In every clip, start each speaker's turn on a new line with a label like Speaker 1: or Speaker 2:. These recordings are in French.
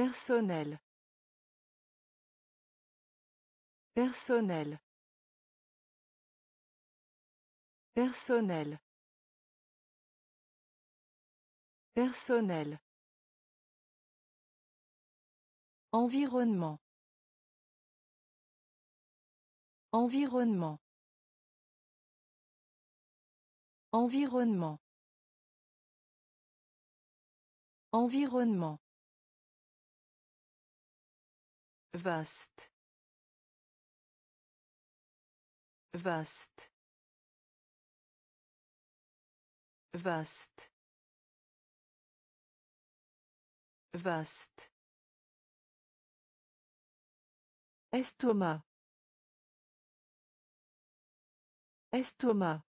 Speaker 1: Personnel. Personnel. Personnel. Personnel. Environnement. Environnement. Environnement. Environnement. Vaste. Vaste. Vaste. Vaste. Estomac. Estomac.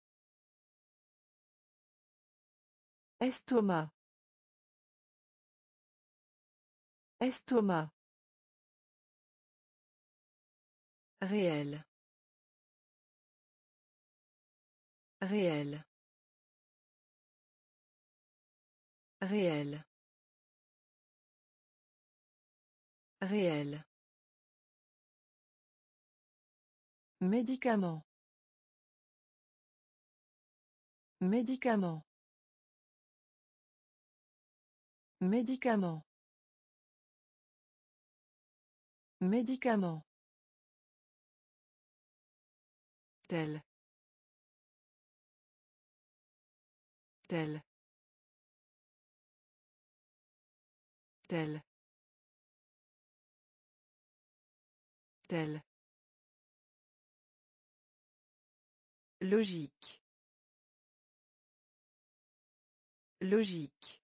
Speaker 1: Estomac. Estomac. Réel. Réel. Réel. Réel. Médicament. Médicament. Médicament. Médicament. Tel. Tel. Tel. Tel. Logique. Logique.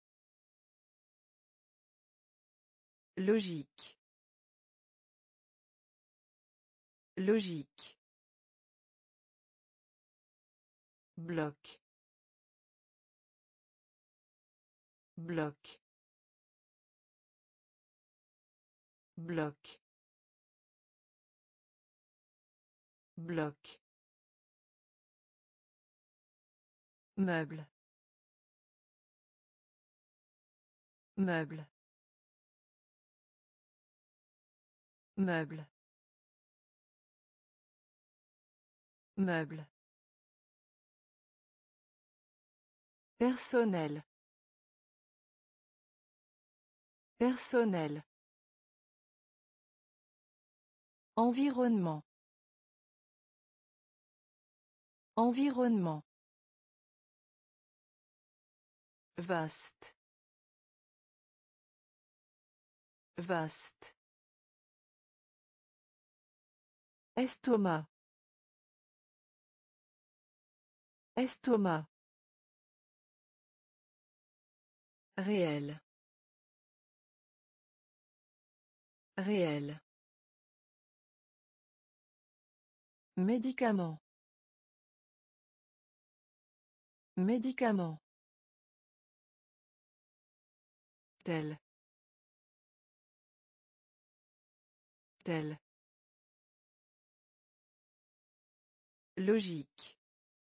Speaker 1: Logique. Logique. Bloc. Bloc. Bloc. Bloc. Meuble. Meuble. Meuble. Meuble. Personnel. Personnel. Environnement. Environnement. Vaste. Vaste. Estomac. Estomac. Réel. Réel. Médicament. Médicament. Tel. Tel. Logique.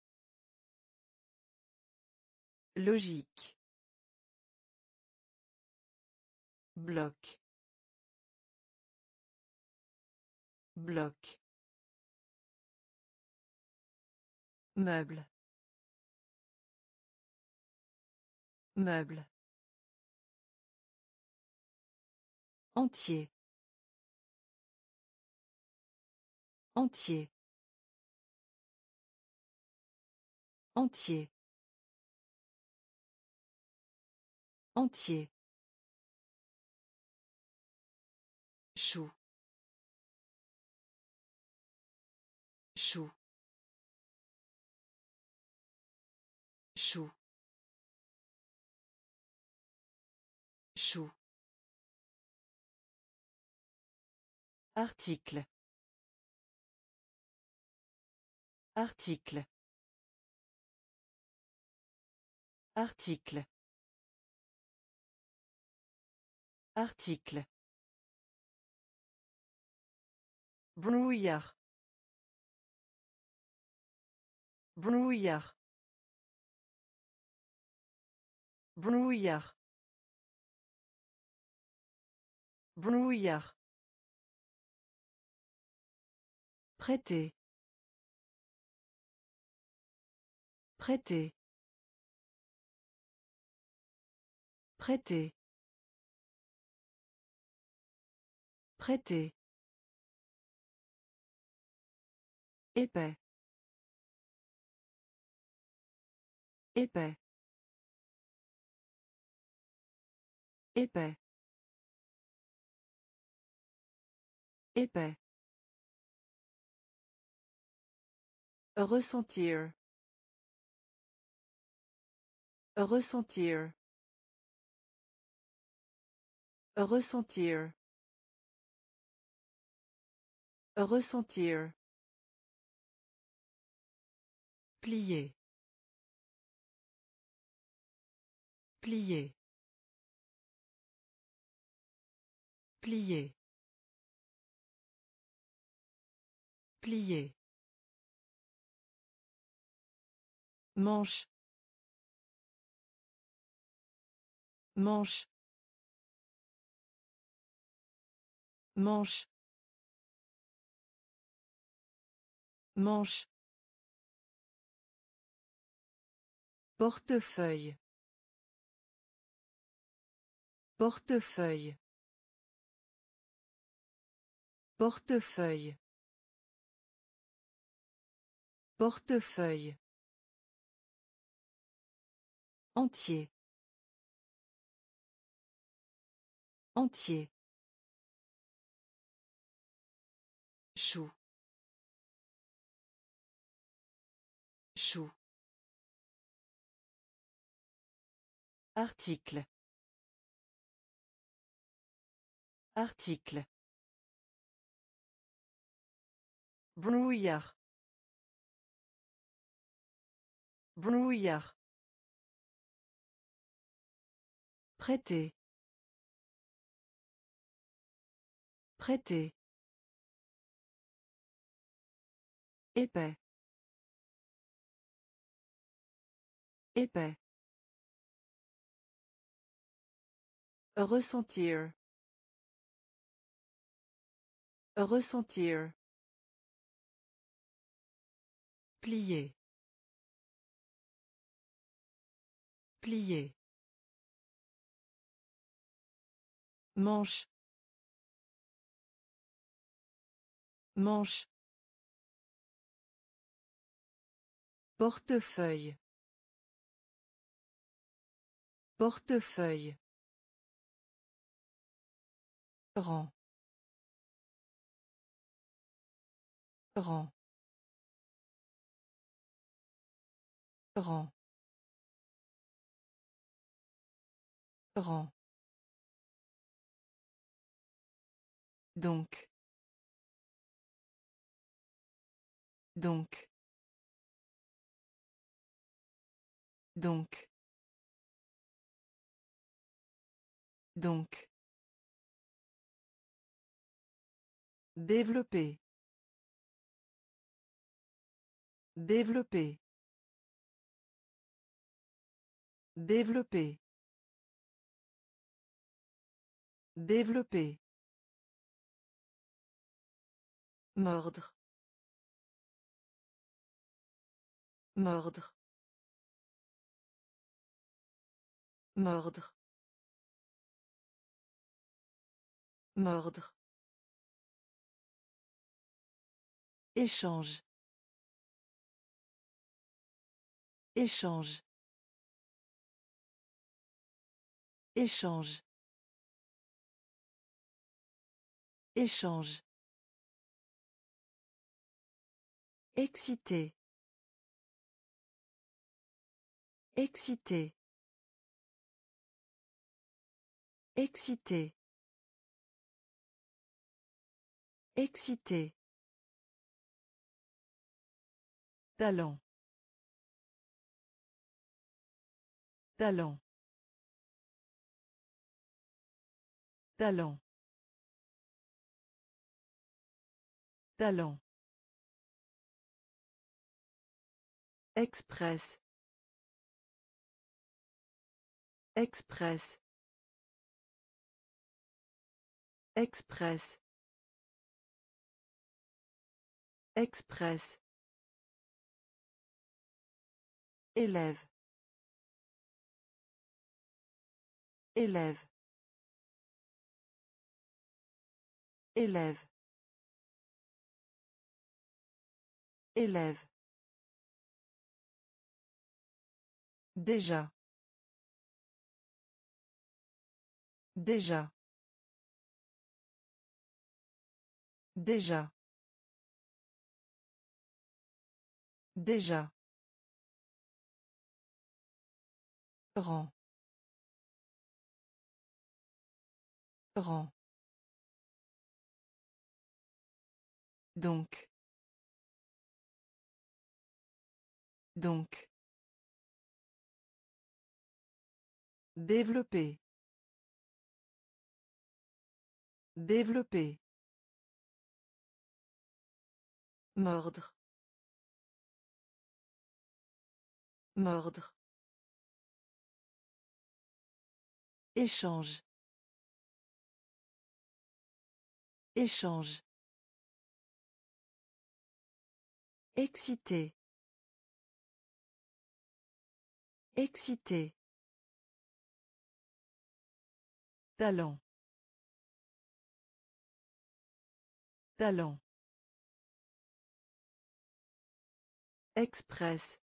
Speaker 1: Logique. Bloc. Bloc. Meuble. Meuble. Entier. Entier. Entier. Entier. Chou. Chou. Chou. Chou. Article. Article. Article. Article. Brouillard. Brouillard. Brouillard. Brouillard. Prêter. Prêter. Prêter. Prêter. Épais. Épais. Épais. Épais. Ressentir. Ressentir. Ressentir. Ressentir. Plier. Plier. Plier. Plier. Manche. Manche. Manche. Manche. Portefeuille. Portefeuille. Portefeuille. Portefeuille. Entier. Entier. Chou. Chou. Article. Article. Brouillard. Brouillard. Prêter. Prêter. Épais. Épais. Ressentir. Ressentir. Plier. Plier. Manche. Manche. Portefeuille. Portefeuille. Rang. Rang. Rang. Rang. Donc. Donc. Donc. Donc. Développer. Développer. Développer. Développer. Mordre. Mordre. Mordre. Mordre. Échange. Échange. Échange. Échange. Excité. Excité. Excité. Excité. Talent. Talent. Talent. Talent. Express. Express. Express. Express. Élève. Élève. Élève. Élève. Déjà. Déjà. Déjà. Déjà. Rang. Rang. Donc. Donc. Développer. Développer. Mordre. Mordre. Échange. Échange. Excité. Excité. Talent. Talent. Express.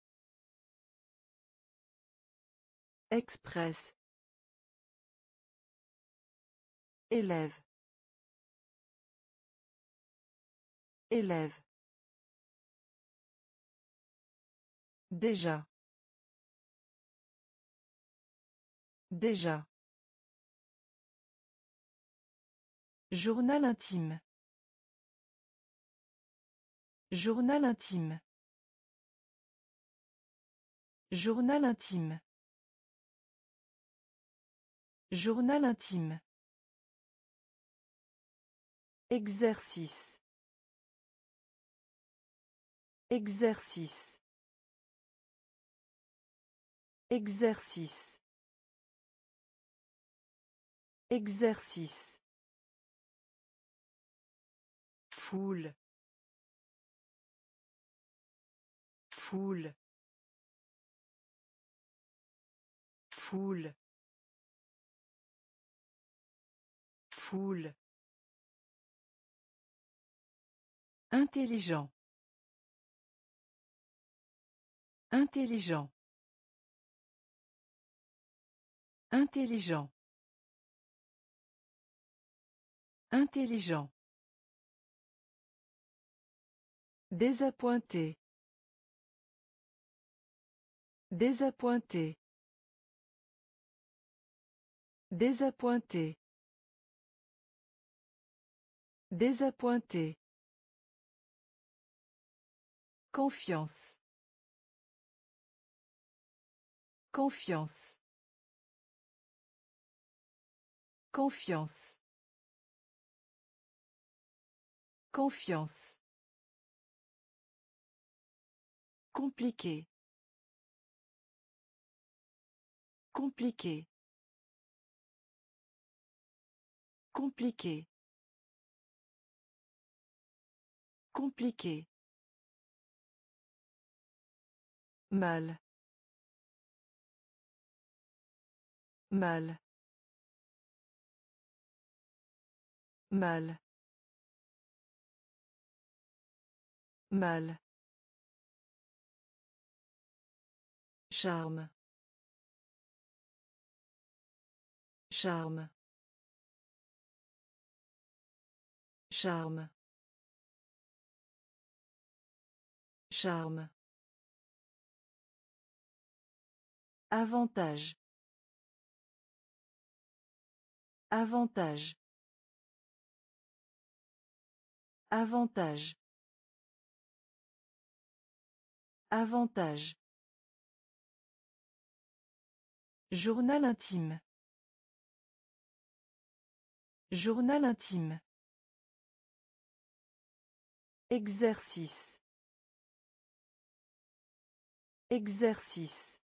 Speaker 1: Express. Élève. Élève. Déjà. Déjà. Journal intime. Journal intime. Journal intime. Journal intime. Exercice. Exercice. Exercice. Exercice. Foule. Foule. Foule. Foule. Intelligent. Intelligent. Intelligent. Intelligent. Désappointé. Désappointé. Désappointé. Désappointé. Confiance. Confiance. Confiance. Confiance. Compliqué. Compliqué. Compliqué. Compliqué. Mal. Mal. Mal. Mal. Charme. Charme. Charme. Charme. Avantage. Avantage. Avantage. Avantage. Journal intime. Journal intime. Exercice. Exercice.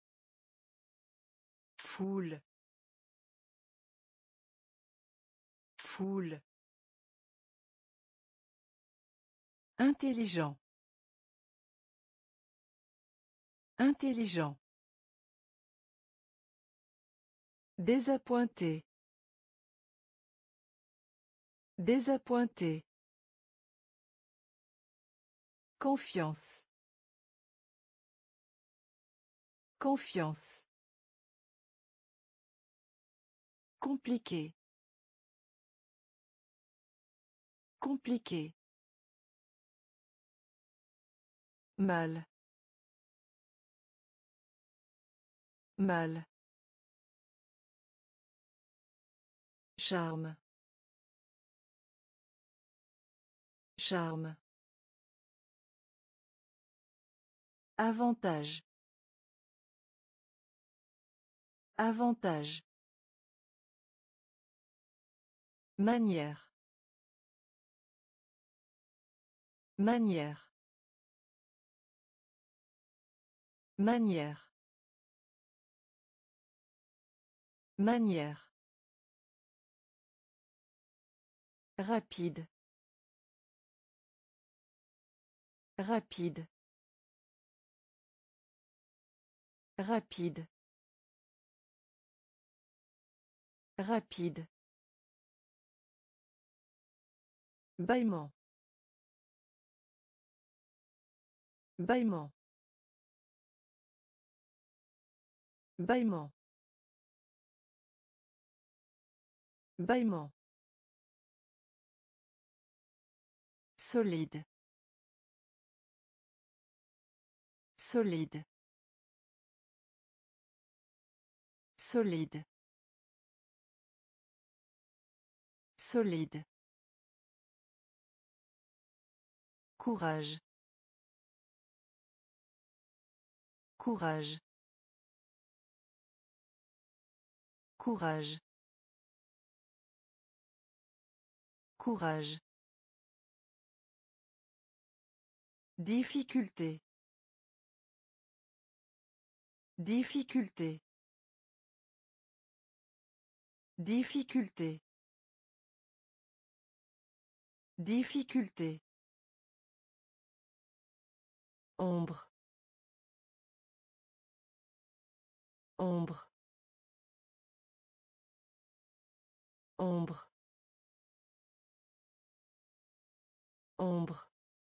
Speaker 1: Foule. Foule. Intelligent. Intelligent. Désappointé. Désappointé. Confiance. Confiance. Compliqué. Compliqué. Mal. Mal. Charme. Charme. Avantage. Avantage. Manière. Manière. Manière. Manière. Rapide. Rapide. Rapide. Rapide. Bâillement. Bâillement. Bâillement. Bâillement. Solide. Solide. Solide. Solide. Courage. Courage. Courage. Courage. Difficulté. Difficulté. Difficulté. Difficulté. Ombre. Ombre. Ombre. Ombre.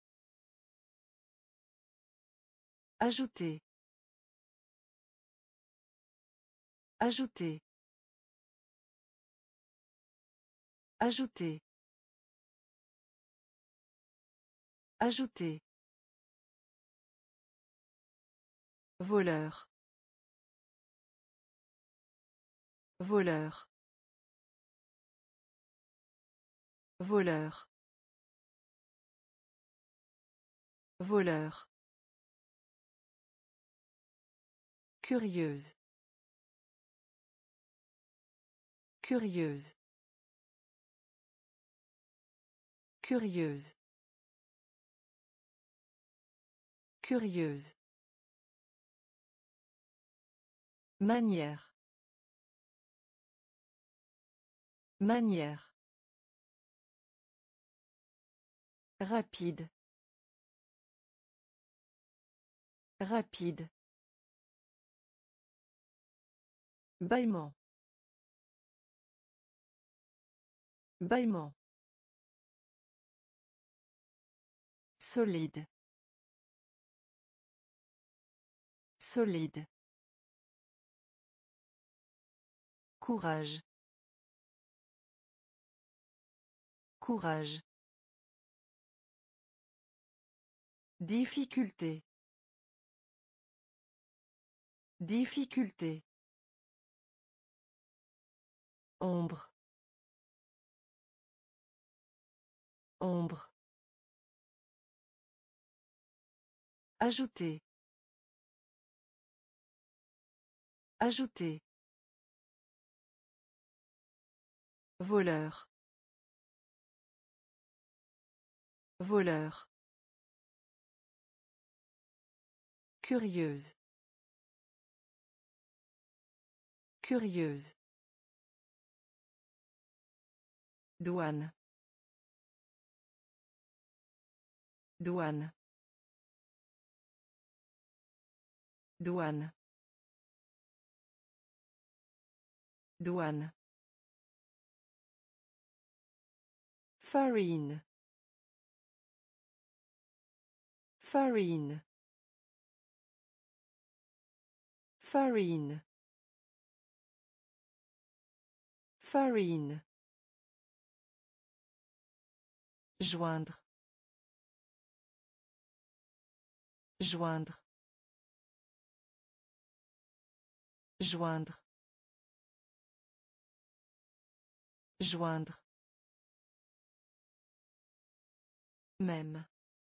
Speaker 1: Ajouter. Ajouter. Ajouter. Ajouter. Voleur. Voleur. Voleur. Voleur. Curieuse. Curieuse. Curieuse. Curieuse. Manière. Manière. Rapide. Rapide. Bâillement. Bâillement. Solide. Solide. Courage. Courage. Difficulté. Difficulté. Ombre. Ombre. Ajouter. Ajouter. Voleur. Voleur. Curieuse. Curieuse. Douane. Douane. Douane. Douane. Farine. Farine. Farine. Farine. Joindre. Joindre. Joindre. Joindre. Même.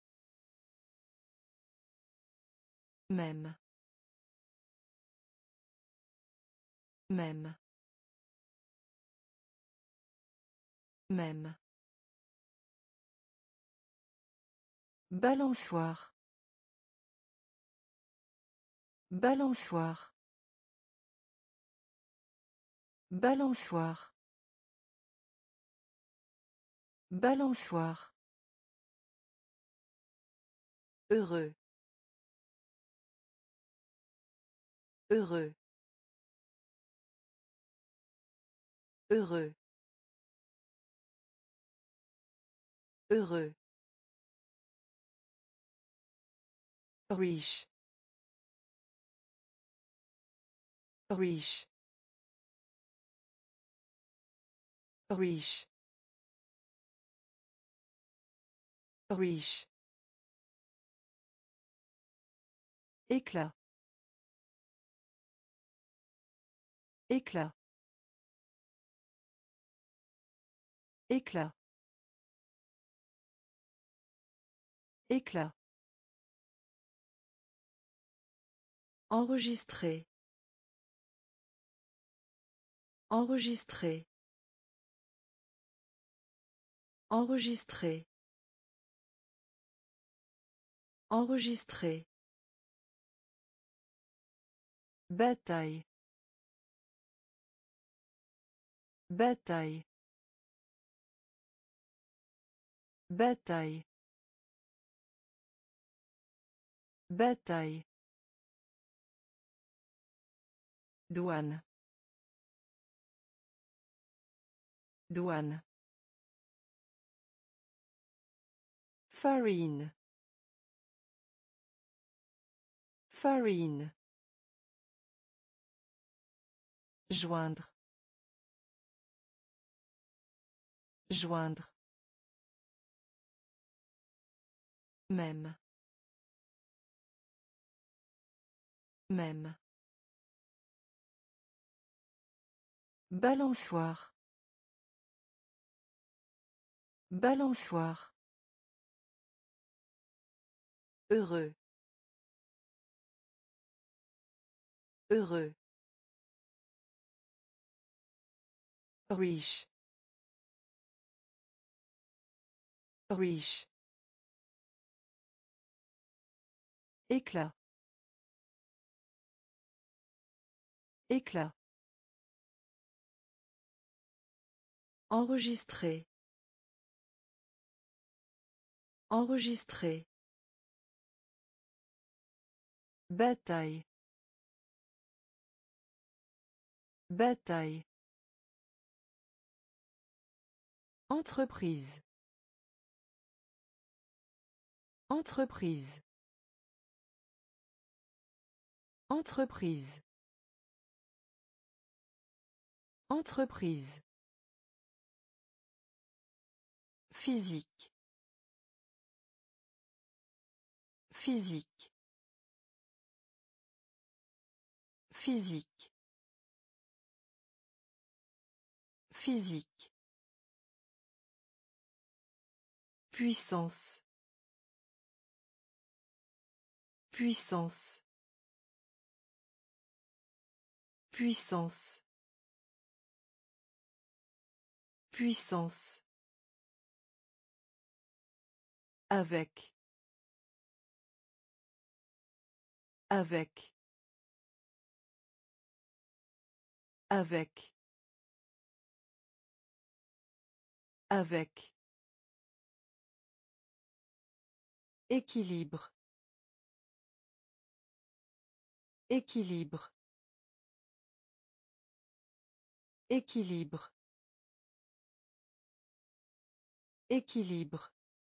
Speaker 1: Même. Même. Même. Balançoire. Balançoire. Balançoire. Balançoire. Heureux. Heureux. Heureux. Heureux. Riche. Riche. Riche. Riche. Éclat. Éclat. Éclat. Éclat. Enregistrer. Enregistrer. Enregistrer. Enregistrer. Bataille. Bataille. Bataille. Bataille. Douane. Douane. Farine. Farine. Joindre. Joindre. Même. Même. Balançoire. Balançoire. Heureux. Heureux. Riche. Riche. Éclat. Éclat. Enregistrer. Enregistrer. Bataille. Bataille. Entreprise. Entreprise. Entreprise. Entreprise. Physique. Physique. Physique. Physique. Puissance. Puissance. Puissance. Puissance. Avec. Avec. Avec. Avec. Équilibre. Équilibre. Équilibre. Équilibre.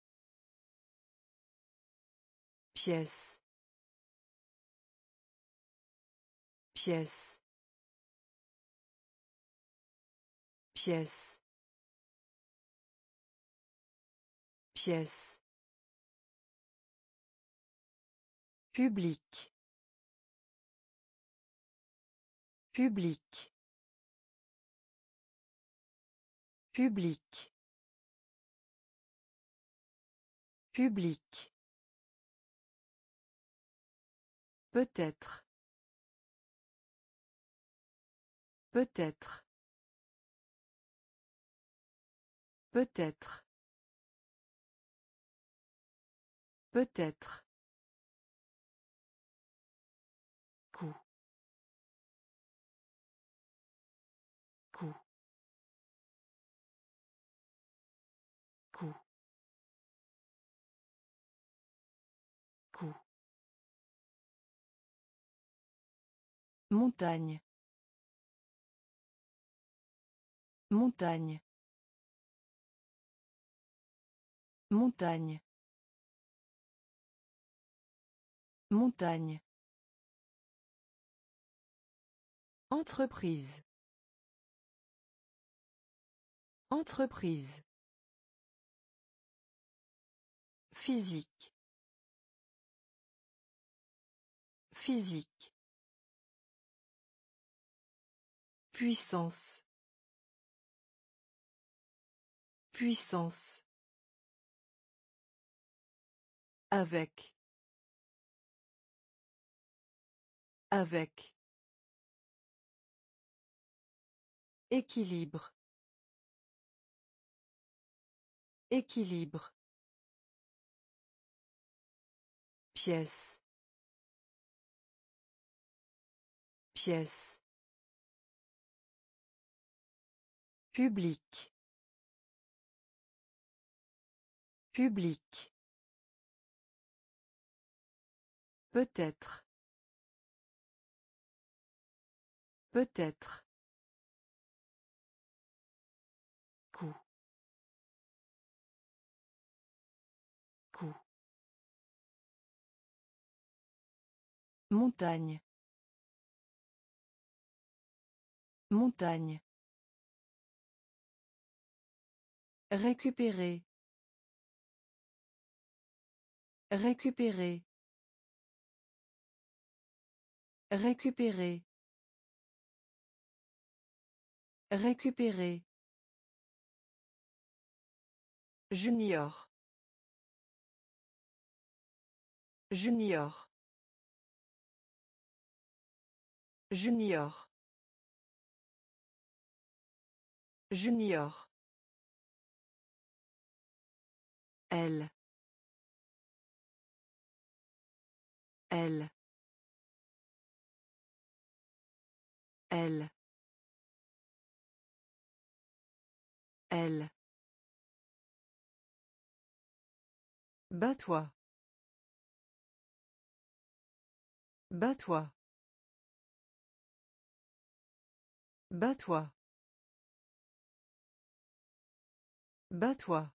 Speaker 1: Pièce. Pièce. Pièce. Pièce. Public. Public. Public. Public. Peut-être. Peut-être. Peut-être. Peut-être. Coup. Coup. Coup. Coup. Montagne. Montagne. Montagne. Montagne. Entreprise. Entreprise. Physique. Physique. Puissance. Puissance. Avec. Avec. Équilibre. Équilibre. Pièce. Pièce. Public. Public. Peut-être. Peut-être. Coup. Coup. Montagne. Montagne. Récupérer. Récupérer. Récupérer. Récupérer. Junior. Junior. Junior. Junior. Elle. Elle. Elle. Elle. Bats-toi. Bats-toi. Bats-toi. Bats-toi.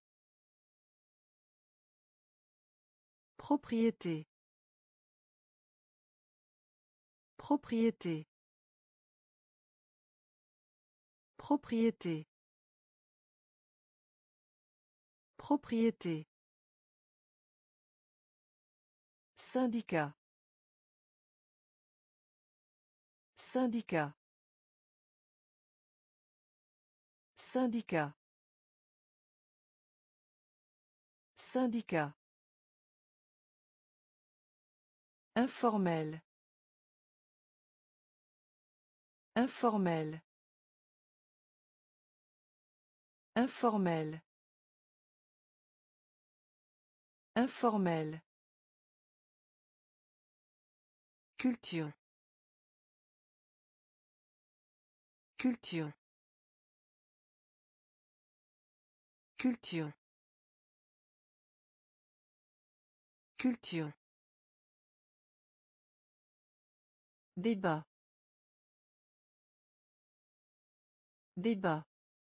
Speaker 1: Propriété. Propriété. Propriété. Propriété. Syndicat. Syndicat. Syndicat. Syndicat. Informel. Informel. Informel. Informel. Culture. Culture. Culture. Culture. Débat. Débat.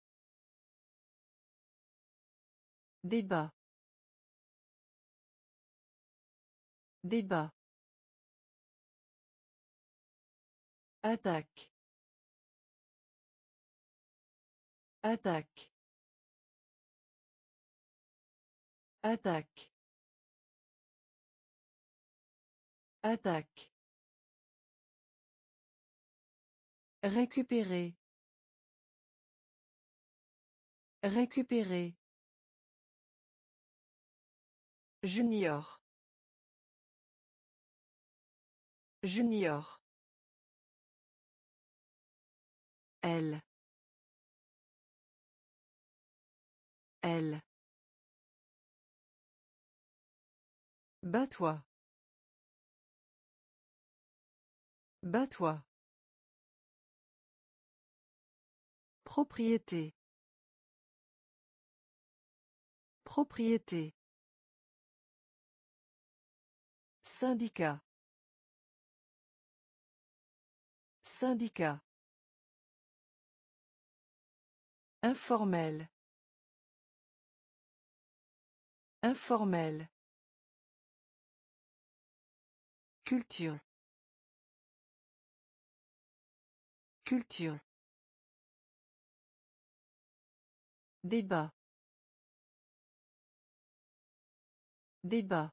Speaker 1: Débat. Débat. Attaque. Attaque. Attaque. Attaque. Récupérer. Récupérer. Junior. Junior. Elle. Elle. Bats-toi. Bats-toi. Propriété. Propriété. Syndicat. Syndicat. Informel. Informel. Culture. Culture. Débat. Débat.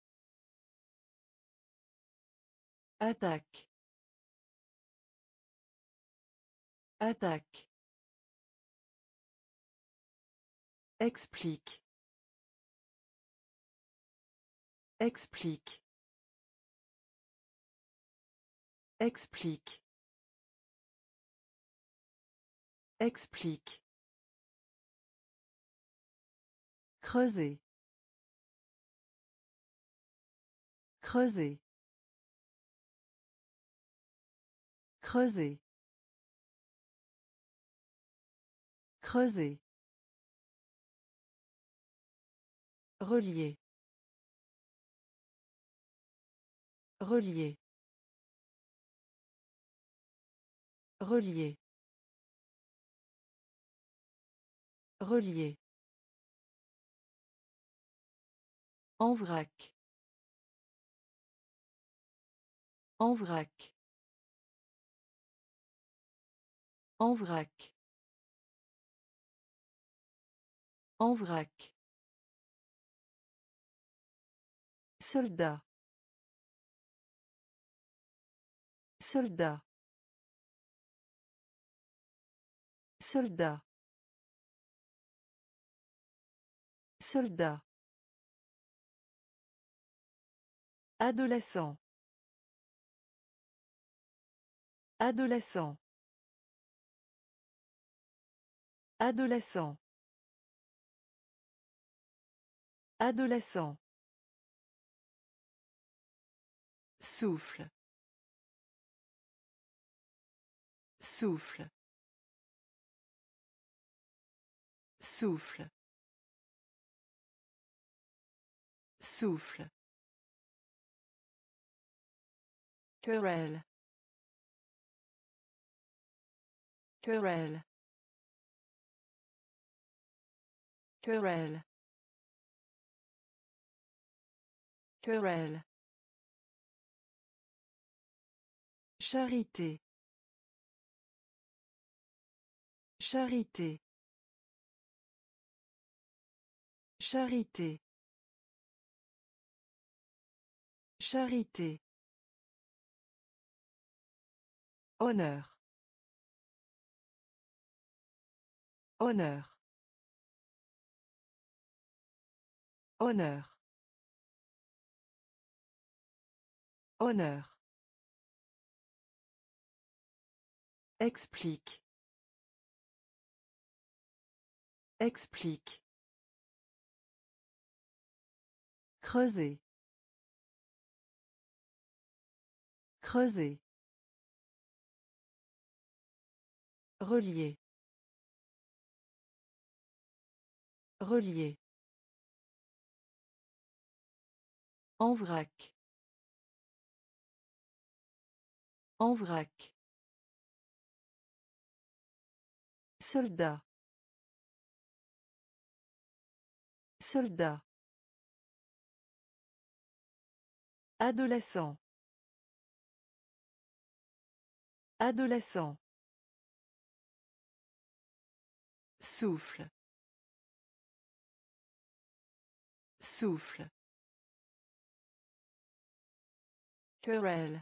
Speaker 1: Attaque. Attaque. Explique. Explique. Explique. Explique. Creuser. Creuser. Creuser. Creuser. Relier. Relier. Relier. Relier. En vrac. En vrac. En vrac. En vrac. Soldat. Soldat. Soldat. Soldat. Adolescent. Adolescent. Adolescent. Adolescent. Souffle. Souffle. Souffle. Souffle. Querelle. Querelle. Querelle. Querelle. Charité. Charité. Charité. Charité. Honneur. Honneur. Honneur. Honneur. Explique. Explique. Creuser. Creuser. Relier. Relier. En vrac. En vrac. Soldat. Soldat. Adolescent. Adolescent. Souffle. Souffle. Querelle.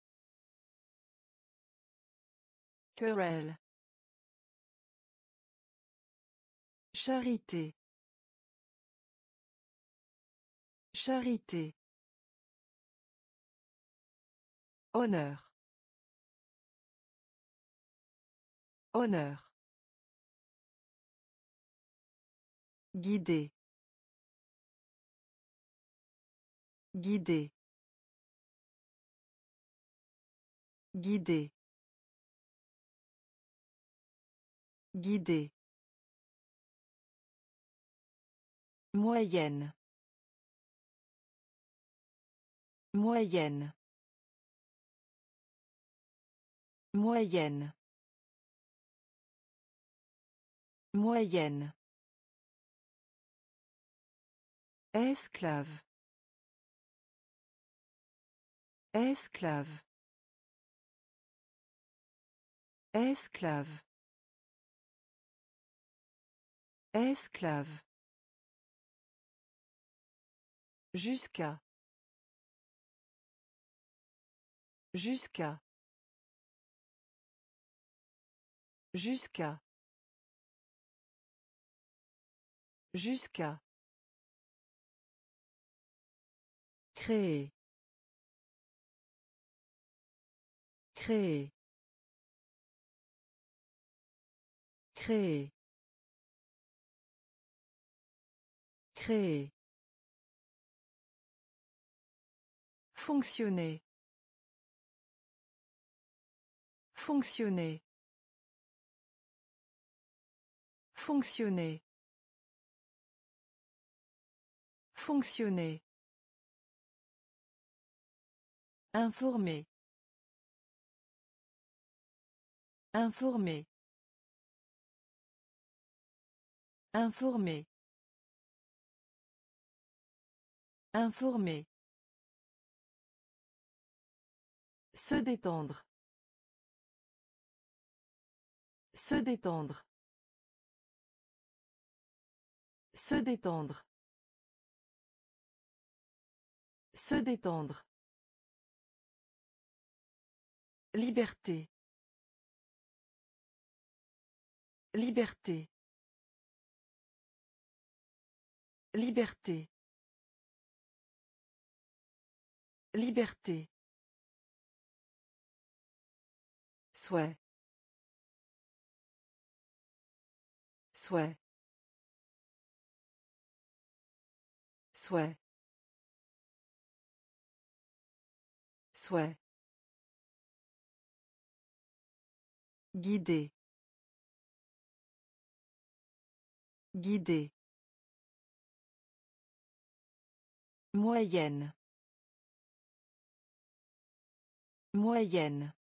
Speaker 1: Querelle. Charité. Charité. Honneur. Honneur. Guider. Guider. Guider. Guider. Moyenne. Moyenne. Moyenne. Moyenne. Esclave. Esclave. Esclave. Esclave. Jusqu'à. Jusqu'à. Jusqu'à. Jusqu'à. Créer. Créer. Créer. Créer. Fonctionner. Fonctionner. Fonctionner. Fonctionner. Informer. Informer. Informer. Informer. Se détendre. Se détendre. Se détendre. Se détendre. Liberté. Liberté. Liberté. Liberté. Souhait. Souhait. Souhait. Souhait. Guider. Guider. Moyenne. Moyenne.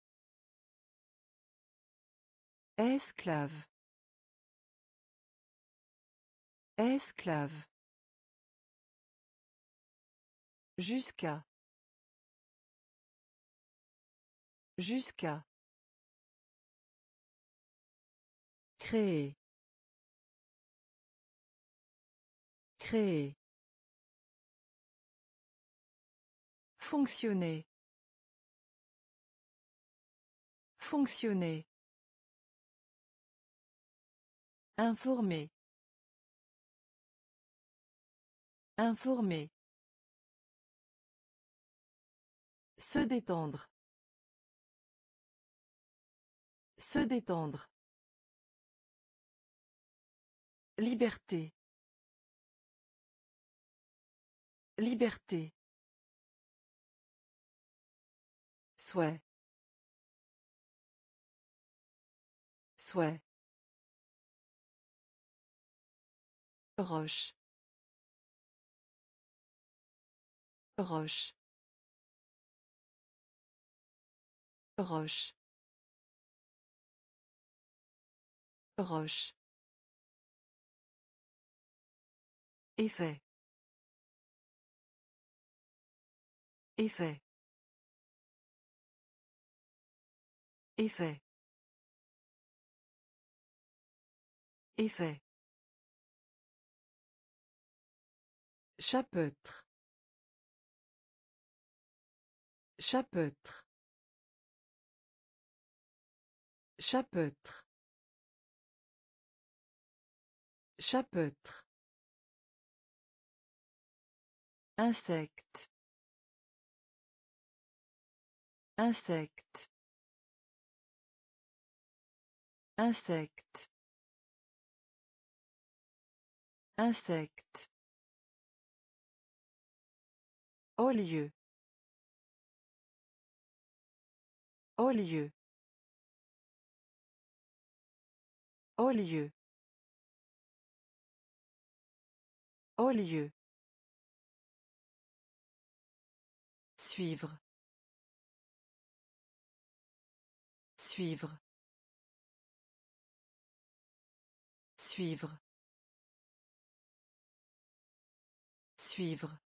Speaker 1: Esclave. Esclave. Jusqu'à. Jusqu'à. Créer. Créer. Fonctionner. Fonctionner. Informer. Informer. Se détendre. Se détendre. Liberté. Liberté. Souhait. Souhait. Roche. Roche. Roche. Roche. Effet. Effet. Effet. Effet. Chapeautre. Chapeautre. Chapeautre. Chapeautre. Insecte. Insecte. Insecte. Insecte. Au lieu. Au lieu. Au lieu. Au lieu. Suivre. Suivre. Suivre. Suivre.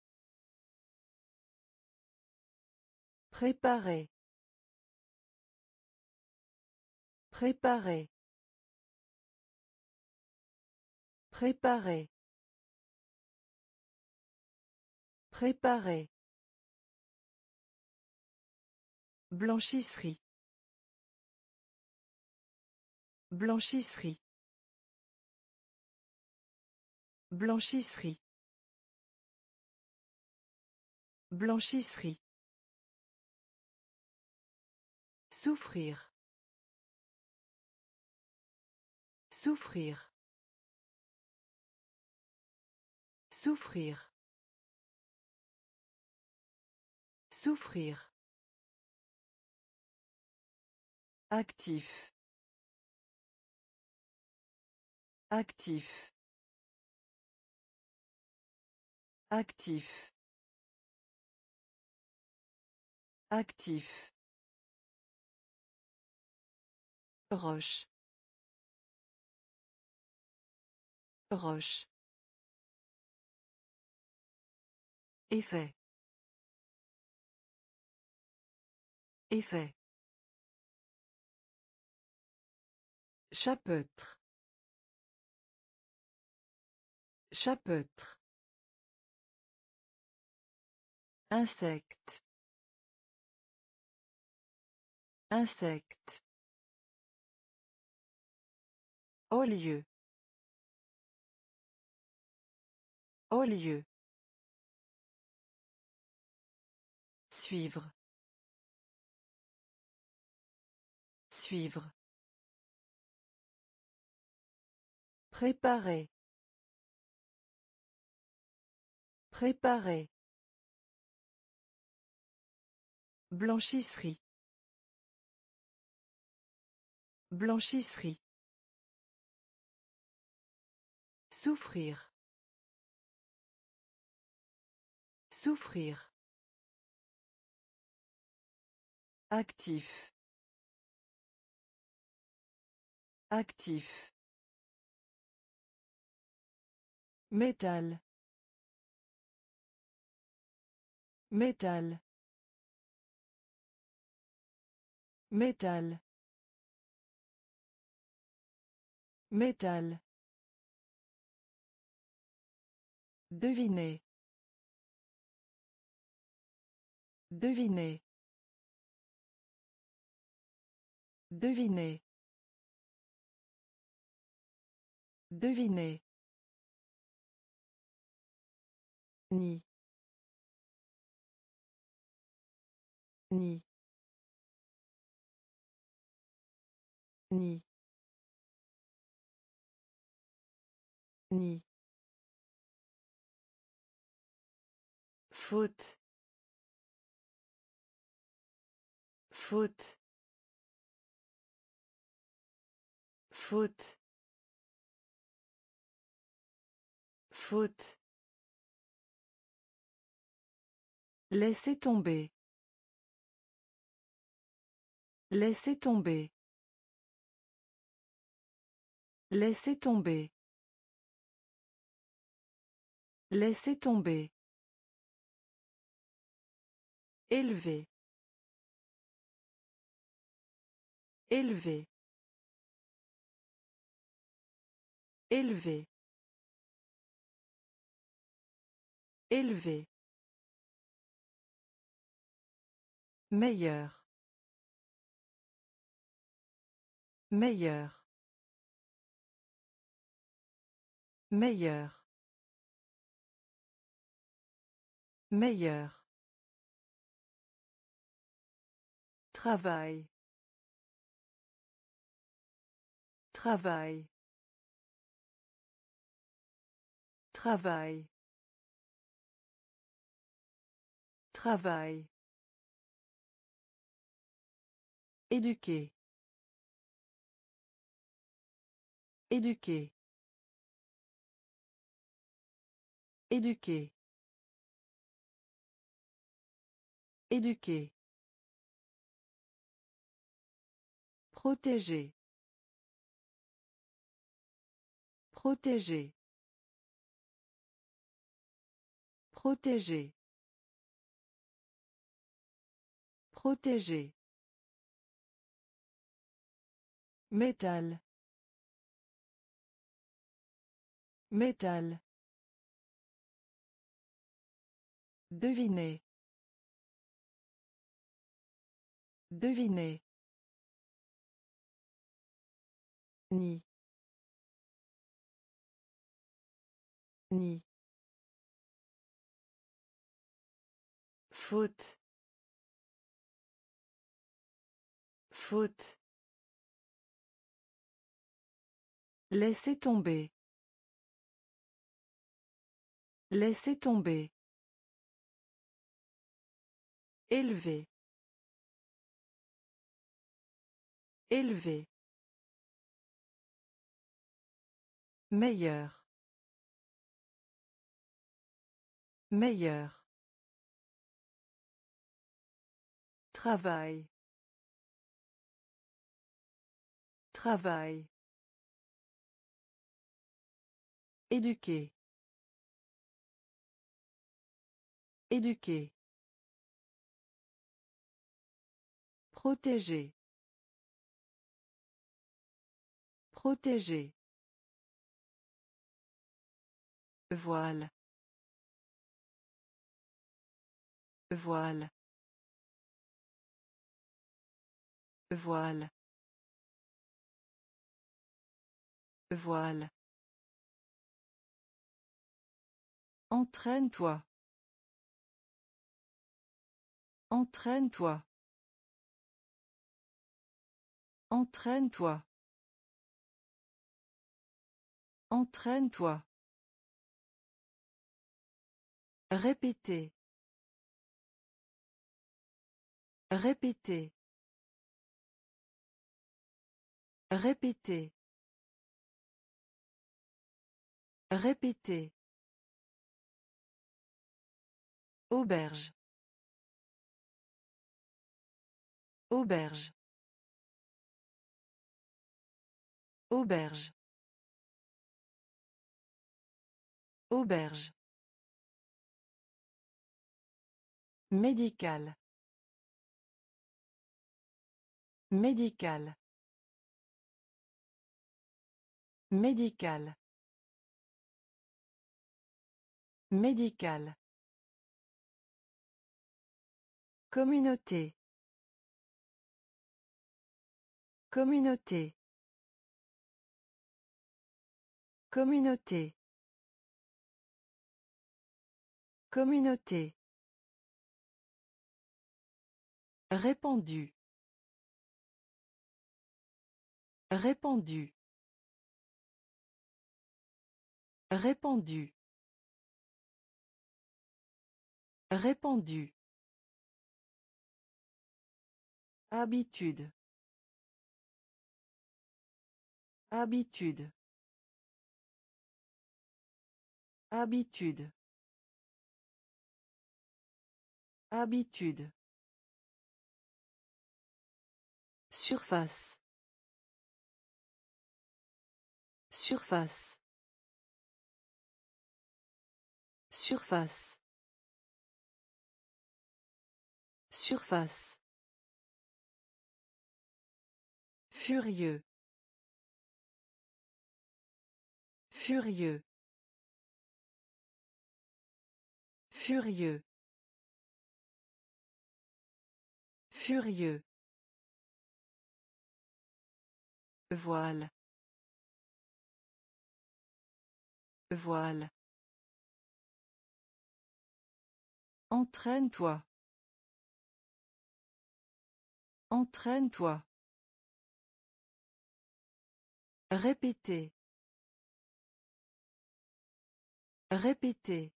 Speaker 1: Préparer. Préparer. Préparer. Préparer. Blanchisserie. Blanchisserie. Blanchisserie. Blanchisserie. Souffrir. Souffrir. Souffrir. Souffrir. Actif. Actif. Actif. Actif. Roche. Roche. Effet. Effet. Chapeautre. Chapeautre. Insecte. Insecte. Au lieu. Au lieu. Suivre. Suivre. Préparer. Préparer. Blanchisserie. Blanchisserie. Souffrir. Souffrir. Actif. Actif. Métal. Métal. Métal. Métal. Devinez. Devinez. Devinez. Devinez. Ni. Ni. Ni. Ni. Faute. Faute. Faute. Faute. Laissez tomber. Laissez tomber. Laissez tomber. Laissez tomber. Élevé. Élevé. Élevé. Élevé. Meilleur. Meilleur. Meilleur. Meilleur. Travail. Travail. Travail. Travail. Éduquer. Éduquer. Éduquer. Éduquer. Protéger. Protéger. Protéger. Protéger. Métal. Métal. Devinez. Devinez. Ni. Ni. Faute. Faute. Laissez tomber. Laissez tomber. Élevé. Élevé. Meilleur. Meilleur. Travail. Travail. Éduquer. Éduquer. Protéger. Protéger. Voile. Voile. Voile. Voile. Entraîne-toi. Entraîne-toi. Entraîne-toi. Entraîne-toi. Répétez. Répétez. Répétez. Répétez. Auberge. Auberge. Auberge. Auberge. Médical. Médical. Médical. Médical. Communauté. Communauté. Communauté. Communauté. Répandu. Répandu. Répandu. Répandu. Habitude. Habitude. Habitude. Habitude. Surface. Surface. Surface. Surface. Furieux. Furieux. Furieux. Furieux. Voile. Voile. Entraîne-toi. Entraîne-toi. Répétez. Répétez.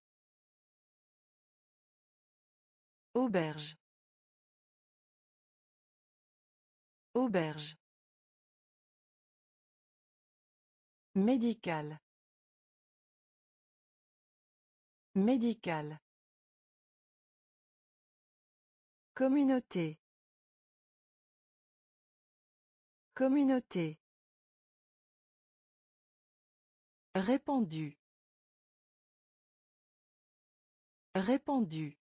Speaker 1: Auberge. Auberge. Médical. Médical. Communauté. Communauté. Répandu. Répandu.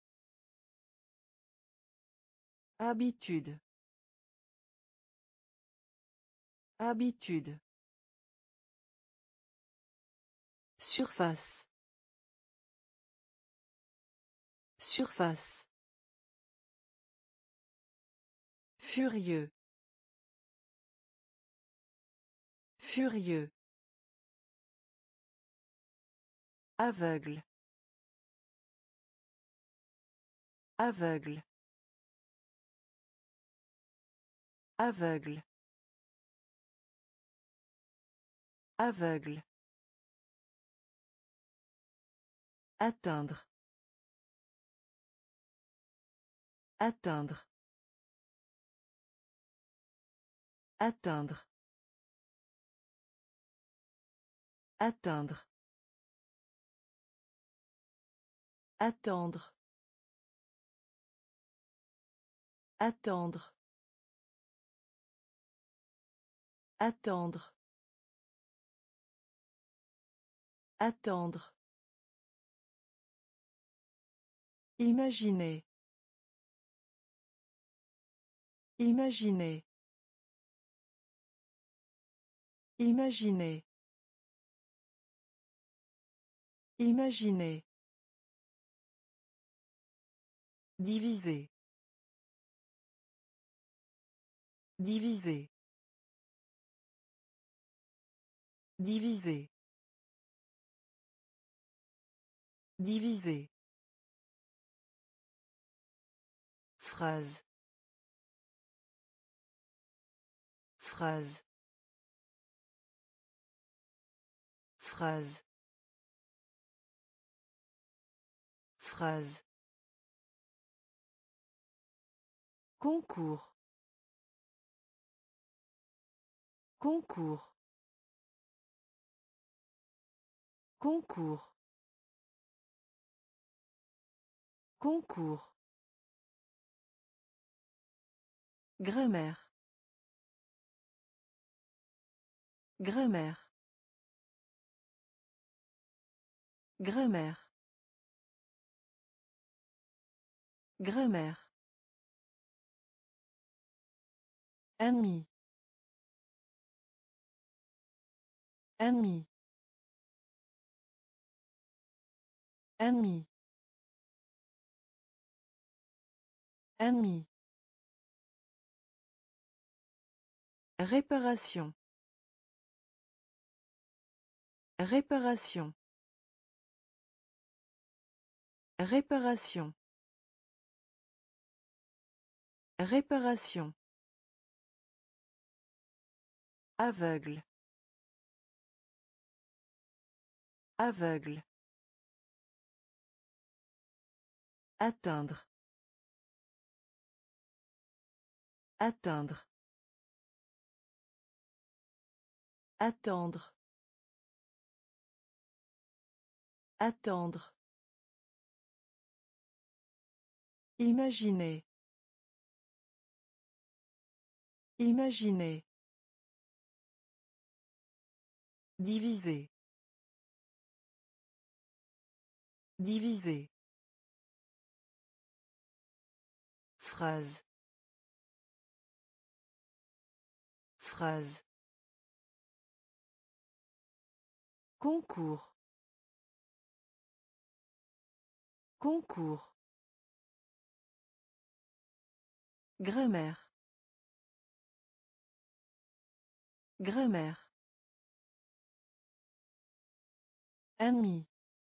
Speaker 1: Habitude. Habitude. Surface. Surface. Furieux. Furieux. Aveugle. Aveugle. Aveugle. Aveugle. Atteindre. Atteindre. Atteindre. Atteindre. Attendre. Attendre. Attendre. Attendre. Imaginez. Imaginez. Imaginez. Imaginez. Diviser. Diviser. Diviser. Diviser. Phrase. Phrase. Phrase. Phrase. Concours. Concours. Concours. Concours. Grammaire. Grammaire. Grammaire. Grammaire. Ennemi. Ennemi. Ennemi. Ennemi. Réparation. Réparation. Réparation. Réparation. Aveugle. Aveugle. Atteindre. Atteindre. Attendre. Attendre. Imaginer. Imaginer. Diviser. Diviser. Phrase. Phrase. Concours. Concours. Grammaire. Grammaire. Ennemi.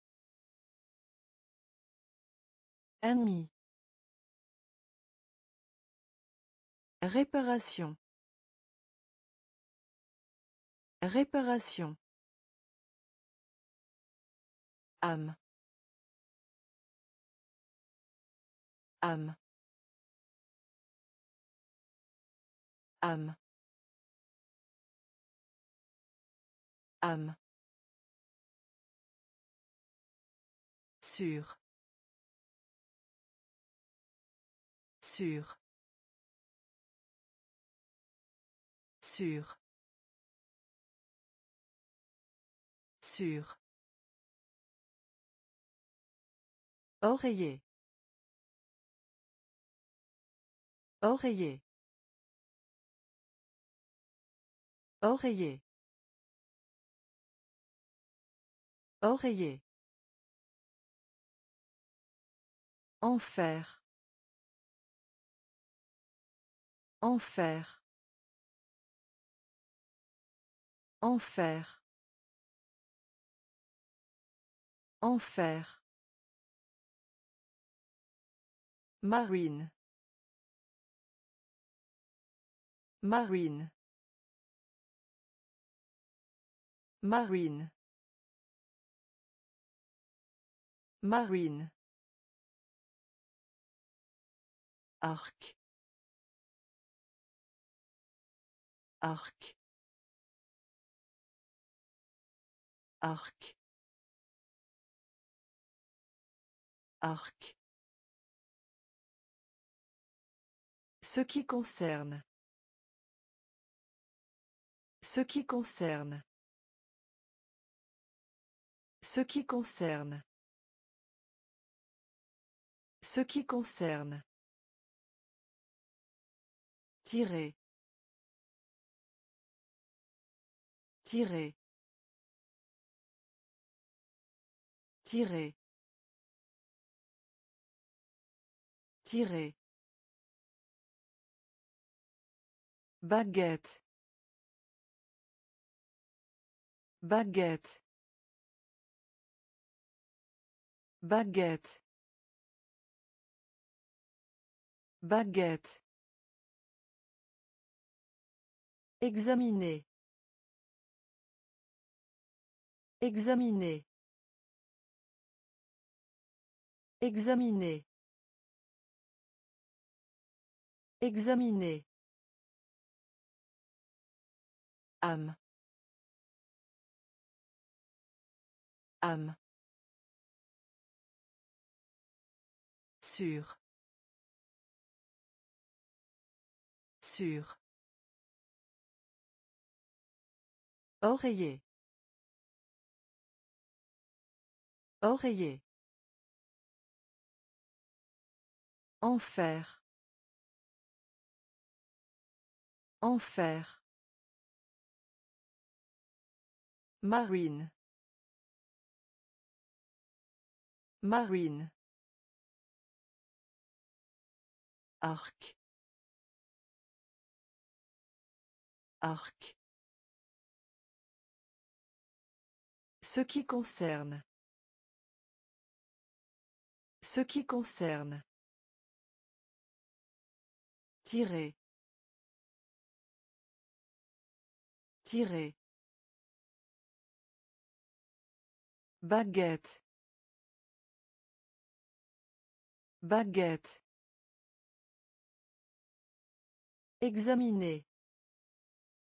Speaker 1: Ennemi. Réparation. Réparation. Âme. Âme. Âme. Âme. Sûr. Sûr. Sûr. Sûr. Oreiller. Oreiller. Oreiller. Oreiller. Enfer. Enfer. Enfer. Enfer. Marine. Marine. Marine. Marine. Arc. Arc. Arc. Arc. Ce qui concerne. Ce qui concerne. Ce qui concerne. Ce qui concerne. Tirer. Tirer. Tirer. Tirer. Baguette. Baguette. Baguette. Baguette. Examiner. Examiner. Examiner. Examiner. Âme. Âme. Sûr. Sûr. Oreiller. Oreiller. Enfer. Enfer. Marine. Marine. Arc. Arc. Ce qui concerne. Ce qui concerne. Tirer. Tirer. Baguette. Baguette. Examiner.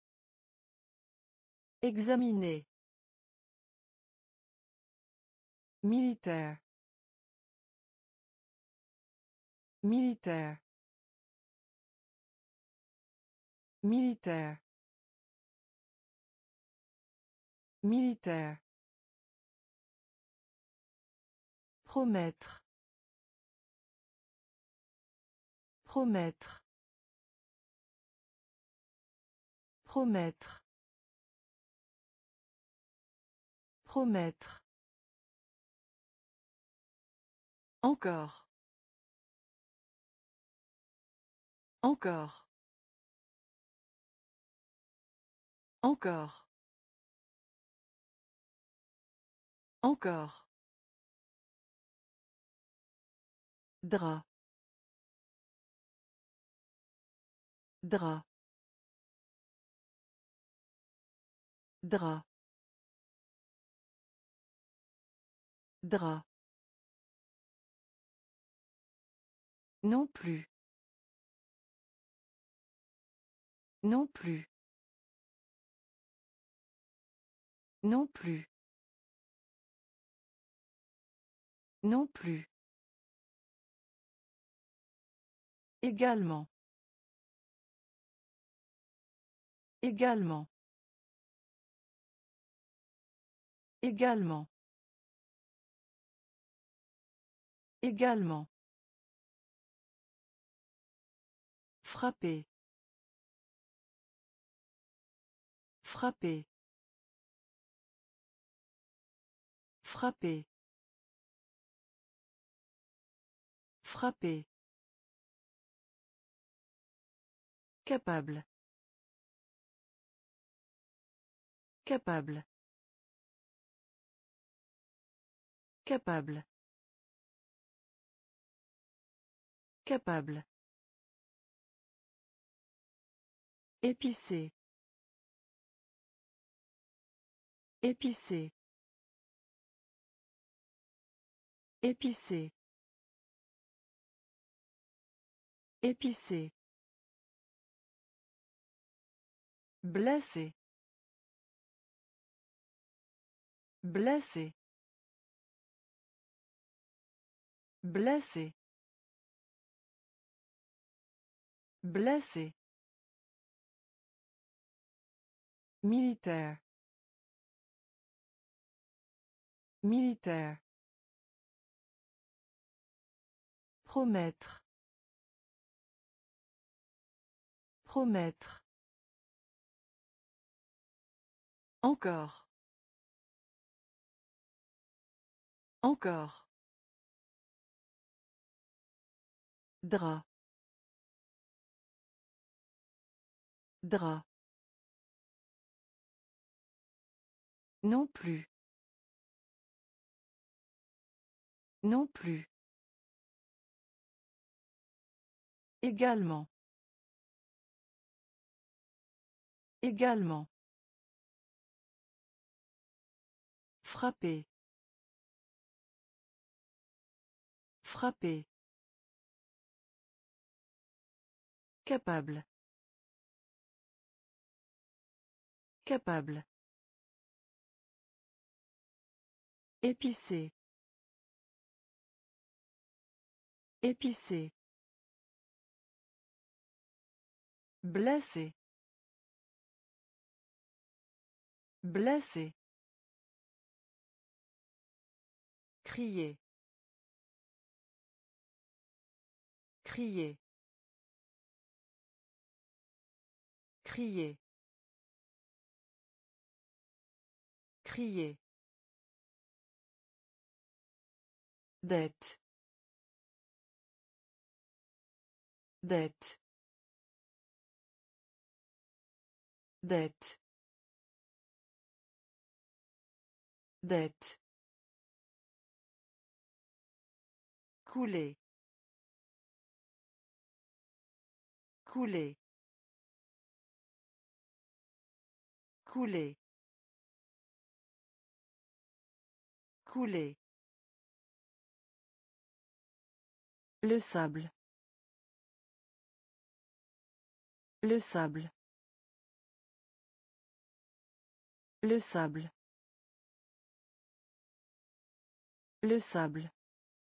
Speaker 1: Examiner. Militaire. Militaire. Militaire. Militaire. Promettre. Promettre. Promettre. Promettre. Encore. Encore. Encore. Encore. Drap. Drap. Drap. Drap. Non plus. Non plus. Non plus. Non plus. Également. Également. Également. Également. Frapper. Frapper. Frapper. Frapper. Capable. Capable. Capable. Capable. Épicé. Épicé. Épicé. Épicé. Blessé. Blessé. Blessé. Blessé. Militaire. Militaire. Promettre. Promettre. Encore. Encore. Drap. Drap. Non plus. Non plus. Également. Également. Frapper. Frapper. Capable. Capable. Épicé. Épicé. Blessé. Blessé. Crier. Crier. Crier. Crier. Dette. Dette. Dette. Dette. Couler. Couler. Couler. Couler. Le sable. Le sable. Le sable. Le sable.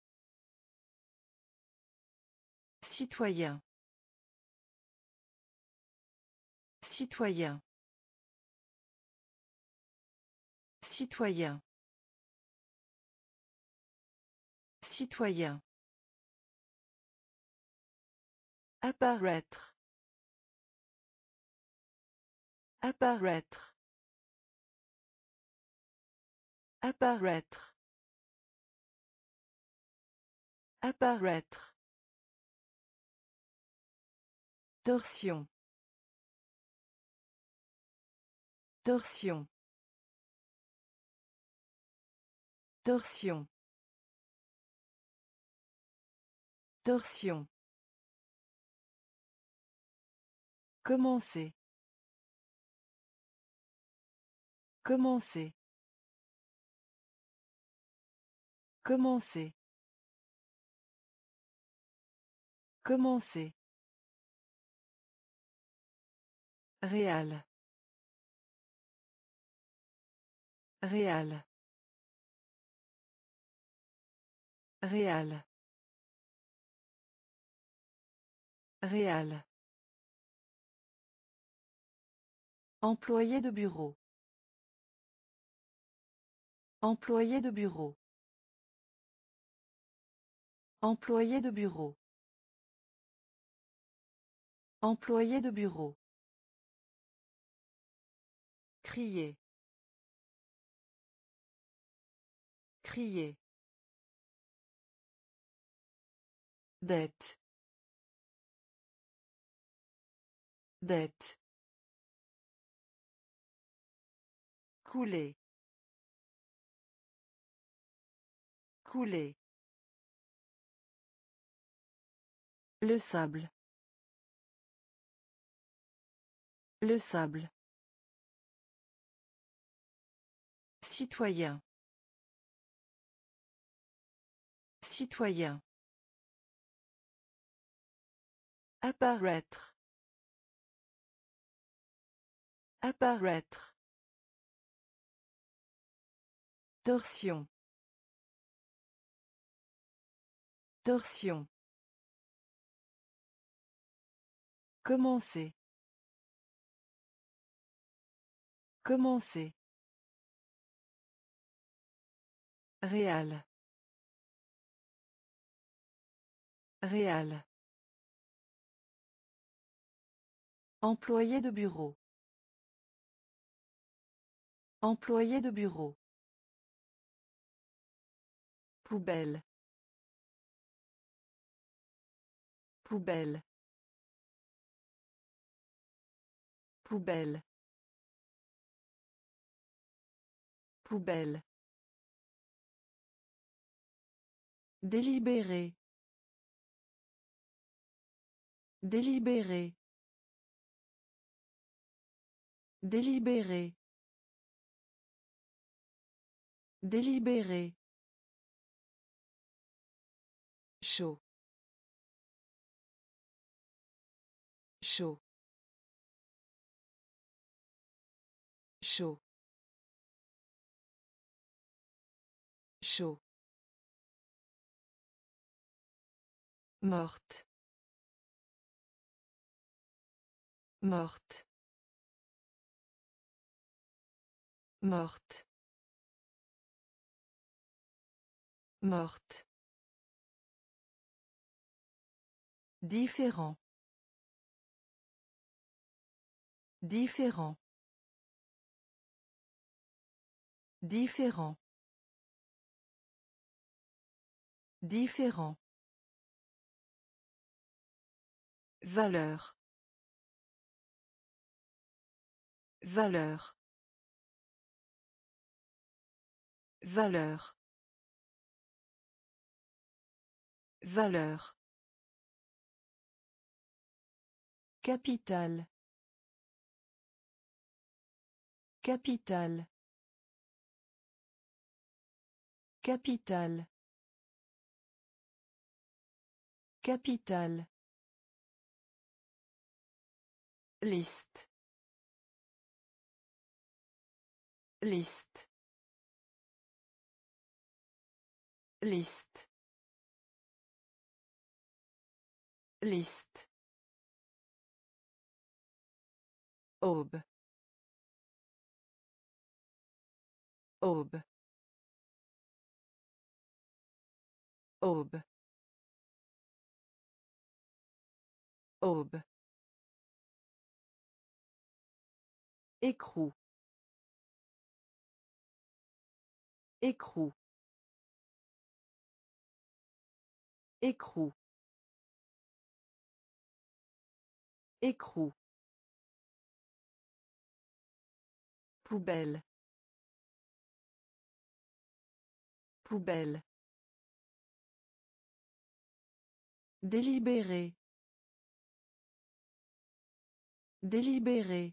Speaker 1: Citoyen. Citoyen. Citoyen. Citoyen. Apparaître. Apparaître. Apparaître. Apparaître. Torsion. Torsion. Torsion. Torsion. Commencer. Commencer. Commencer. Commencer. Réal. Réal. Réal. Réal. Employé de bureau. Employé de bureau. Employé de bureau. Employé de bureau. Crier. Crier. Dette. Dette. Couler. Couler. Le sable. Le sable. Citoyen. Citoyen. Apparaître. Apparaître. Torsion. Torsion. Commencer. Commencer. Réal. Réal. Employé de bureau. Employé de bureau. Poubelle. Poubelle. Poubelle. Poubelle. Délibéré. Délibéré. Délibéré. Délibéré. Chaud. Chaud. Chaud. Chaud. Morte. Morte. Morte. Morte. Différent. Différent. Différent. Différent. Valeur. Valeur. Valeur. Valeur. Capital. Capital. Capital. Capital. Liste. Liste. Liste. Liste. Aube. Aube. Aube. Aube. Écrou. Écrou. Écrou. Écrou. Poubelle. Poubelle. Délibéré. Délibéré.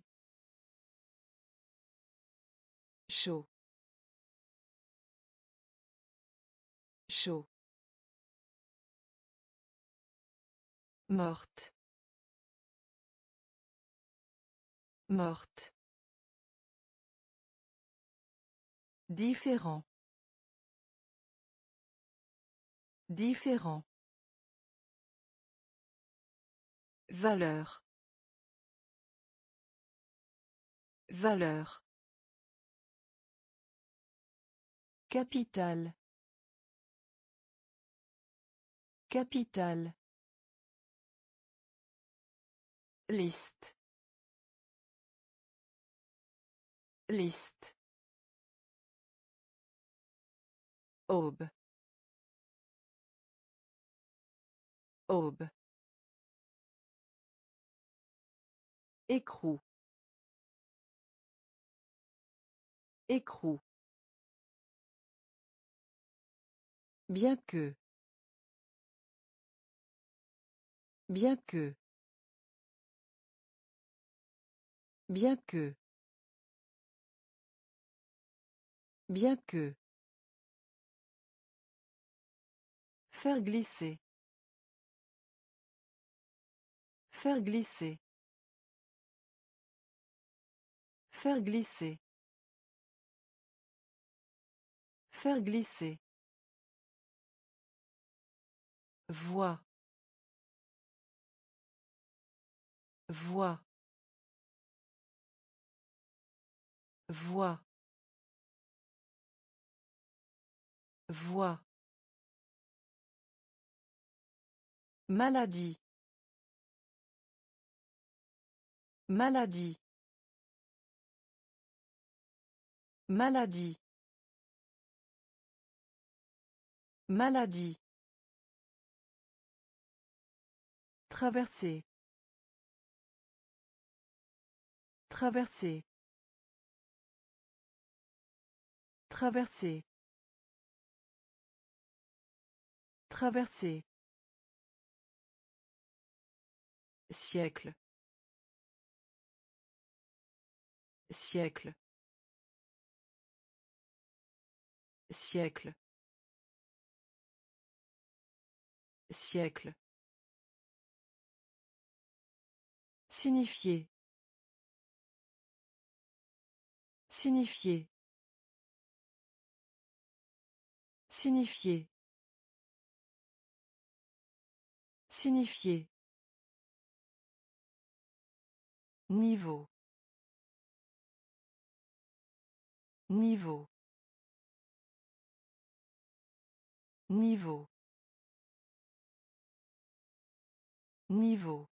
Speaker 1: Chaud. Chaud. Morte. Morte. Différent. Différent. Valeur. Valeur. Capitale. Capitale. Liste. Liste. Aube. Aube. Écrou. Écrou. Bien que. Bien que. Bien que. Bien que. Faire glisser. Faire glisser. Faire glisser. Faire glisser. Voix. Voix. Voix. Voix. Maladie. Maladie. Maladie. Maladie. Traverser. Traverser. Traverser. Traverser. Siècle. Siècle. Siècle. Siècle. Signifier. Signifier. Signifier. Signifier. Niveau. Niveau. Niveau. Niveau.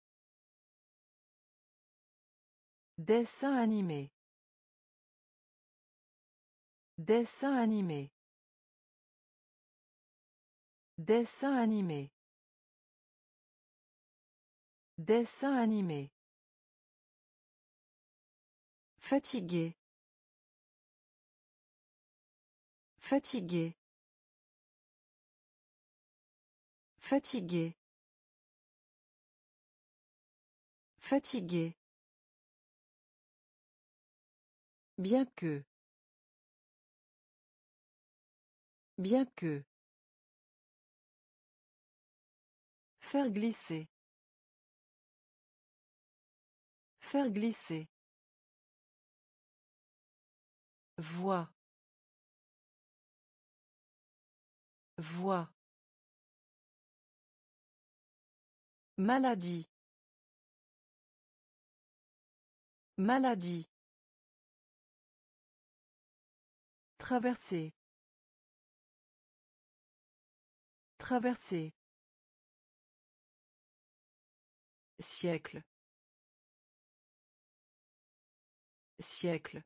Speaker 1: Dessin animé. Dessin animé. Dessin animé. Dessin animé. Fatigué. Fatigué. Fatigué. Fatigué. Bien que. Bien que. Faire glisser. Faire glisser. Voix. Voix. Maladie. Maladie. Traverser. Traverser. Siècle. Siècle.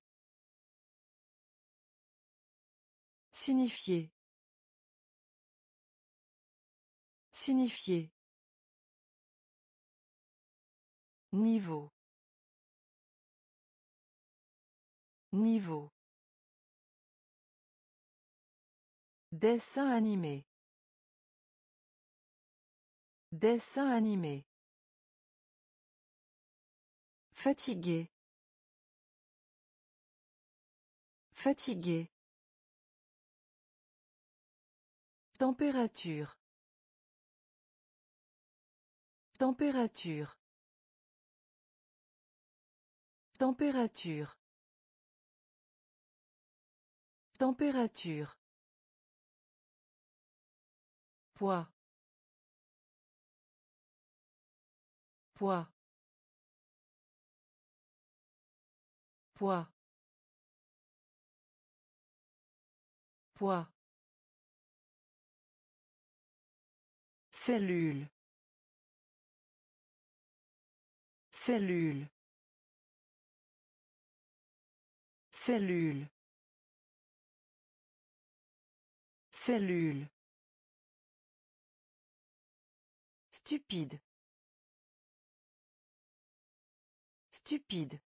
Speaker 1: Signifier. Signifier. Niveau. Niveau. Dessin animé. Dessin animé. Fatigué. Fatigué. Température. Température. Température. Température. Poids. Poids. Poids. Poids. Cellule. Cellule. Cellule. Cellule. Stupide. Stupide.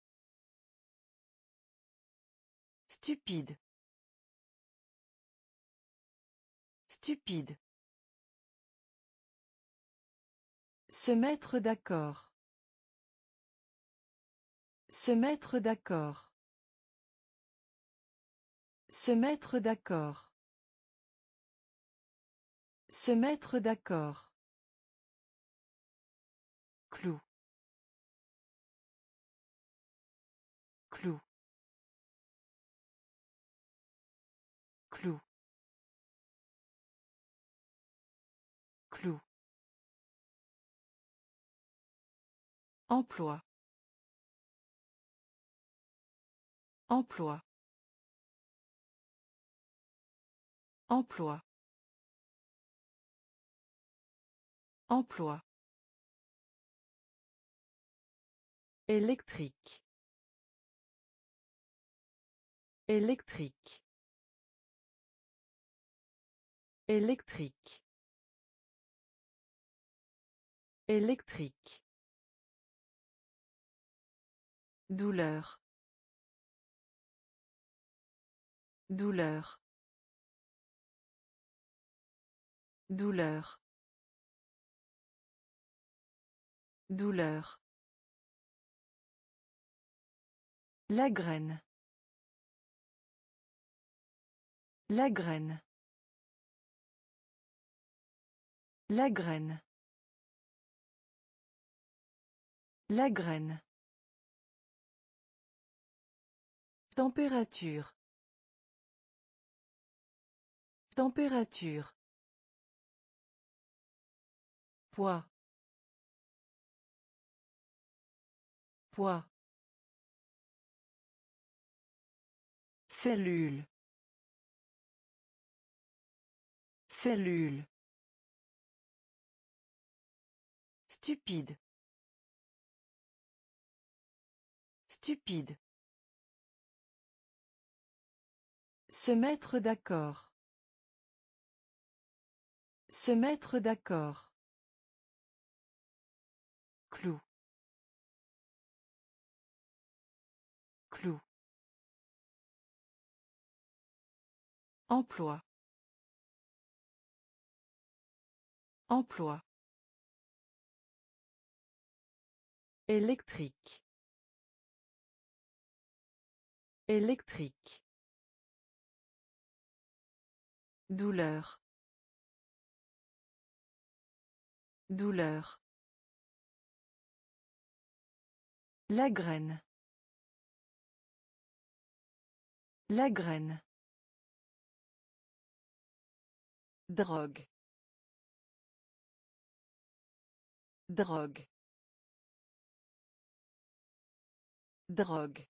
Speaker 1: Stupide. Stupide. Se mettre d'accord. Se mettre d'accord. Se mettre d'accord. Se mettre d'accord. Clou. Clou. Clou. Clou. Emploi. Emploi. Emploi. Emploi. Électrique. Électrique. Électrique. Électrique. Douleur. Douleur. Douleur. Douleur. La graine. La graine. La graine. La graine. Température. Température. Poids. Poids. Cellule. Cellule. Stupide. Stupide. Se mettre d'accord. Se mettre d'accord. Clou. Clou. Emploi. Emploi. Électrique. Électrique. Douleur. Douleur. La graine. La graine. Drogue. Drogue. Drogue.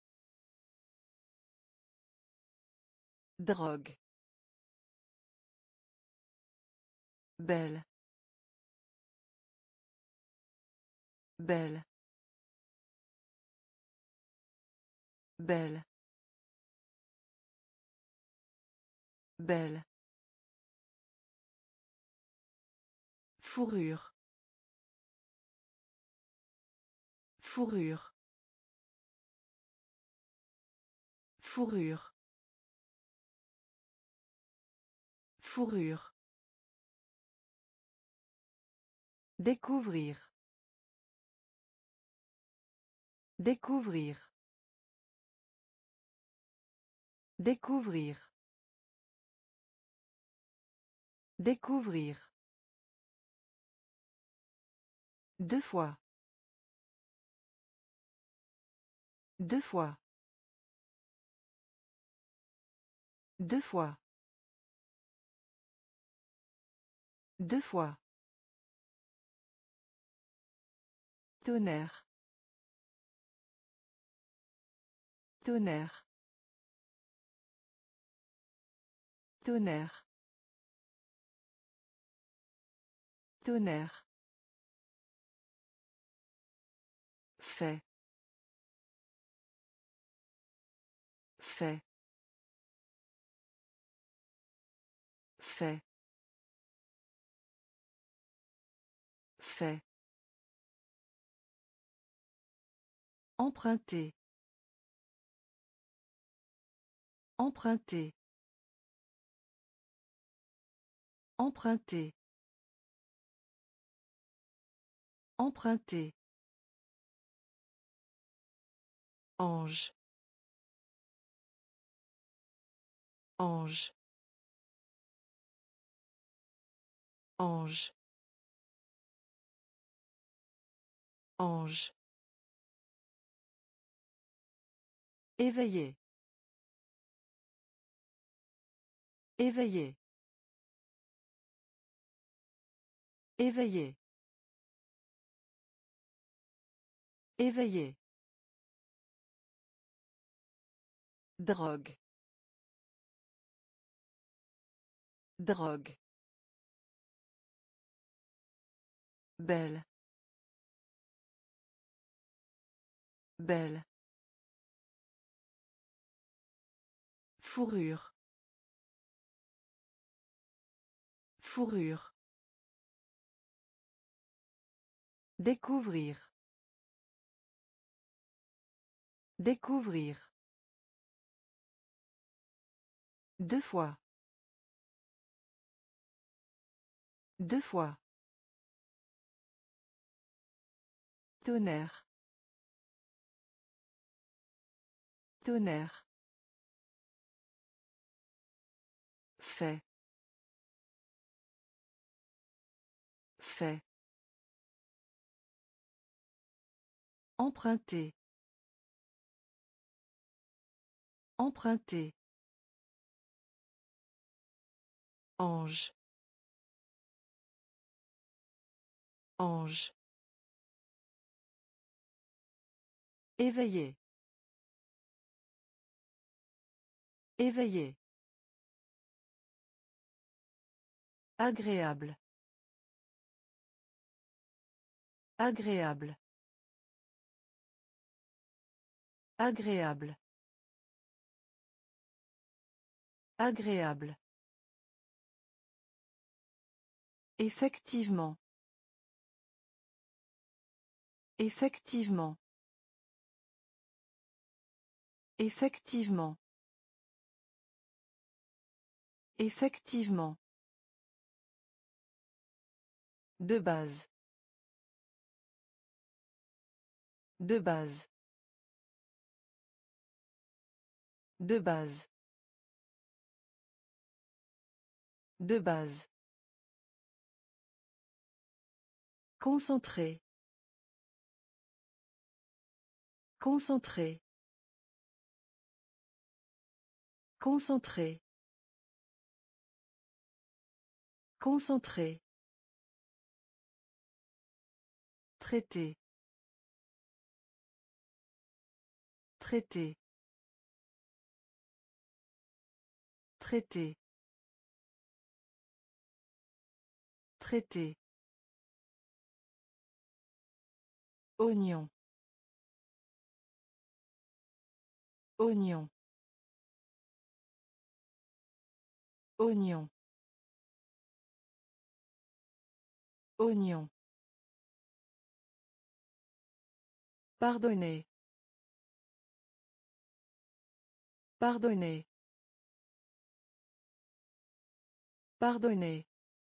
Speaker 1: Drogue. Belle. Belle. Belle. Belle. Fourrure. Fourrure. Fourrure. Fourrure. Découvrir. Découvrir. Découvrir. Découvrir. Deux fois. Deux fois. Deux fois. Deux fois. Tonnerre. Tonnerre. Tonnerre. Tonnerre. Fait. Fait. Fait. Fait. Emprunter. Emprunter. Emprunter. Emprunter. Ange. Ange. Ange. Ange. Éveillé. Éveillé. Éveillé. Éveillé. Drogue. Drogue. Belle. Belle. Fourrure. Fourrure. Découvrir. Découvrir. Deux fois. Deux fois. Tonnerre. Tonnerre. Fait. Fait. Emprunter. Emprunter. Ange. Ange. Éveillé. Éveillé. Agréable. Agréable. Agréable. Agréable. Effectivement. Effectivement. Effectivement. Effectivement. De base. De base. De base. De base. Concentré. Concentré. Concentré. Concentré. Traité. Traité. Traité. Traité. Oignon. Oignon. Oignon. Oignon. Pardonner. Pardonner. Pardonner.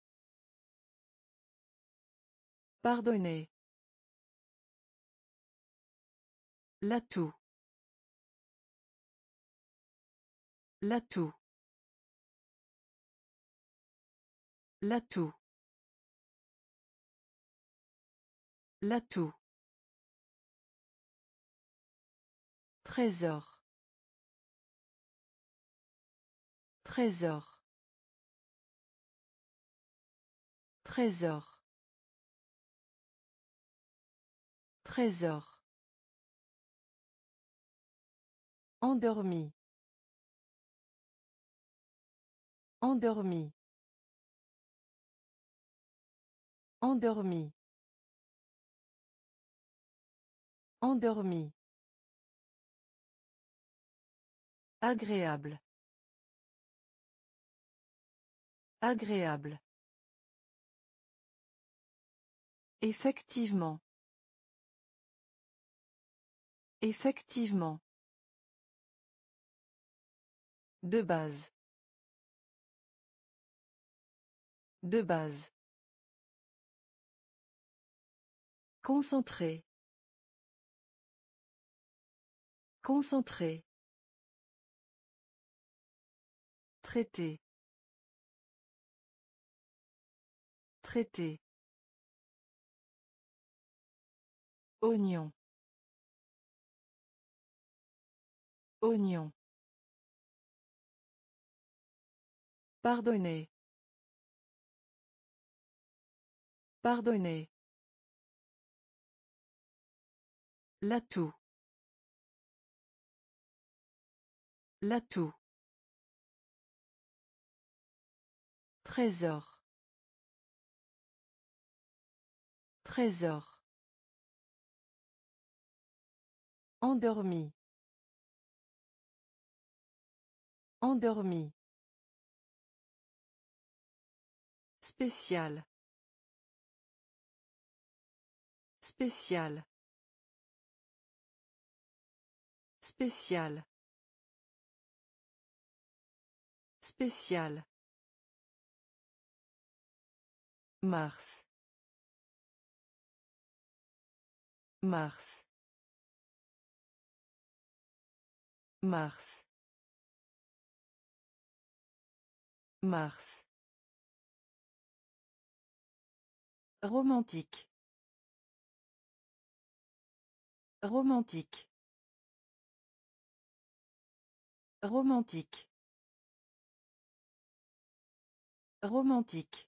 Speaker 1: Pardonner. L'atout. L'atout. L'atout. L'atout. Trésor. Trésor. Trésor. Trésor. Endormi. Endormi. Endormi. Endormi. Agréable. Agréable. Effectivement. Effectivement. De base. De base. Concentré. Concentré. Traité. Traité. Oignon. Oignon. Pardonner. Pardonner. L'atout. L'atout. Trésor. Trésor. Endormi. Endormi. Spécial. Spécial. Spécial. Spécial. Mars. Mars. Mars. Mars. Romantique. Romantique. Romantique. Romantique.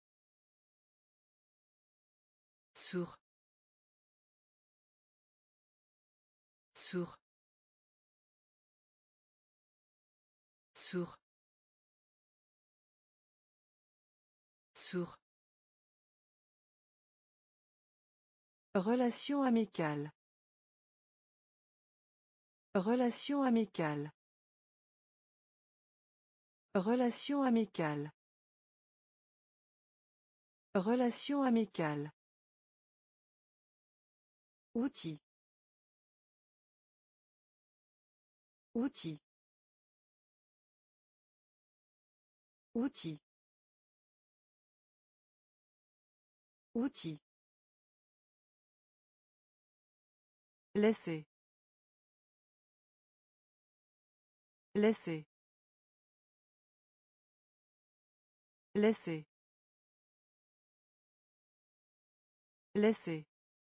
Speaker 1: Sourd. Sourd. Sourd. Sourd. Relation amicale. Relation amicale. Relation amicale. Relation amicale. Outil. Outil. Outil. Outil. Laisser. Laisser. Laisser. Laisser.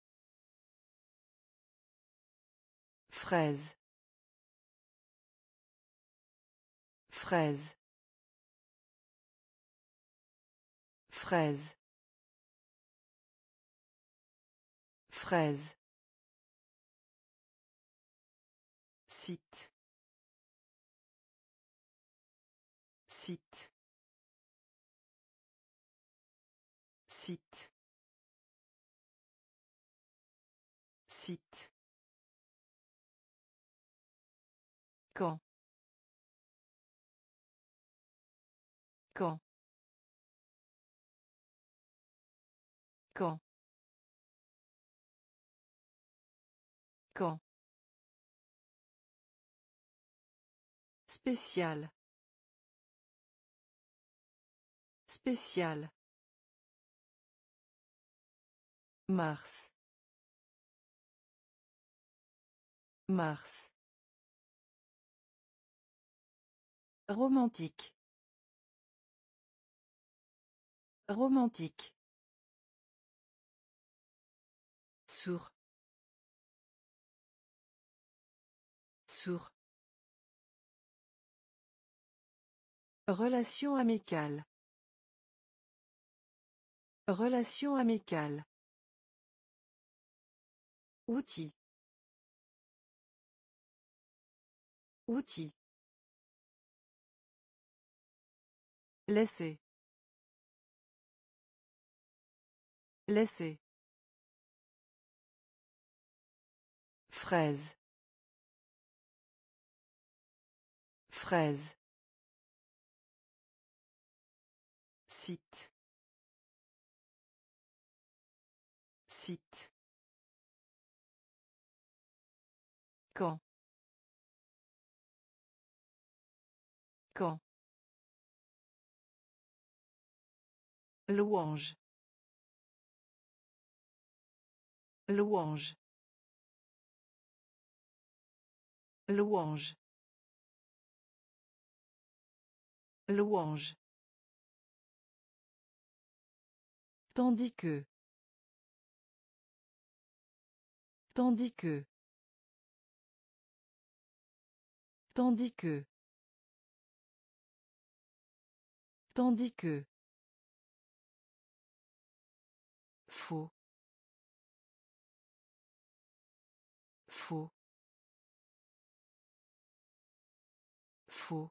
Speaker 1: Fraise. Fraise. Fraise. Fraise. Site. Site. Site. Site. Quand. Quand. Quand. Quand. Spécial. Spécial. Mars. Mars. Romantique. Romantique. Sourd. Sourd. Relation amicale. Relation amicale. Outil. Outil. Laisser. Laisser. Fraise. Fraise. Site. Site. Quand. Quand. Louange. Louange. Louange. Louange. Tandis que. Tandis que. Tandis que. Tandis que. Faux. Faux. Faux.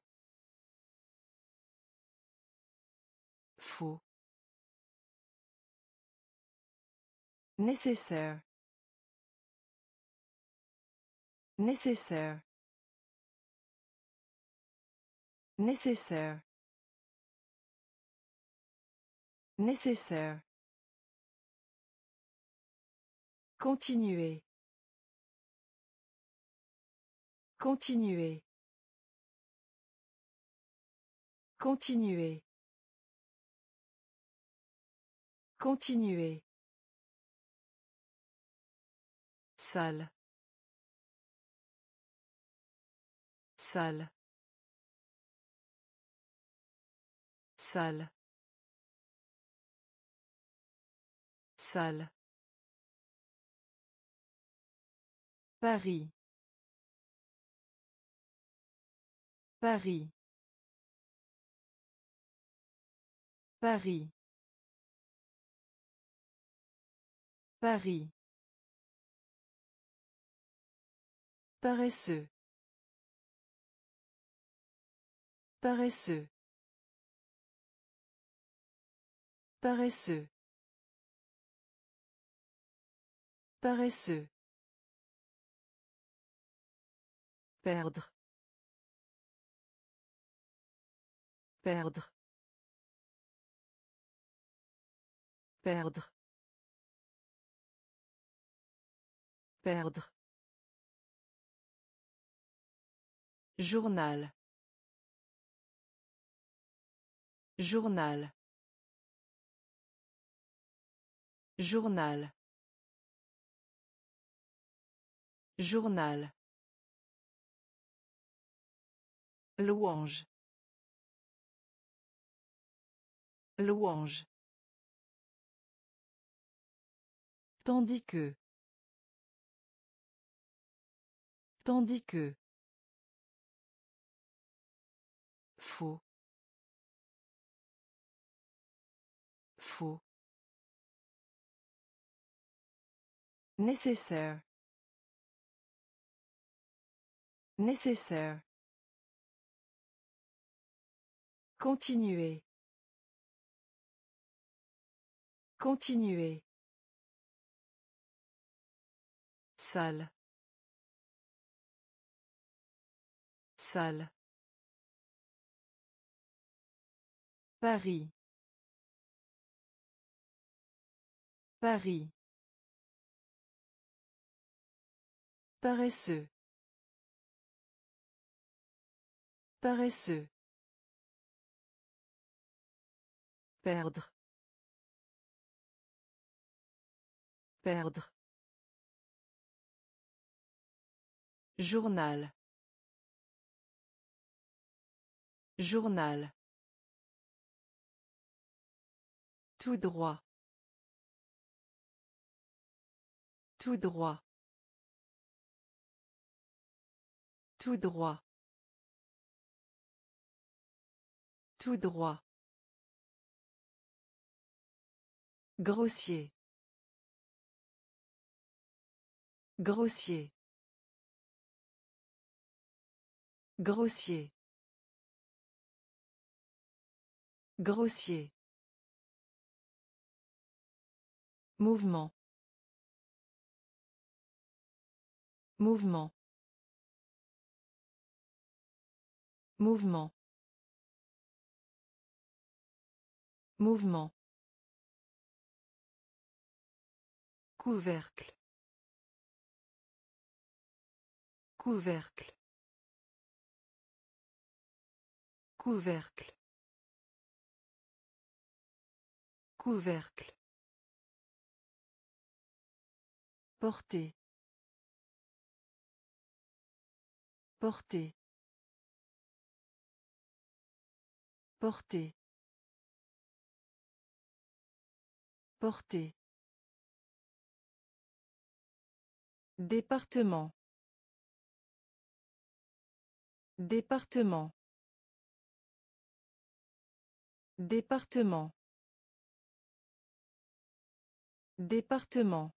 Speaker 1: Faux. Nécessaire. Nécessaire. Nécessaire. Nécessaire. Continuer. Continuer. Continuer. Continuer. Salle. Salle. Salle. Salle. Paris. Paris. Paris. Paris. Paresseux. Paresseux. Paresseux. Paresseux. Perdre. Perdre. Perdre. Perdre. Journal. Journal. Journal. Journal. Louange. Louange. Tandis que. Tandis que. Faux. Faux. Nécessaire. Nécessaire. Continuer. Continuer. Salle. Salle. Paris. Paris. Paresseux. Paresseux. Perdre. Perdre. Journal. Journal. Tout droit. Tout droit. Tout droit. Tout droit. Grossier. Grossier. Grossier. Grossier. Mouvement. Mouvement. Mouvement. Mouvement. Couvercle. Couvercle. Couvercle. Couvercle. Porter. Porter. Porter. Porter. Département. Département. Département. Département.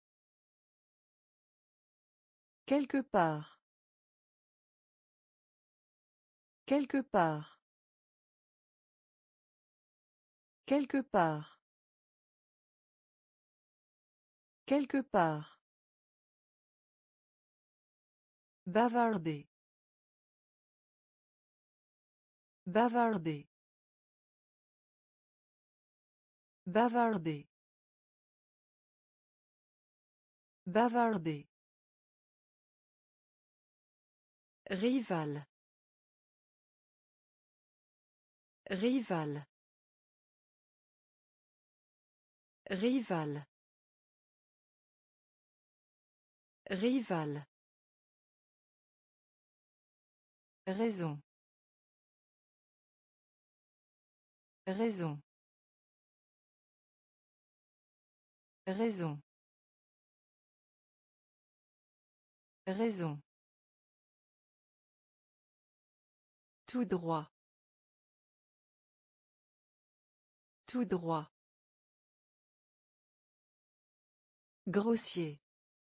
Speaker 1: Quelque part. Quelque part. Quelque part. Quelque part. Bavarder. Bavarder. Bavarder. Bavarder. Rival. Rival. Rival. Rival. Raison. Raison. Raison. Raison. Tout droit. Tout droit. Grossier.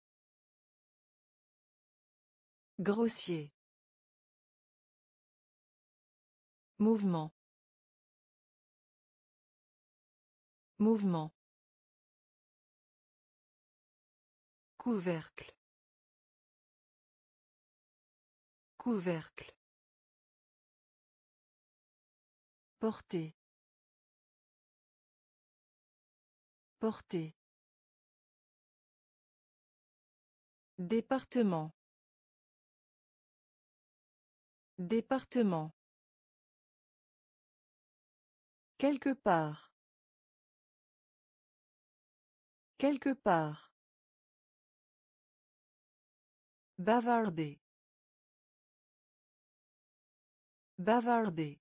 Speaker 1: Grossier. Mouvement. Mouvement. Couvercle. Couvercle. Porter. Porter. Département. Département. Quelque part. Quelque part. Bavarder. Bavarder.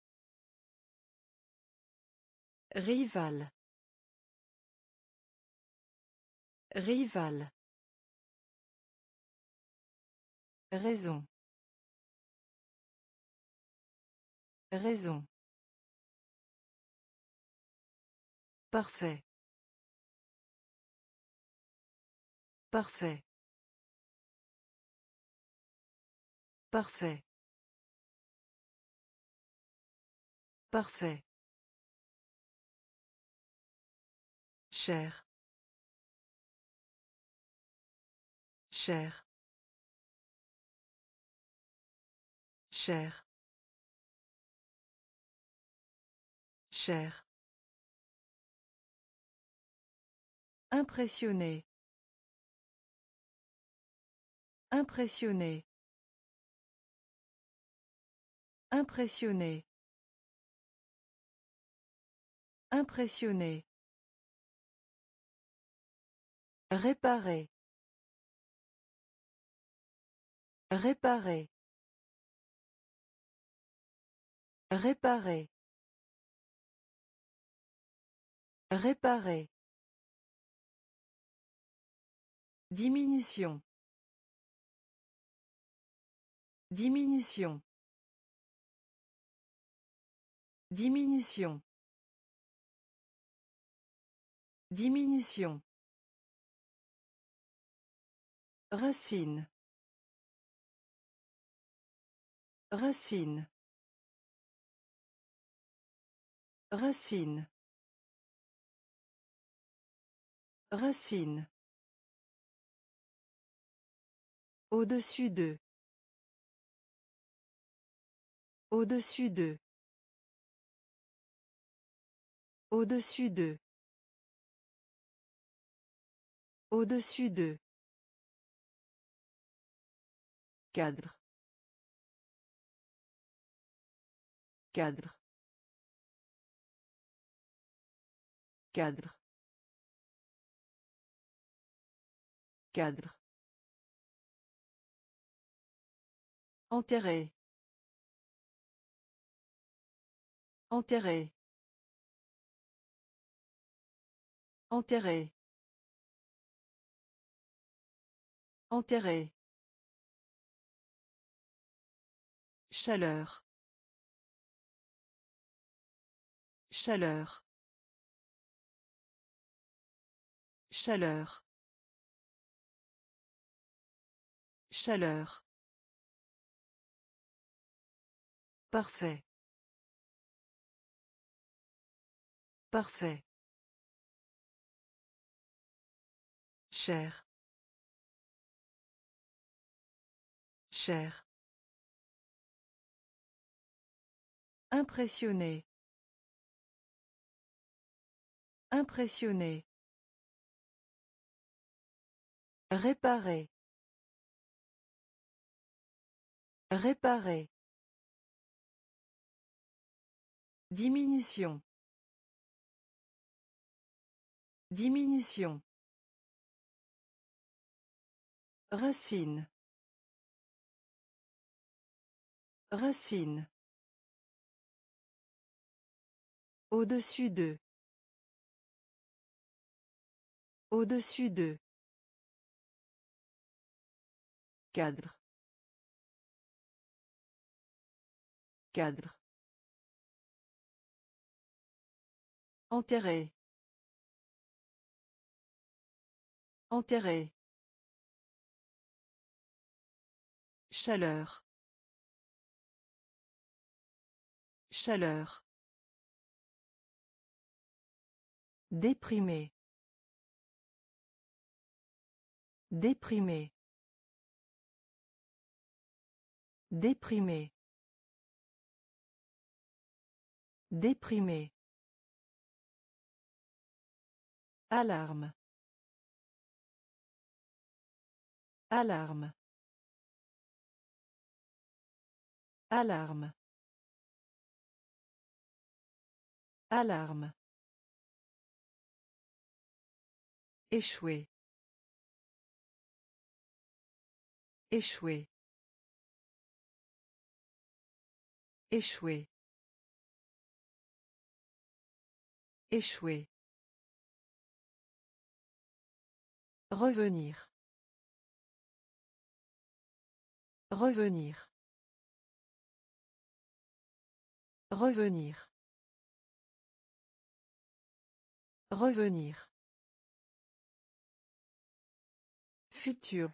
Speaker 1: Rival. Rival. Raison. Raison. Parfait. Parfait. Parfait. Parfait. Cher. Cher. Cher. Cher. Impressionné. Impressionné. Impressionné. Impressionné. Réparer. Réparer. Réparer. Réparer. Diminution. Diminution. Diminution. Diminution. Racine. Racine. Racine. Racine. Au-dessus d'eux. Au-dessus d'eux. Au-dessus d'eux. Au-dessus d'eux. Cadre. Cadre. Cadre. Cadre. Enterré. Enterré. Enterré. Enterré. Chaleur. Chaleur. Chaleur. Chaleur. Parfait. Parfait. Cher. Cher. Impressionné. Impressionné. Réparer. Réparer. Diminution. Diminution. Racine. Racine. Au-dessus d'eux. Au-dessus d'eux. Cadre. Cadre. Enterré. Enterré. Chaleur. Chaleur. Déprimé. Déprimé. Déprimé. Déprimé. Alarme. Alarme. Alarme. Alarme. Échouer. Échouer. Échouer. Échouer. Revenir. Revenir. Revenir. Revenir. Futur.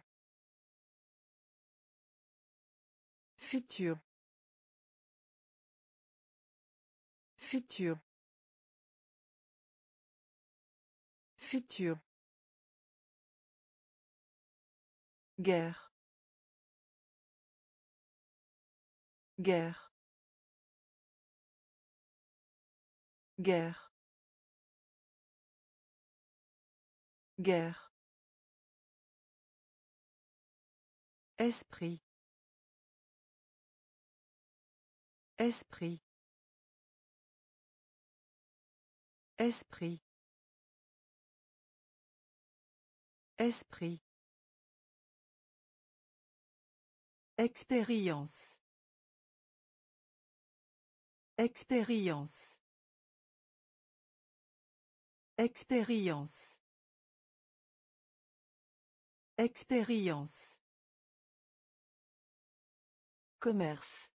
Speaker 1: Futur. Futur. Futur. Guerre. Guerre. Guerre. Guerre. Esprit. Esprit. Esprit. Esprit. Expérience. Expérience. Expérience. Expérience. Commerce.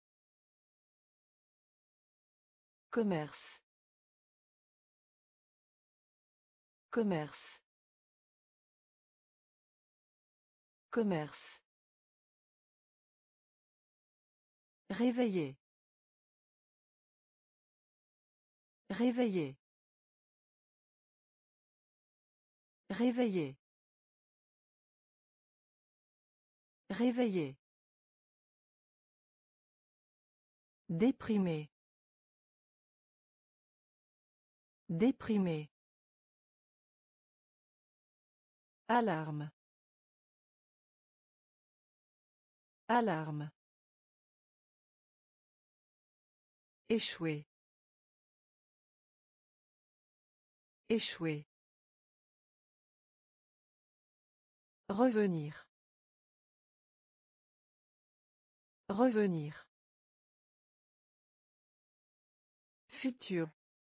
Speaker 1: Commerce. Commerce. Commerce. Réveiller. Réveiller. Réveiller. Réveiller. Déprimé. Déprimé. Alarme. Alarme. Échouer. Échouer. Revenir. Revenir. Futur.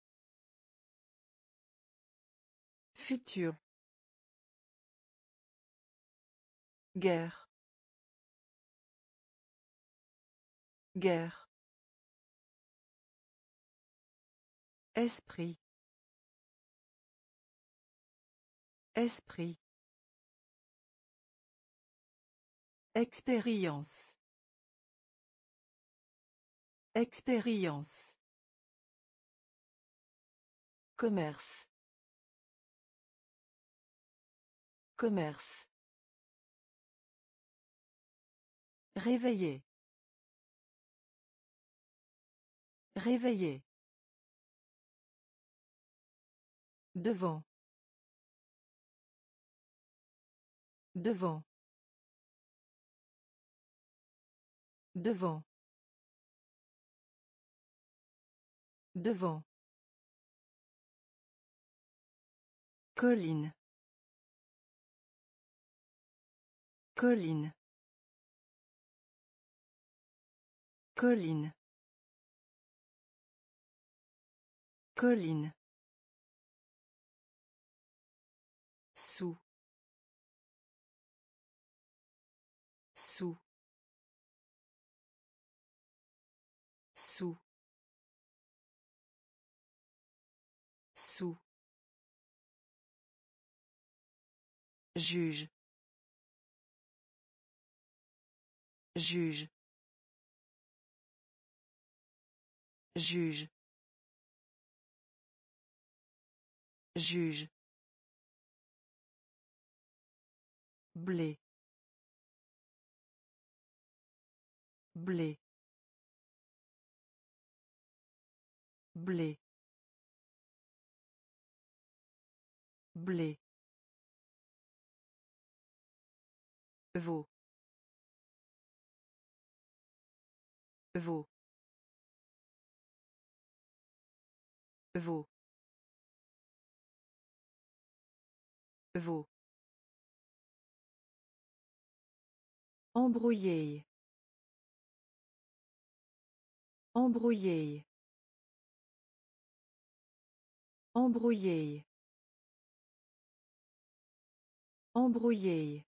Speaker 1: Futur. Guerre. Guerre. Esprit. Esprit. Expérience. Expérience. Commerce. Commerce. Réveiller. Réveiller. Devant. Devant. Devant. Devant. Colline. Colline. Colline. Colline. Sous. Sous. Sous. Sous. Juge. Juge. Juge. Juge. Blé. Blé. Blé. Blé. Veau. Veau. Veau. Veau. Embrouiller. Embrouiller. Embrouiller. Embrouiller.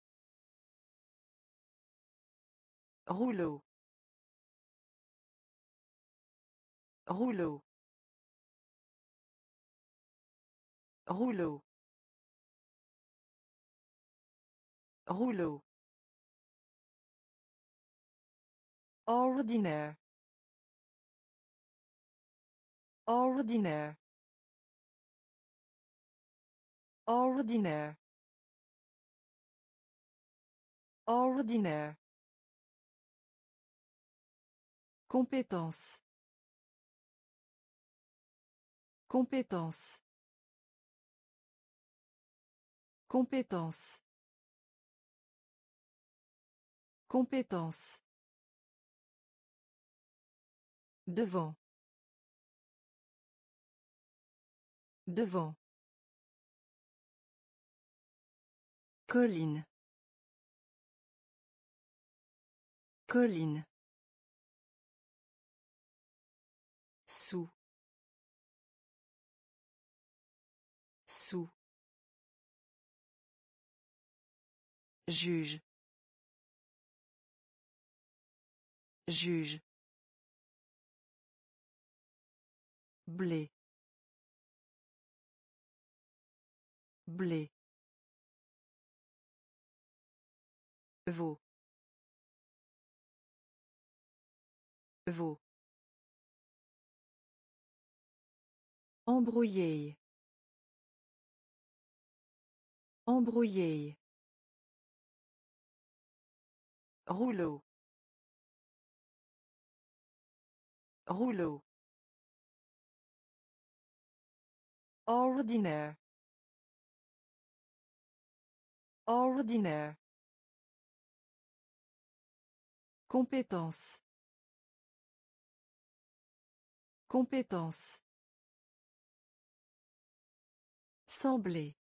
Speaker 1: Rouleau. Rouleau. Rouleau. Rouleau. Ordinaire. Ordinaire. Ordinaire. Ordinaire. Compétence. Compétence. Compétence. Compétence. Devant. Devant. Colline. Colline. Sous. Sous. Juge. Juge. Blé. Blé. Veau. Veau. Embrouiller. Embrouiller. Rouleau. Rouleau. Ordinaire. Ordinaire. Compétence. Compétence. Sembler.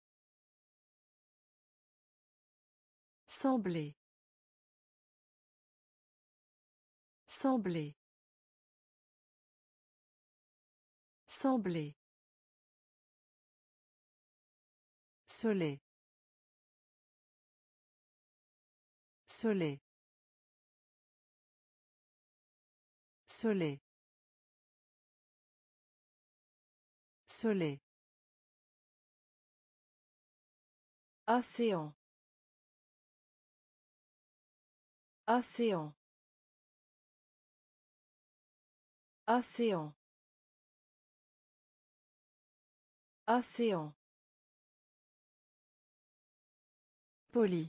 Speaker 1: Sembler. Sembler. Sembler. Soleil. Soleil. Soleil. Soleil. Océan. Océan. Océan. Océan. Poli.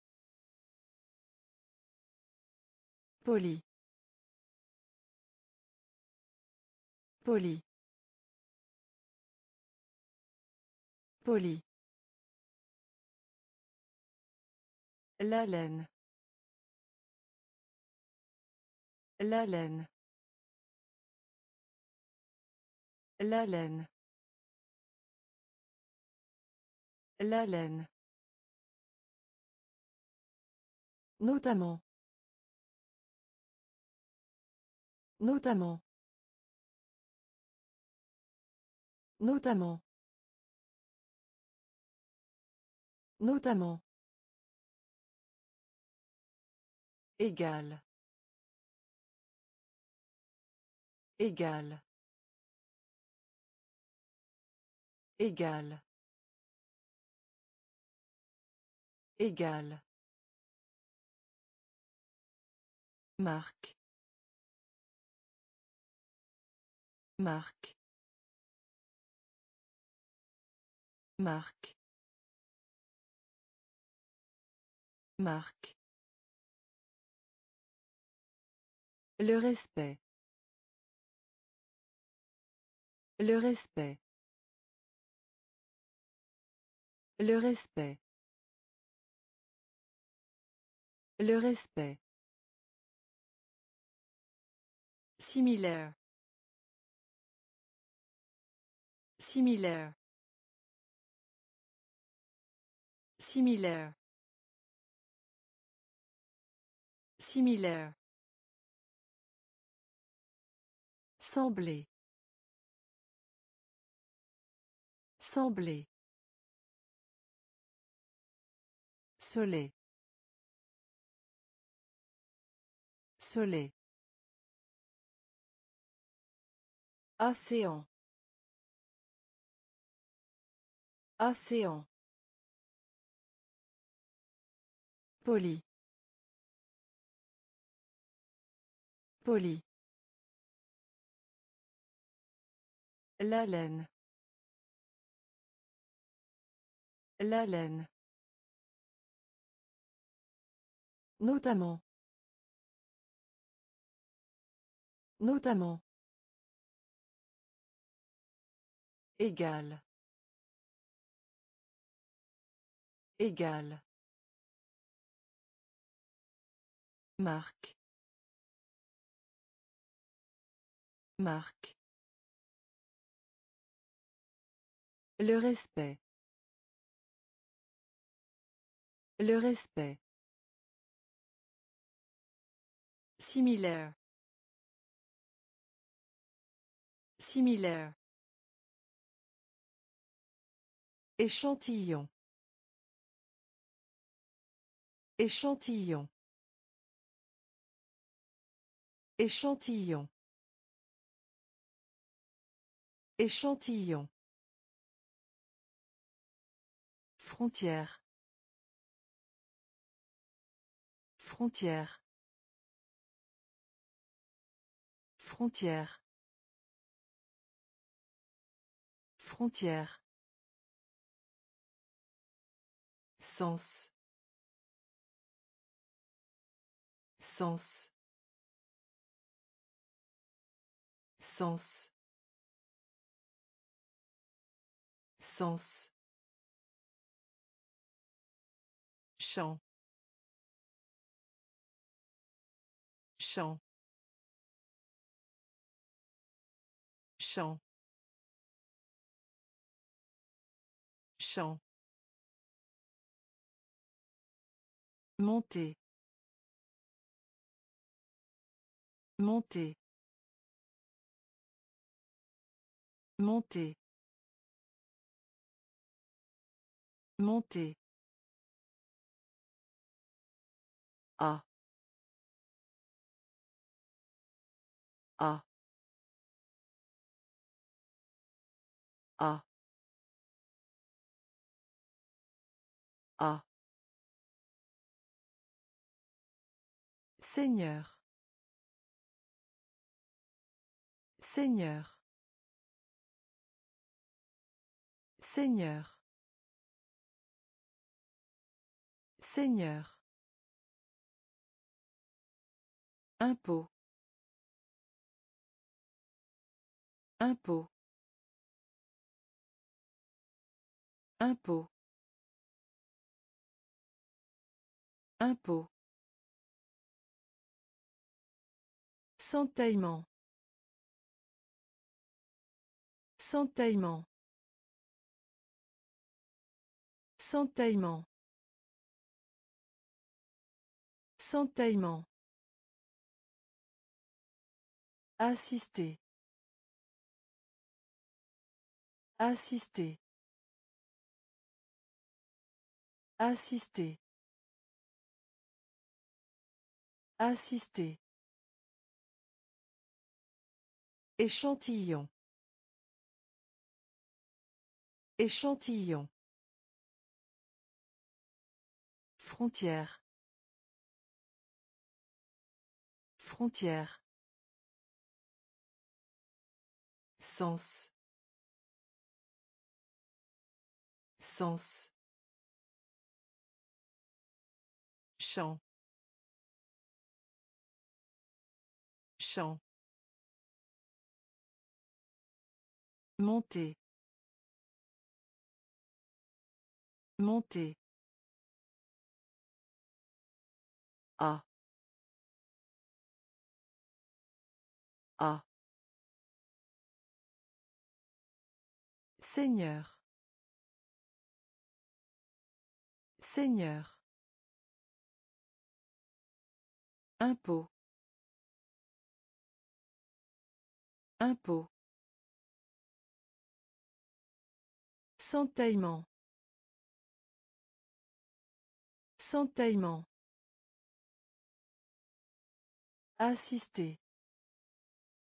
Speaker 1: Poli. Poli. Poli. La laine. La laine. La laine. La laine. Notamment. Notamment. Notamment. Notamment. Égal. Égal. Égal. Égal. Marque. Marque. Marque. Marque. Le respect. Le respect. Le respect. Le respect. Similaire. Similaire. Similaire. Similaire. Sembler. Sembler. Soleil. Soleil. Océan. Océan. Poli. Poli. La laine. La laine. Notamment. Notamment. Égal. Égal. Marque. Marque. Le respect. Le respect. Similaire. Similaire. Échantillon. Échantillon. Échantillon. Échantillon. Frontière. Frontière. Frontière. Frontière. Sens. Sens. Sens. Sens. Champ. Champ. Champ. Champ. Monter. Monter. Monter. Monter. A. A. A. A. Seigneur. Seigneur. Seigneur. Seigneur. Impôt. Impôt. Impôt. Impôt. Centaillement. Centaillement. Centaillement. Centaillement. Assister. Assister. Assister. Assister. Échantillon. Échantillon. Frontière. Frontière. Sens. Sens. Champ. Champ. Monter. Monter. A. A. Seigneur. Seigneur. Impôt. Impôt. Centaillement. Centaillement. Assister.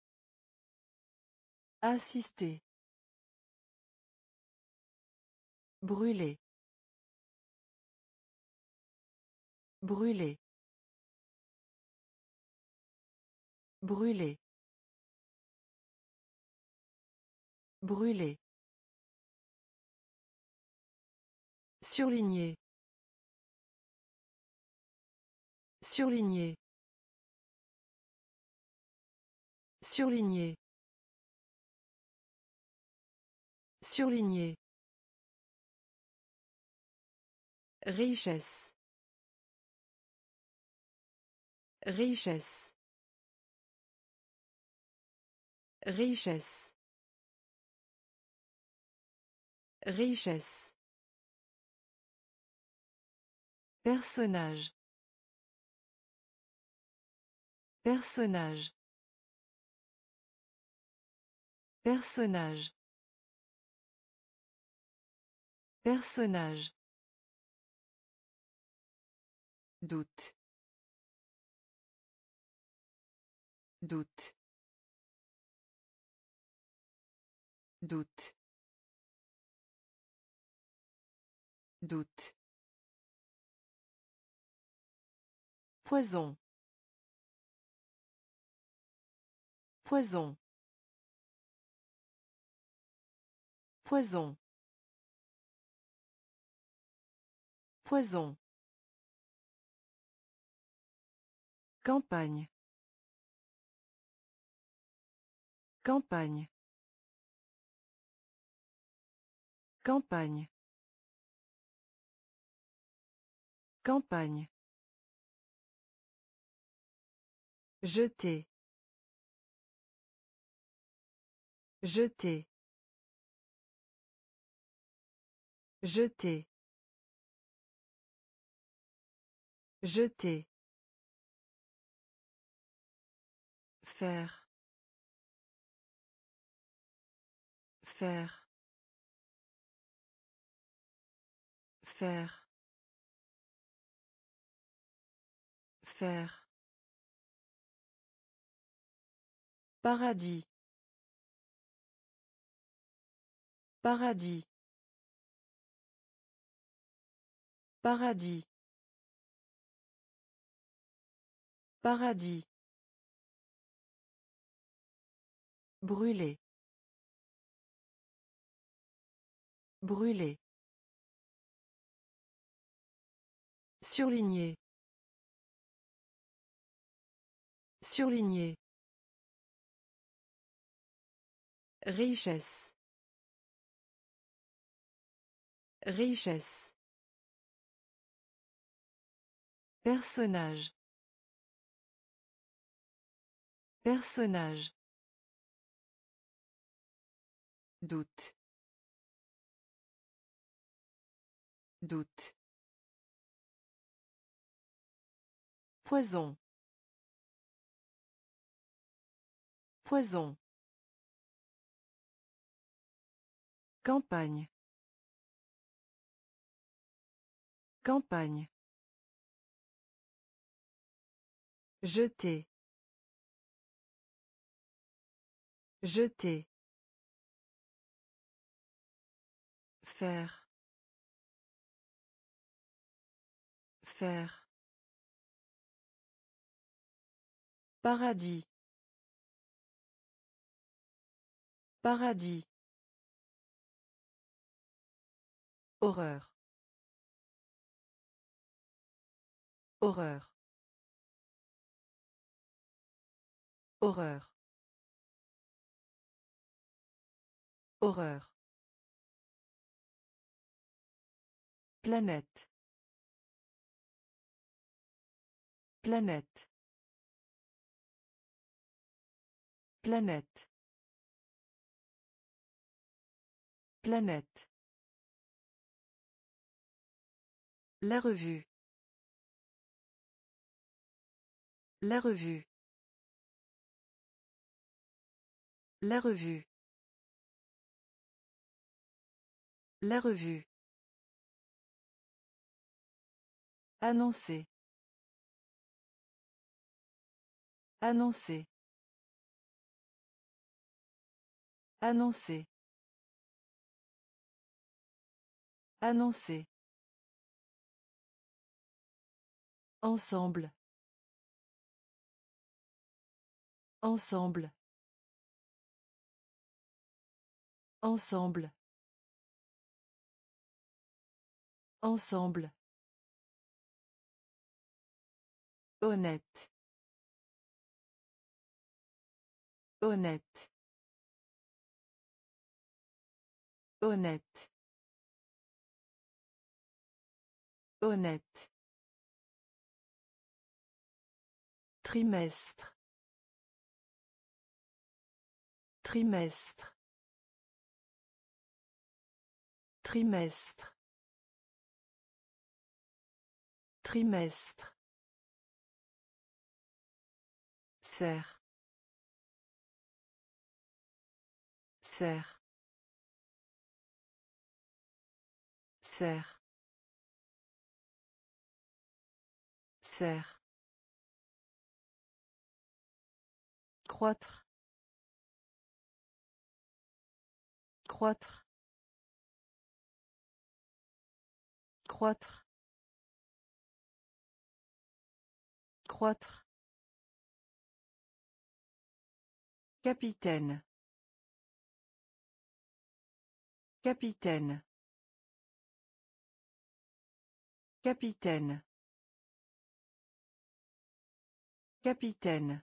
Speaker 1: Assister. Brûler. Brûler. Brûler. Brûler. Surligner. Surligner. Surligner. Surligner. Richesse. Richesse. Richesse. Richesse. Personnage. Personnage. Personnage. Personnage. Doute. Doute. Doute. Doute. Poison. Poison. Poison. Poison. Campagne. Campagne. Campagne. Campagne. Jeter. Jeter. Jeter. Jeter. Faire. Faire. Faire. Faire. Paradis. Paradis. Paradis. Paradis. Brûler. Brûler. Surligner. Surligner. Richesse. Richesse. Personnage. Personnage. Doute. Doute. Poison. Poison. Campagne. Campagne. Jeter. Jeter. Faire. Faire. Paradis. Paradis. Horreur. Horreur. Horreur. Horreur. Planète. Planète. Planète. Planète. La revue. La revue. La revue. La revue. Annoncer. Annoncer. Annoncer. Annoncer. Ensemble. Ensemble. Ensemble. Ensemble. Honnête. Honnête. Honnête. Honnête. Trimestre. Trimestre. Trimestre. Trimestre. Serre. Serre. Serre. Serre. Croître. Croître. Croître. Croître. Capitaine. Capitaine. Capitaine. Capitaine.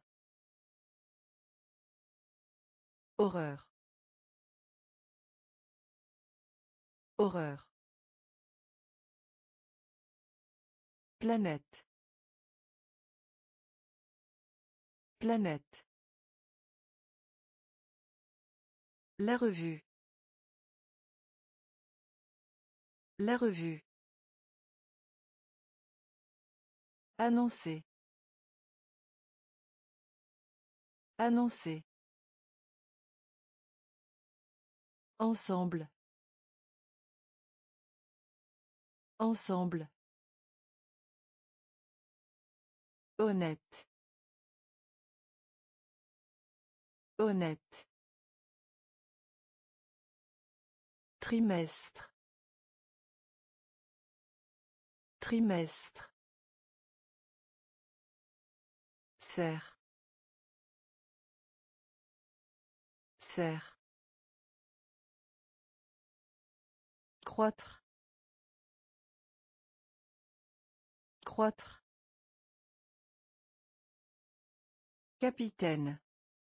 Speaker 1: Horreur. Horreur. Planète. Planète. La revue. La revue. Annoncer. Annoncer. Ensemble. Ensemble. Honnête. Honnête. Trimestre. Trimestre. Serre. Serre. Croître. Croître. Capitaine.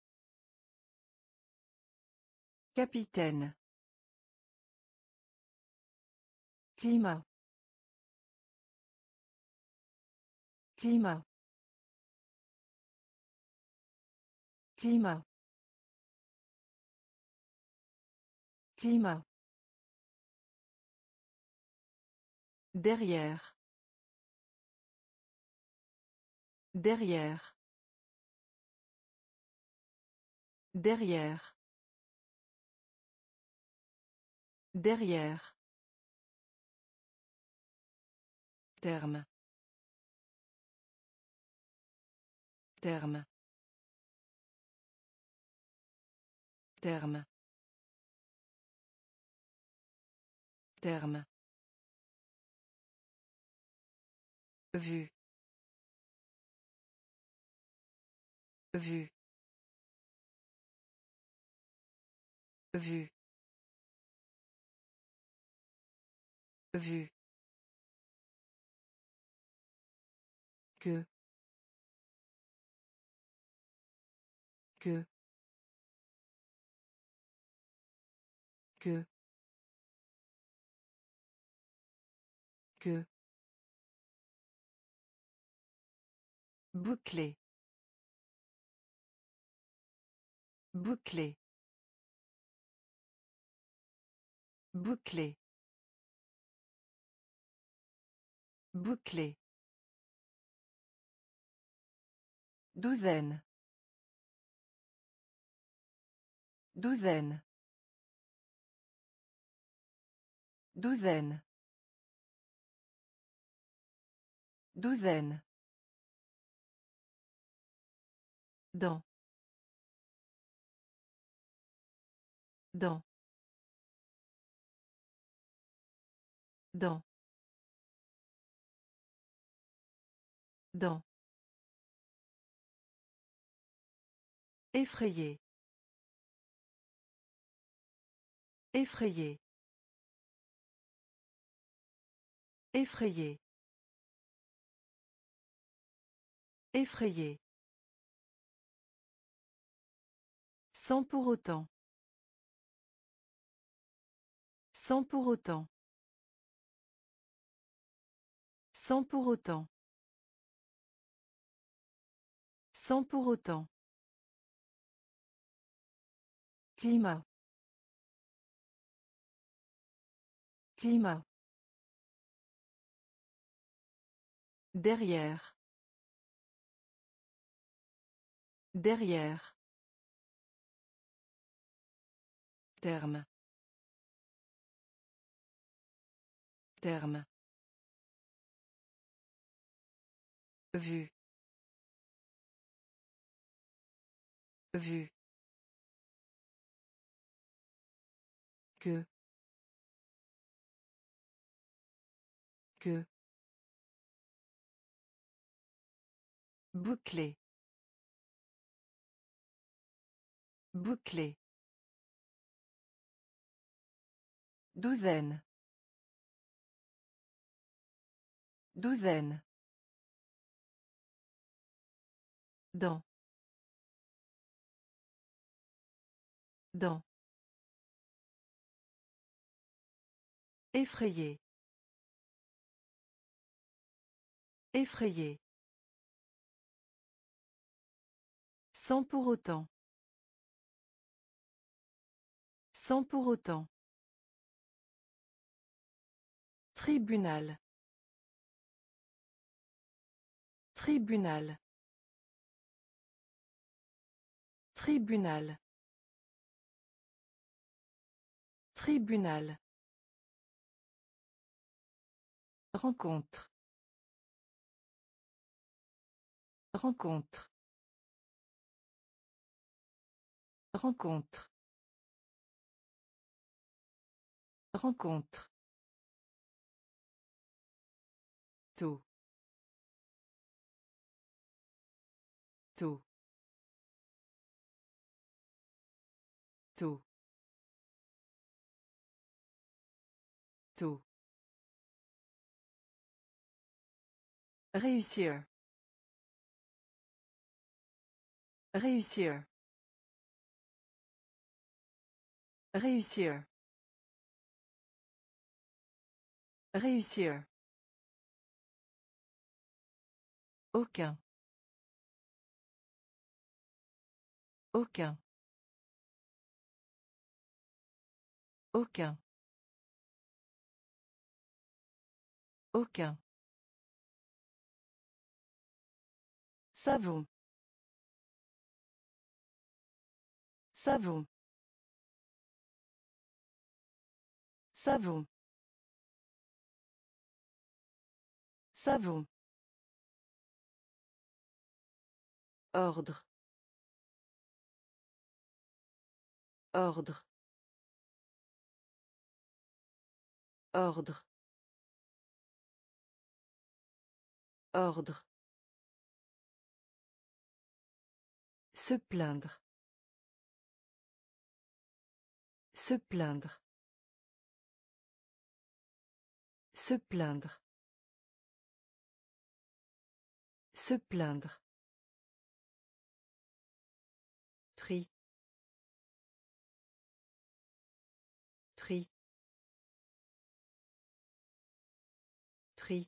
Speaker 1: Capitaine. Climat. Climat. Climat. Climat. Derrière. Derrière. Derrière. Derrière. Terme. Terme. Terme. Terme. Vue. Vue. Vue. Vue. Que. Que. Que. Que. Bouclé. Bouclé. Bouclé. Bouclé. Douzaine. Douzaine. Douzaine. Douzaine. Dans. Dans. Dans. Dans. Effrayé. Effrayé. Effrayé. Effrayé. Sans pour autant. Sans pour autant. Sans pour autant. Sans pour autant. Climat. Climat. Derrière. Derrière. Terme. Terme. Vue. Vue. Que. Que. Bouclé. Bouclé. Douzaine. Douzaine. Dans. Dans. Effrayé. Effrayé. Sans pour autant. Sans pour autant. Tribunal. Tribunal. Tribunal. Tribunal. Rencontre. Rencontre. Rencontre. Rencontre. Tôt. Tôt. Tôt. Tôt. Réussir. Réussir. Réussir. Réussir. Aucun. Aucun. Aucun. Aucun. Savon. Savon. Savon. Savon. Ordre. Ordre. Ordre. Ordre. Se plaindre. Se plaindre. Se plaindre. Se plaindre. Prix. Prix. Prix.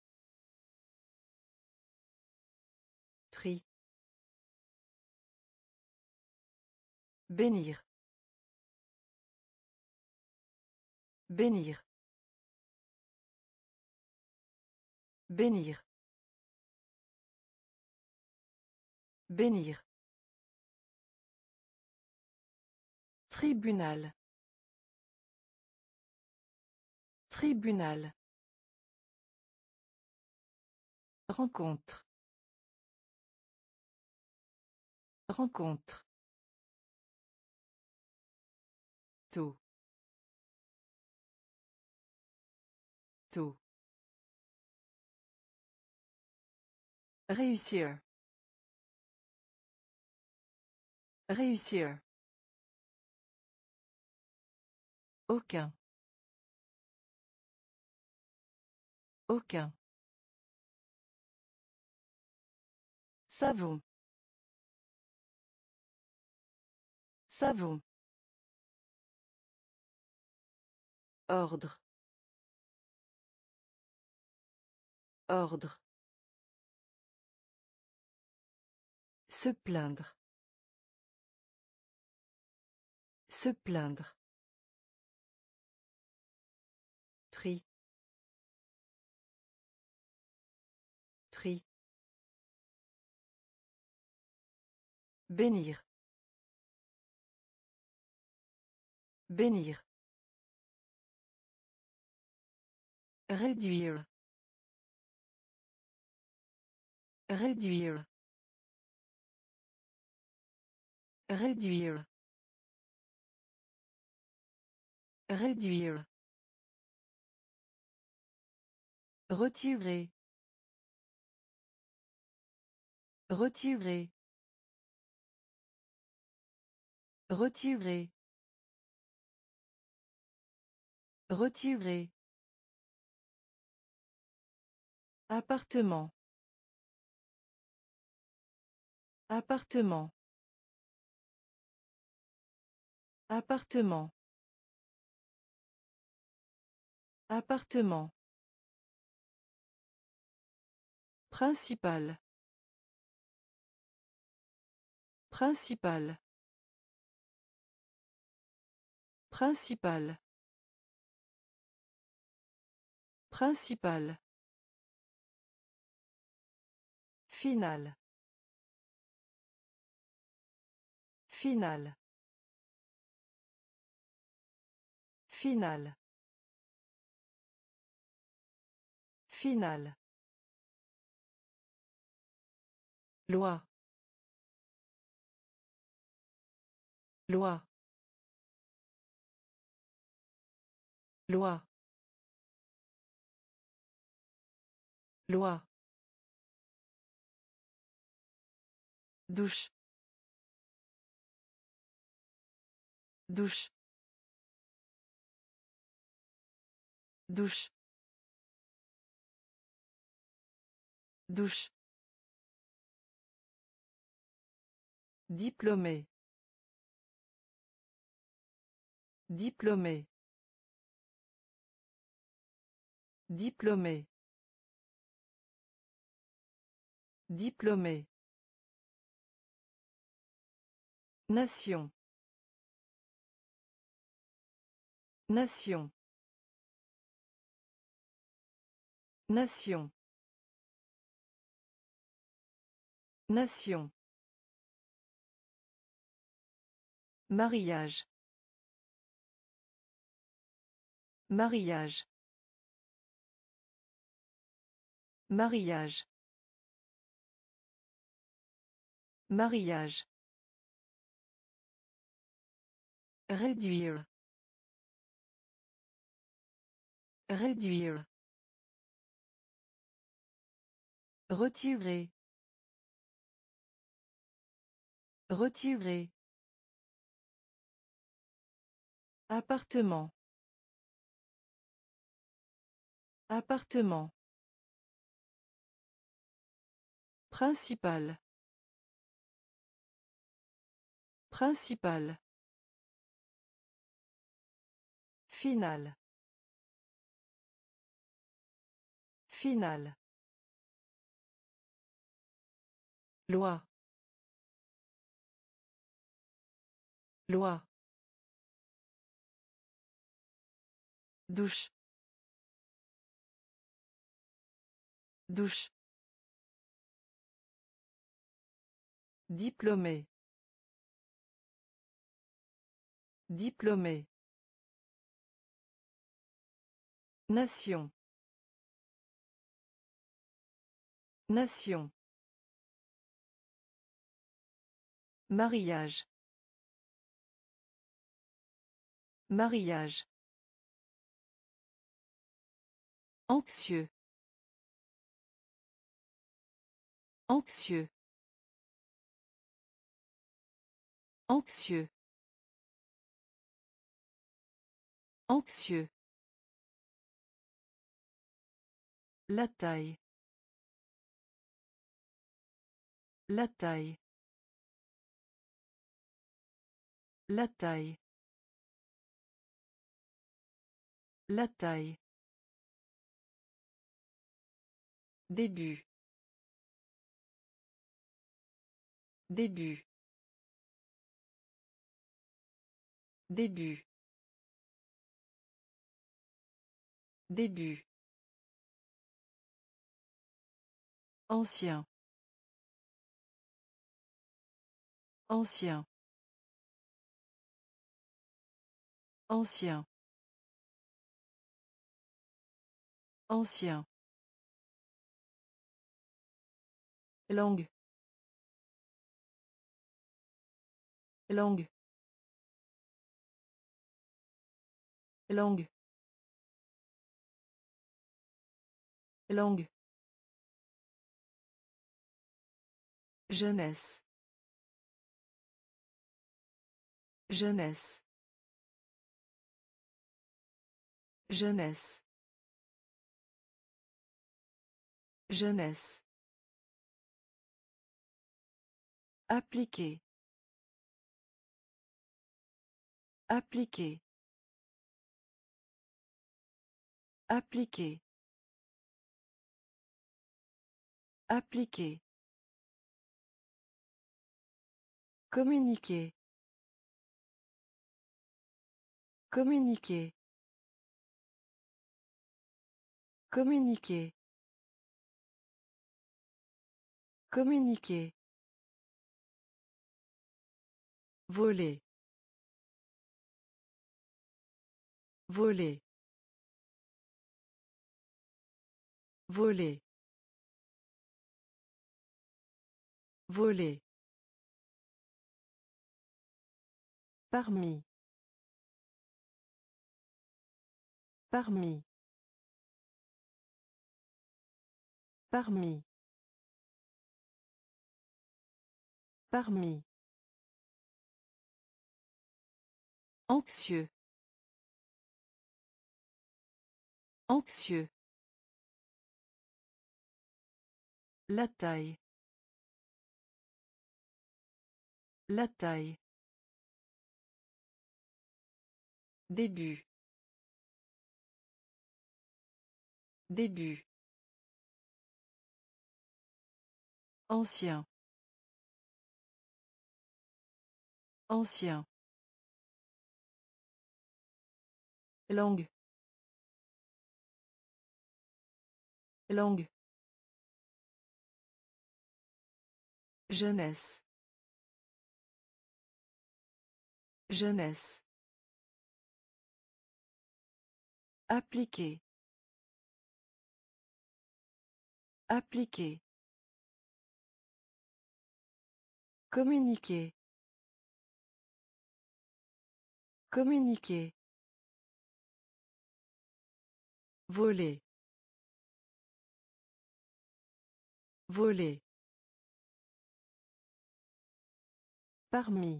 Speaker 1: Prix. Bénir. Bénir. Bénir. Bénir. Tribunal. Tribunal. Rencontre. Rencontre. Tôt. Costaud. Réussir. Réussir. Aucun. Aucun. Savon. Savon. Ordre. Ordre. Se plaindre. Se plaindre. Prix. Prix. Bénir. Bénir. Réduire. Réduire. Réduire. Réduire. Retirer. Retirer. Retirer. Retirer. Appartement. Appartement. Appartement. Appartement. Principal. Principal. Principal. Principal. Final. Final. Final. Final. Loi. Loi. Loi. Loi. Douche. Douche. Douche. Douche. Diplômé. Diplômé. Diplômé. Diplômé. Nation. Nation. Nation. Nation. Mariage. Mariage. Mariage. Mariage. Réduire. Réduire. Retirer. Retirer. Appartement. Appartement. Principal. Principal. Final. Final. Loi. Loi. Douche. Douche. Diplômé. Diplômé. Nation. Nation. Mariage. Mariage. Anxieux. Anxieux. Anxieux. Anxieux. La taille. La taille. La taille. La taille. Début. Début. Début. Début. Ancien. Ancien. Ancien. Ancien. Langue. Langue. Langue. Langue. Jeunesse. Jeunesse. Jeunesse. Jeunesse. Appliquer. Appliquer. Appliquer. Appliquer. Communiquer. Communiquer. Communiquer. Communiquer. Voler. Voler. Voler. Voler. Parmi. Parmi. Parmi. Parmi. Anxieux. Anxieux. La taille. La taille. Début. Début. Ancien. Ancien. Langue. Langue. Jeunesse. Jeunesse. Appliquer. Appliquer. Communiquer. Communiquer. Voler. Voler. Parmi.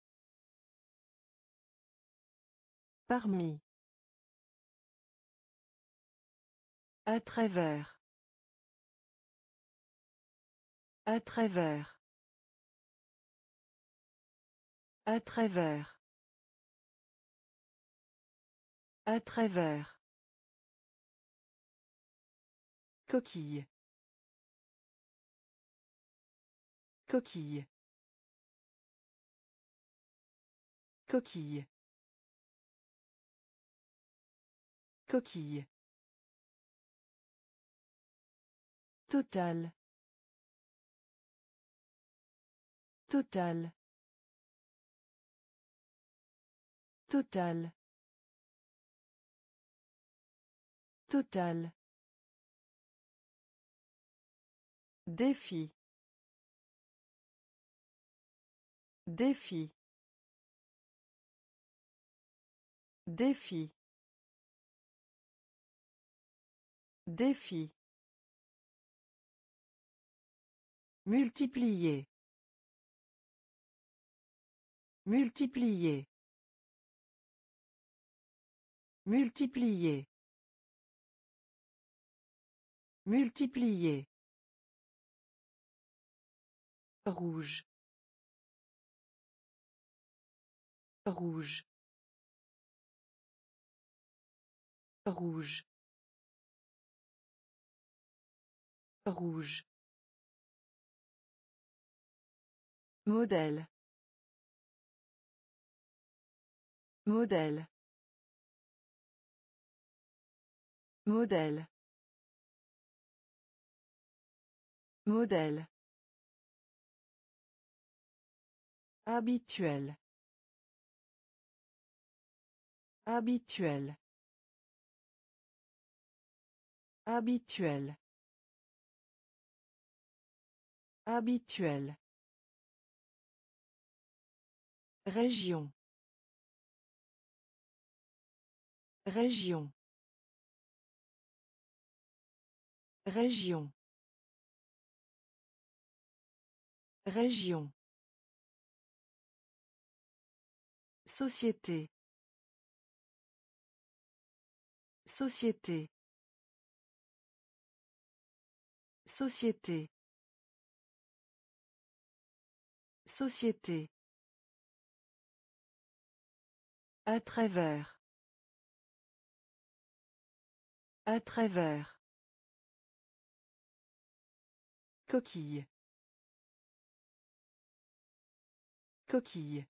Speaker 1: Parmi. À travers. À travers. À travers. À travers. Coquille. Coquille. Coquille. Coquille. Total. Total. Total. Total. Défi. Défi. Défi. Défi. Multiplier. Multiplier. Multiplier. Multiplier. Rouge. Rouge. Rouge. Rouge. Modèle. Modèle. Modèle. Modèle. Habituel. Habituel. Habituel. Habituel. Région. Région. Région. Région. Société. Société. Société. Société. À travers. À travers. Coquille. Coquille.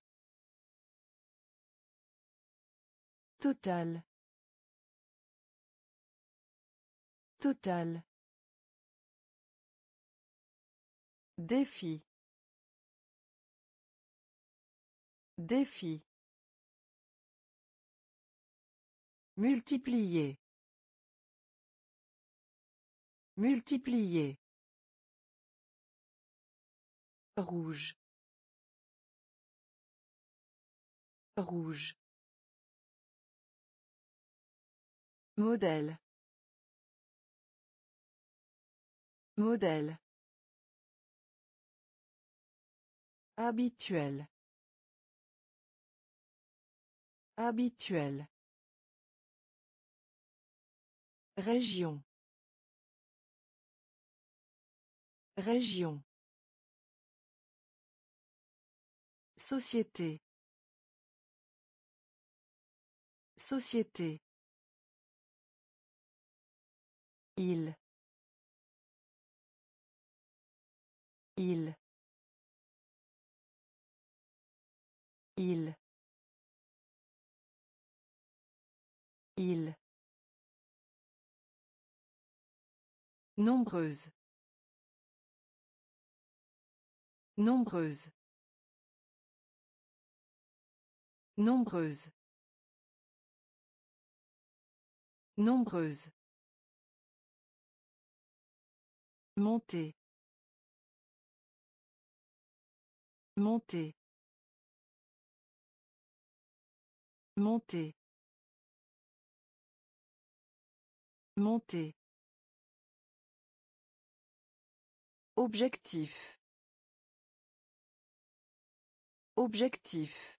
Speaker 1: Total. Total. Défi. Défi. Multiplier. Multiplier. Rouge. Rouge. Modèle. Modèle. Habituel. Habituel. Région. Région. Société. Société. Il. Il. Il. Il. Nombreuse. Nombreuse. Nombreuse. Nombreuse. Monter. Monter. Monter. Monter. Objectif. Objectif.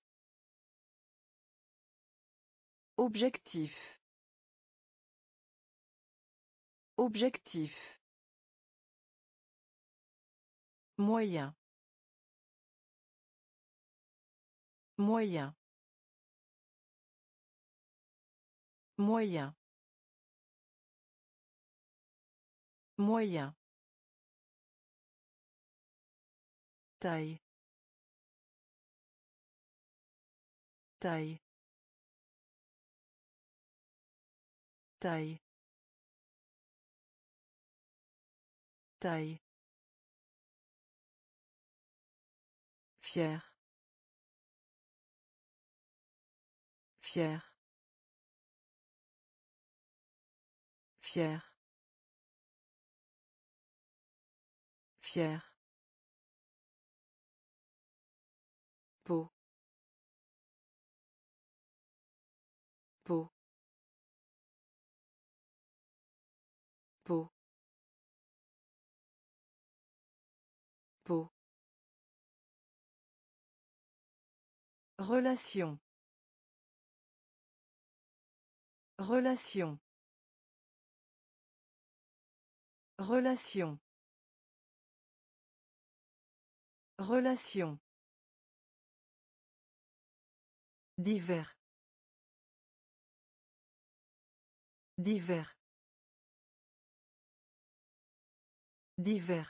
Speaker 1: Objectif. Objectif. Moyen. Moyen. Moyen. Moyen. Taille. Taille. Taille. Taille. Fier. Fier. Fier. Fier. Peau. Peau. Relation. Relation. Relation. Relation. Divers. Divers. Divers.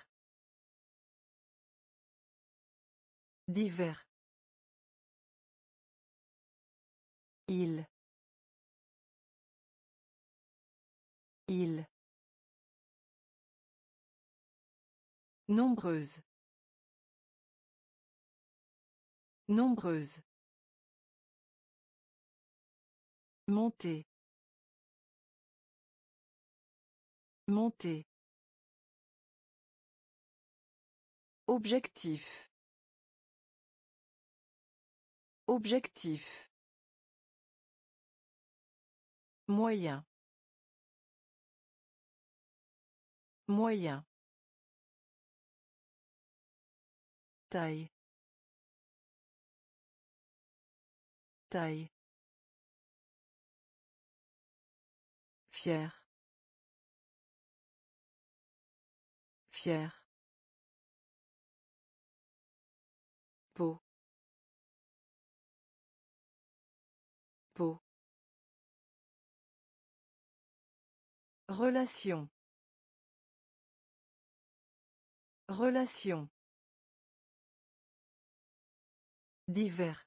Speaker 1: Divers. Il. Il. Nombreuse. Nombreuse. Monter. Monter. Objectif. Objectif. Moyen. Moyen. Taille. Taille. Fier. Fier. Peau. Peau. Relation. Relation. Divers.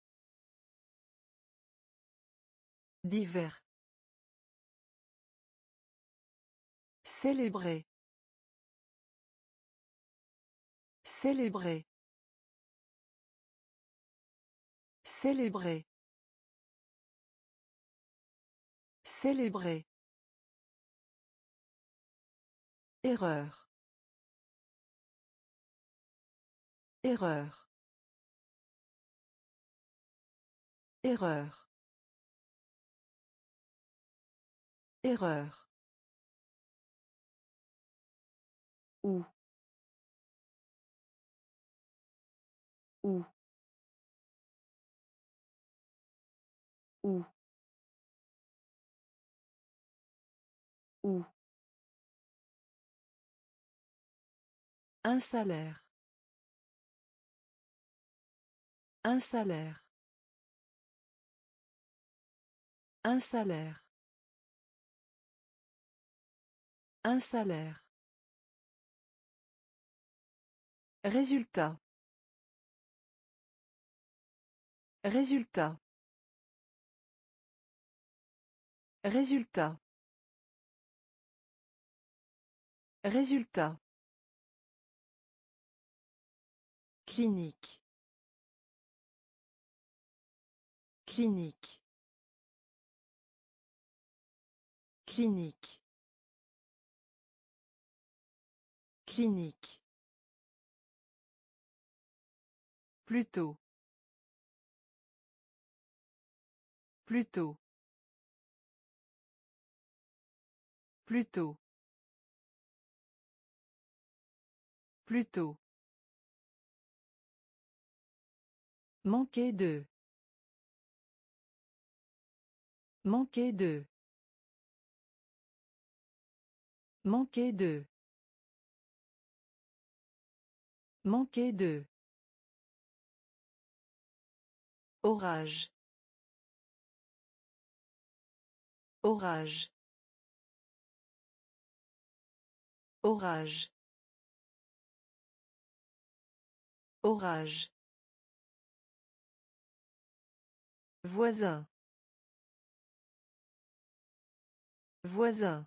Speaker 1: Divers. Célébrer. Célébrer. Célébrer. Célébrer. Erreur. Erreur. Erreur. Erreur. Ou. Ou. Ou. Ou. Un salaire. Un salaire. Un salaire. Un salaire. Résultat. Résultat. Résultat. Résultat. Clinique. Clinique. Clinique. Clinique. Plutôt. Plutôt. Plutôt. Plutôt. Manquer de. Manquer de. Manquer de. Manquer de. Orage. Orage. Orage. Orage. Voisin. Voisin.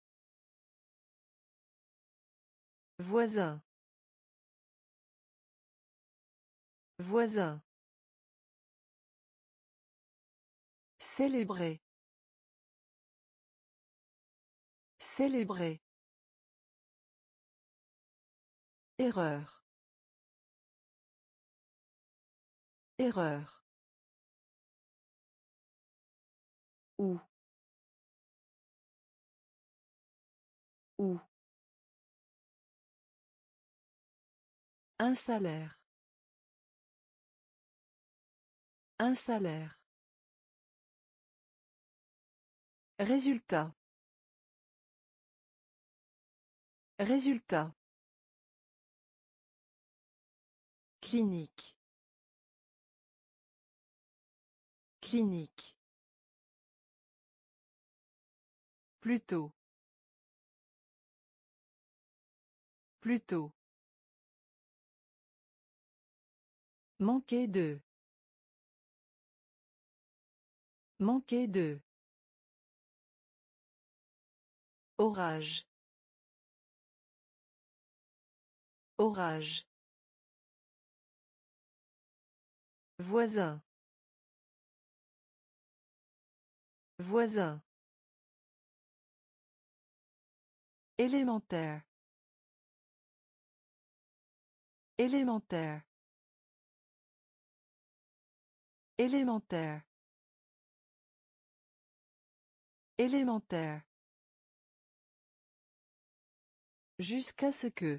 Speaker 1: Voisin. Voisin. Célébrer. Célébrer. Erreur. Erreur. Ou. Ou. Un salaire. Un salaire. Résultat. Résultat. Clinique. Clinique. Plutôt. Plutôt. Manquer de. Manquer de. Orage. Orage. Voisin. Voisin. Élémentaire. Élémentaire. Élémentaire. Élémentaire. Jusqu'à ce que.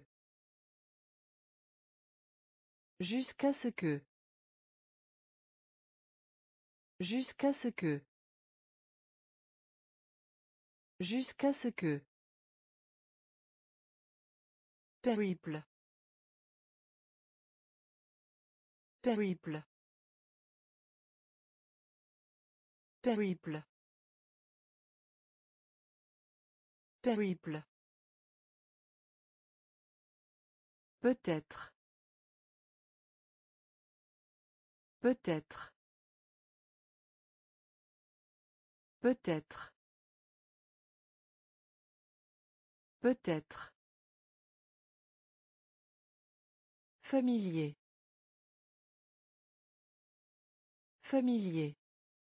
Speaker 1: Jusqu'à ce que. Jusqu'à ce que. Jusqu'à ce que. Périple. Périple. Périple. Périple. Peut-être. Peut-être. Peut-être. Peut-être. Familier. Familier.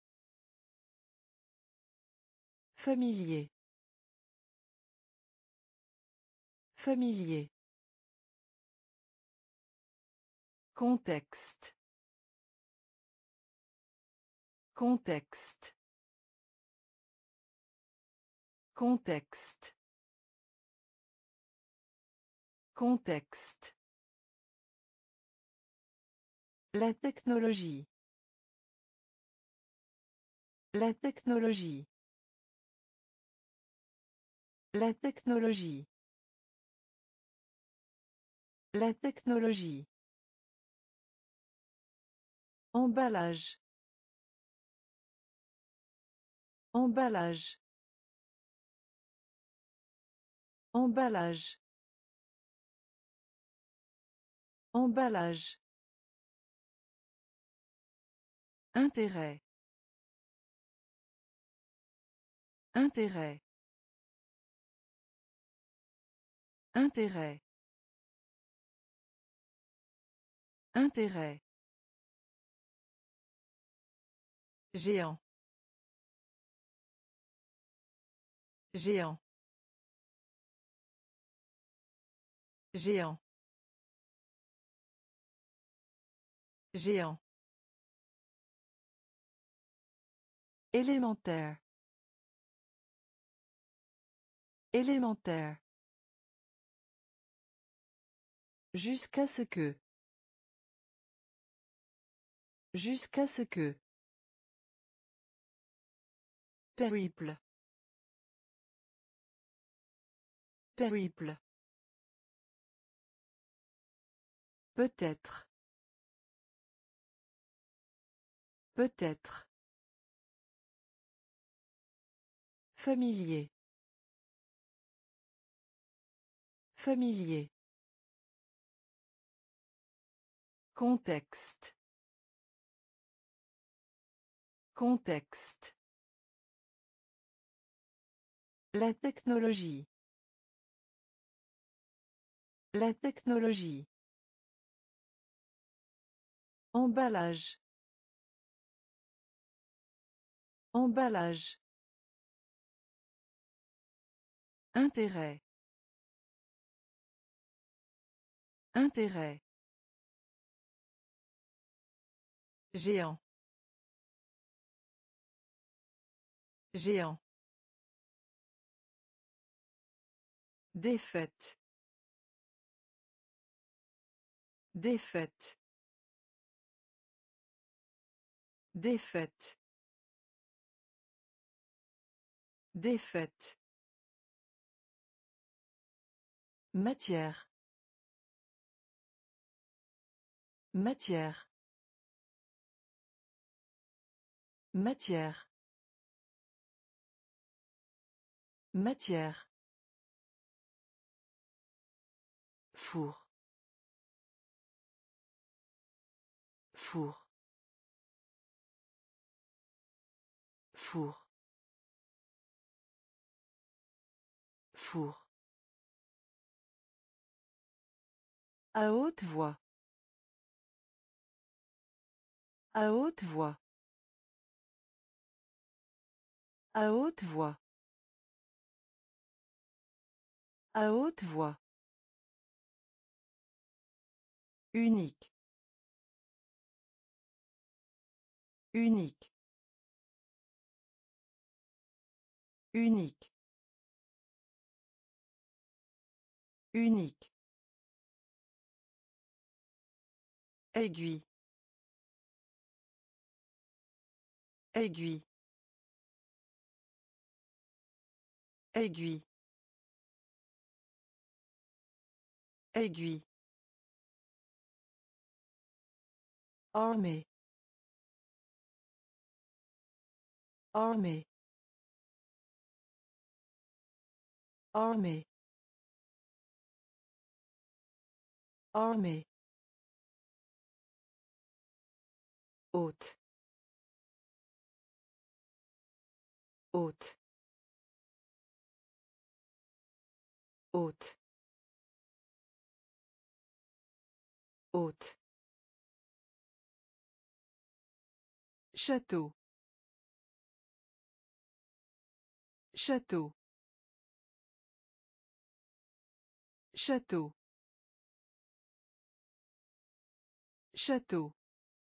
Speaker 1: Familier. Familier. Contexte. Contexte. Contexte. Contexte. La technologie. La technologie. La technologie. La technologie. Emballage. Emballage. Emballage. Emballage. Intérêt. Intérêt. Intérêt. Intérêt. Géant. Géant. Géant. Géant. Élémentaire. Élémentaire. Jusqu'à ce que. Jusqu'à ce que. Périple. Périple. Peut-être. Peut-être. Familier. Familier. Contexte. Contexte. La technologie. La technologie. Emballage. Emballage. Intérêt. Intérêt. Géant. Géant. Défaite. Défaite. Défaite. Défaite. Matière. Matière. Matière. Matière. Four. Four. Four. Four. À haute voix. À haute voix. À haute voix. À haute voix. Unique. Unique. Unique. Unique. Aiguille. Aiguille. Aiguille. Aiguille. Armée. Armée. Armée. Armée. Haute. Haute. Haute. Haute. Château. Château. Château. Château.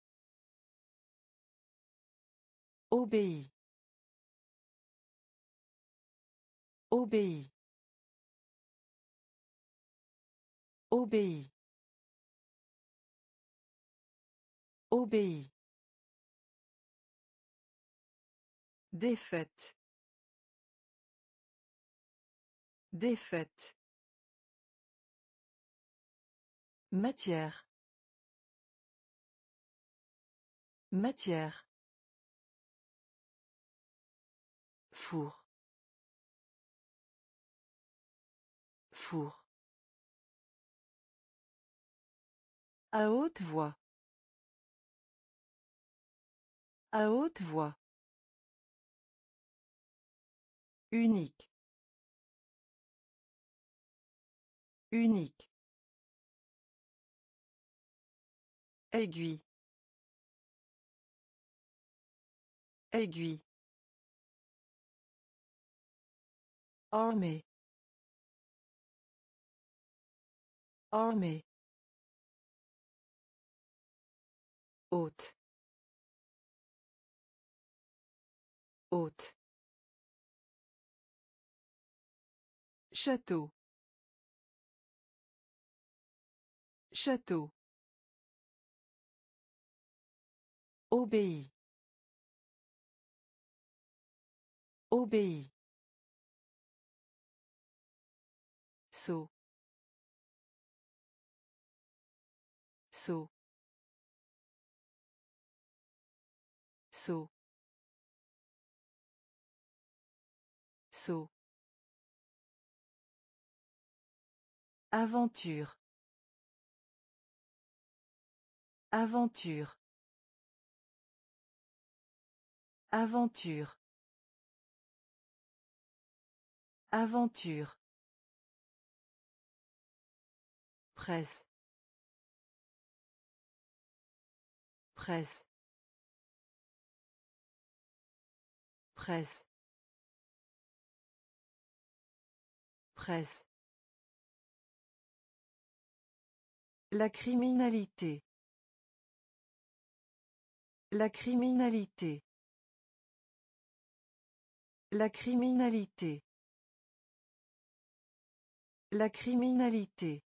Speaker 1: Obéit. Obéit. Obéit. Obéit. Défaite. Défaite. Matière. Matière. Four. Four. À haute voix. À haute voix. Unique. Unique. Aiguille. Aiguille. Armée. Armée. Haute. Haute. Château. Château. Obéit. Obéit. Saut. Saut. Saut. Saut. Aventure. Aventure. Aventure. Aventure. Presse. Presse. Presse. Presse. La criminalité. La criminalité. La criminalité. La criminalité.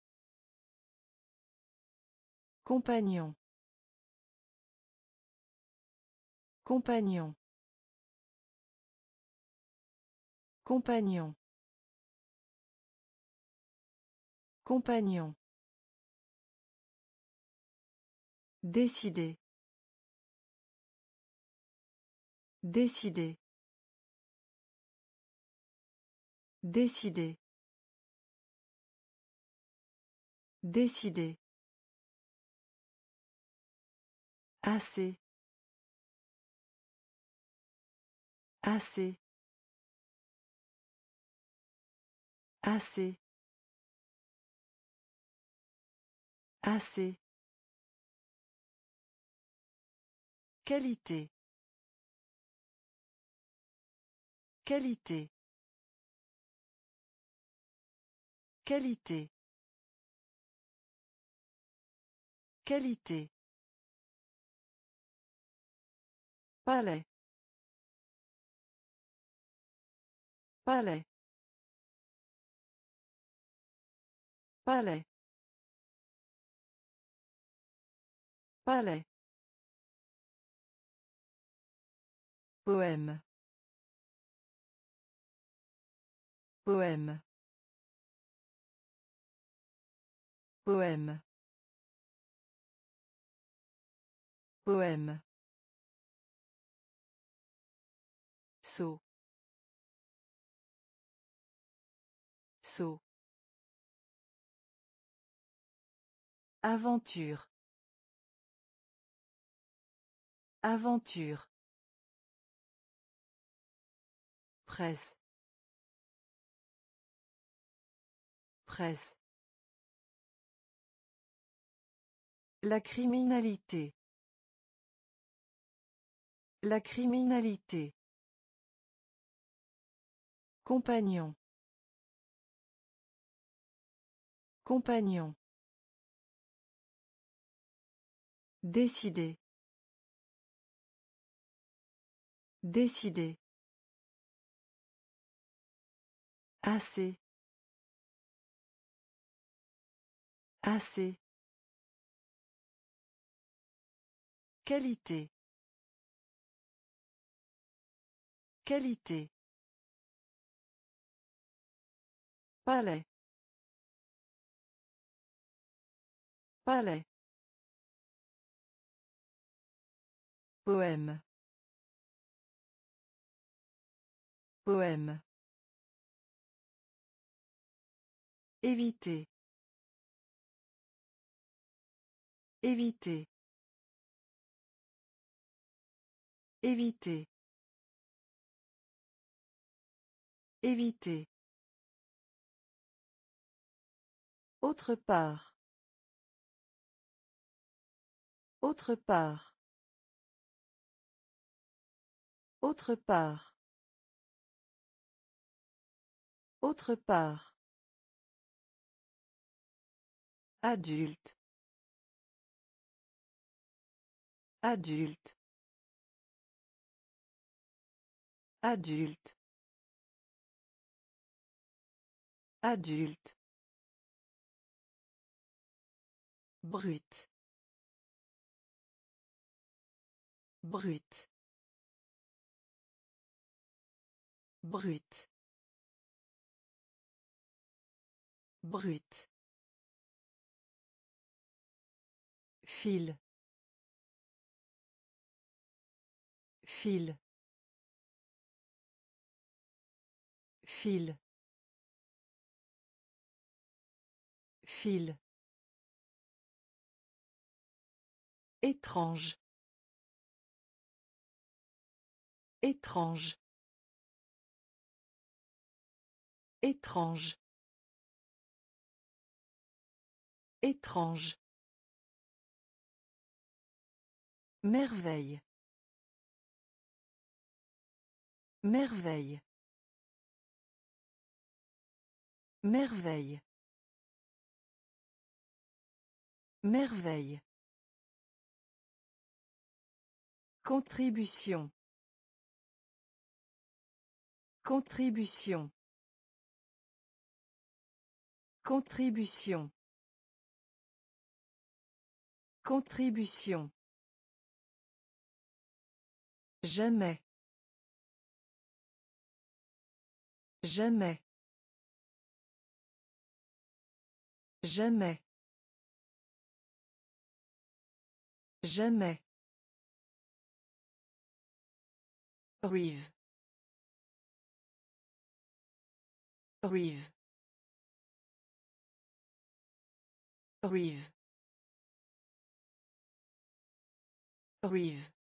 Speaker 1: Compagnon. Compagnon. Compagnon. Compagnon. Décider. Décider. Décider. Décider. Assez. Assez. Assez. Assez. Qualité. Qualité. Qualité. Qualité. Palais. Palais. Palais. Palais. Poème. Poème. Poème. Poème. Saut. Saut. Aventure. Aventure. Presse. Presse. La criminalité. La criminalité. Compagnon. Compagnon. Décider. Décider. Assez. Assez. Qualité. Qualité. Palais. Palais. Poème. Poème. Éviter. Éviter. Éviter. Éviter. Autre part. Autre part. Autre part. Autre part. Adulte. Adulte. Adulte. Adulte. Brut. Brut. Brut. Brut. Fil. Fil. Fil. Fil. Étrange. Étrange. Étrange. Étrange. Merveille. Merveille. Merveille. Merveille. Contribution. Contribution. Contribution. Contribution. Jamais. Jamais. Jamais. Jamais. Rive. Rive. Rive. Rive.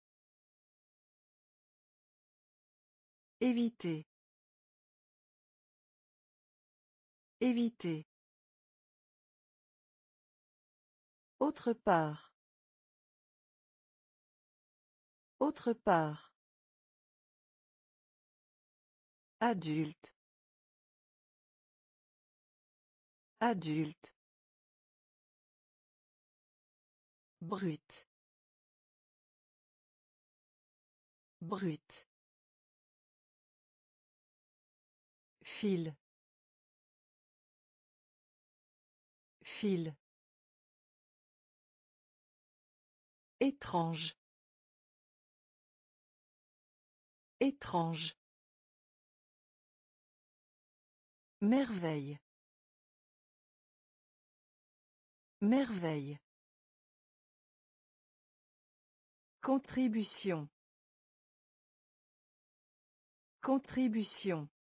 Speaker 1: Éviter. Éviter. Autre part. Autre part. Adulte. Adulte. Brut. Brut. Fil. Fil. Étrange. Étrange. Merveille. Merveille. Contribution. Contribution.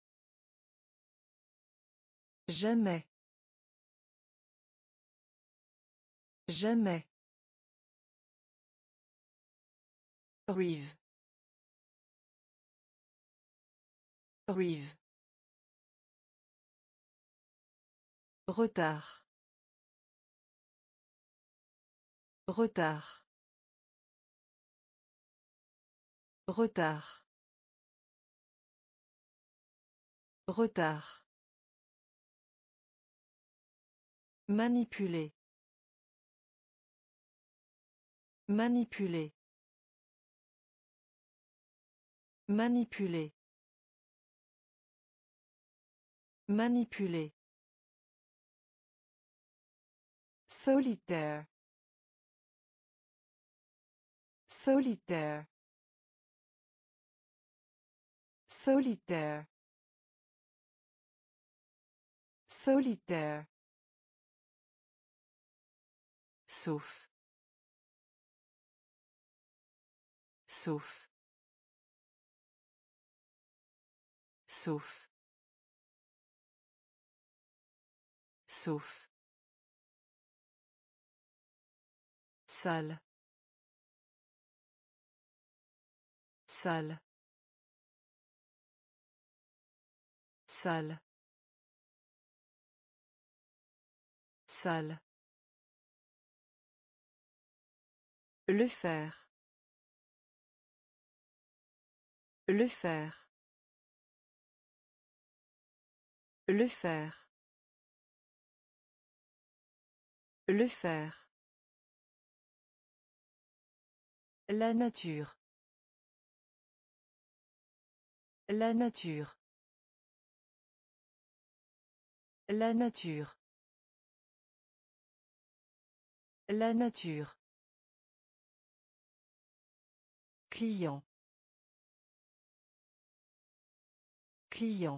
Speaker 1: Jamais. Jamais. Rive. Rive. Retard. Retard. Retard. Retard. Manipuler. Manipuler. Manipuler. Manipuler. Solitaire. Solitaire. Solitaire. Solitaire. Sauf. Sauf. Sauf. Sauf. Salle. Salle. Salle. Salle. Le faire. Le faire. Le faire. Le faire. La nature. La nature. La nature. La nature. Client. Client.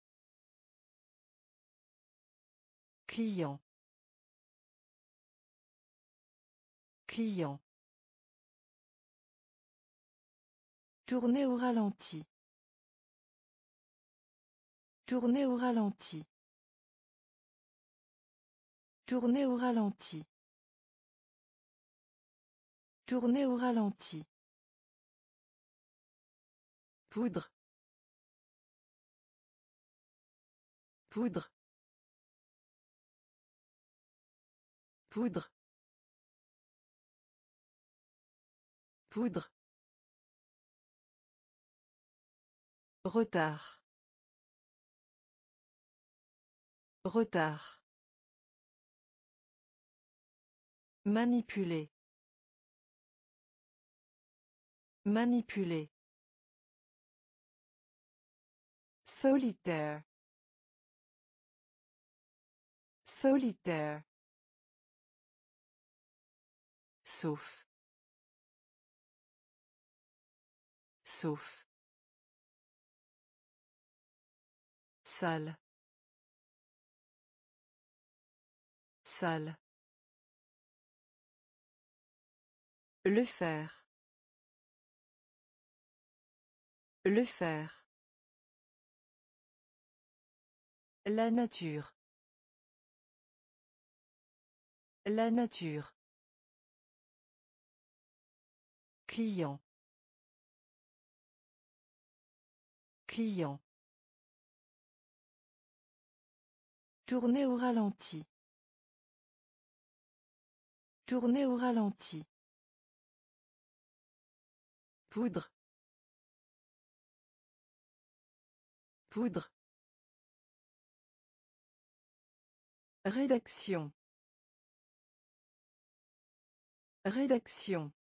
Speaker 1: Client. Client. Tourner au ralenti. Tourner au ralenti. Tourner au ralenti. Tourner au ralenti. Poudre. Poudre. Poudre. Poudre. Retard. Retard. Manipuler. Manipuler. Solitaire. Solitaire. Sauf. Sauf. Salle. Salle. Le faire. Le faire. La nature. La nature. Client. Client. Tourner au ralenti. Tourner au ralenti. Poudre. Poudre. Rédaction. Rédaction.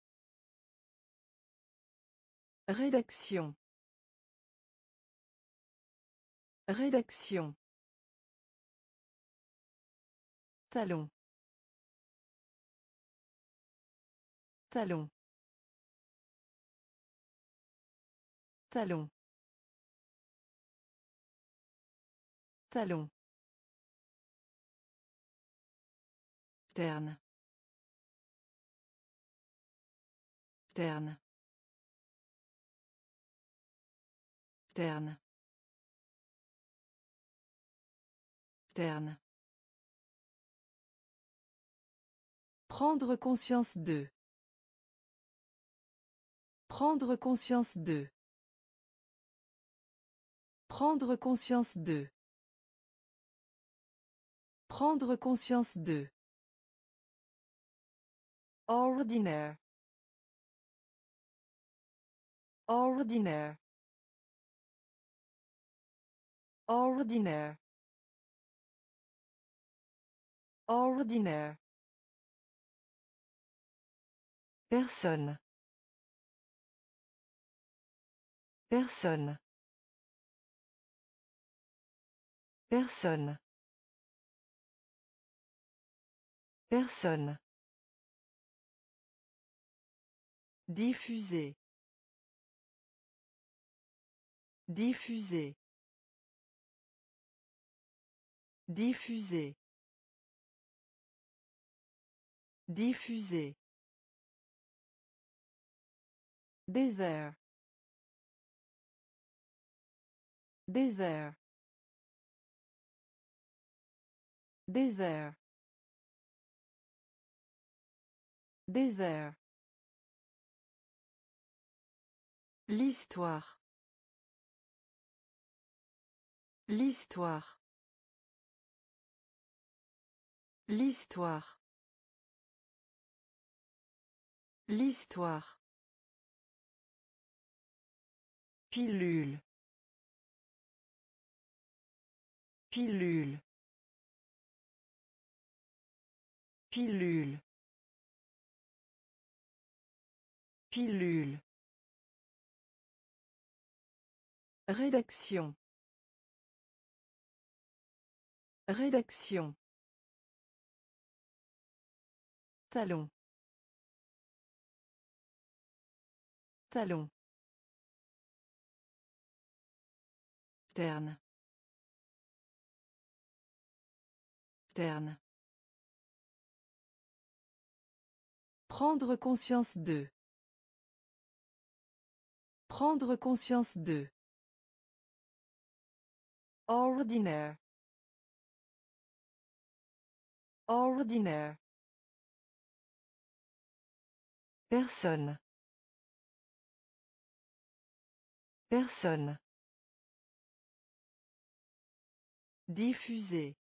Speaker 1: Rédaction. Rédaction. Talon. Talon. Talon. Talon. Terne. Terne. Terne. Terne. Prendre conscience de. Prendre conscience de. Prendre conscience de. Prendre conscience de. Ordinaire. Ordinaire. Ordinaire. Ordinaire. Personne. Personne. Personne. Personne. Diffuser. Diffuser. Diffuser. Diffuser. Désert. Désert. Désert. Désert. L'histoire. L'histoire. L'histoire. L'histoire. Pilule. Pilule. Pilule. Pilule. Rédaction. Rédaction. Talon. Talon. Terne. Terne. Prendre conscience de. Prendre conscience de. Ordinaire. Ordinaire. Personne. Personne. Diffuser.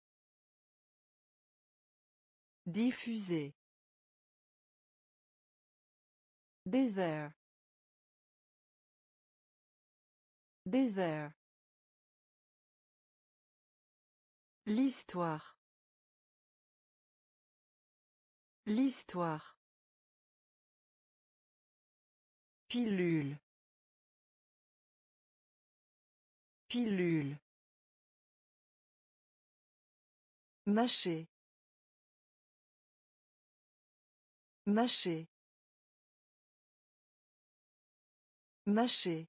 Speaker 1: Diffuser. Désert. Désert. L'histoire. L'histoire. Pilule. Pilule. Mâcher. Mâcher. Mâcher.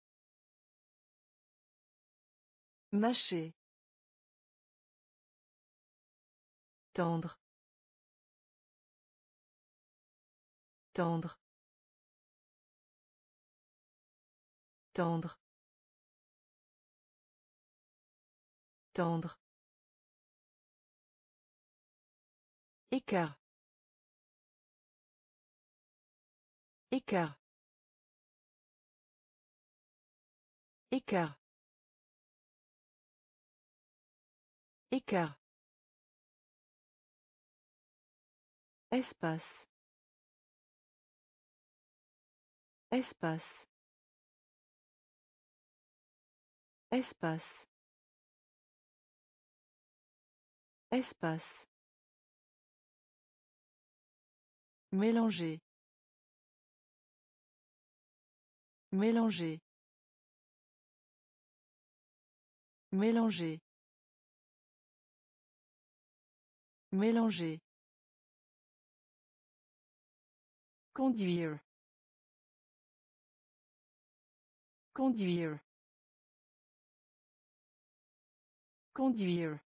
Speaker 1: Mâcher. Tendre. Tendre. Tendre. Tendre. Écart. Écart. Écart. Écart. Espace. Espace. Espace. Espace. Mélanger. Mélanger. Mélanger. Mélanger. Conduire. Conduire. Conduire.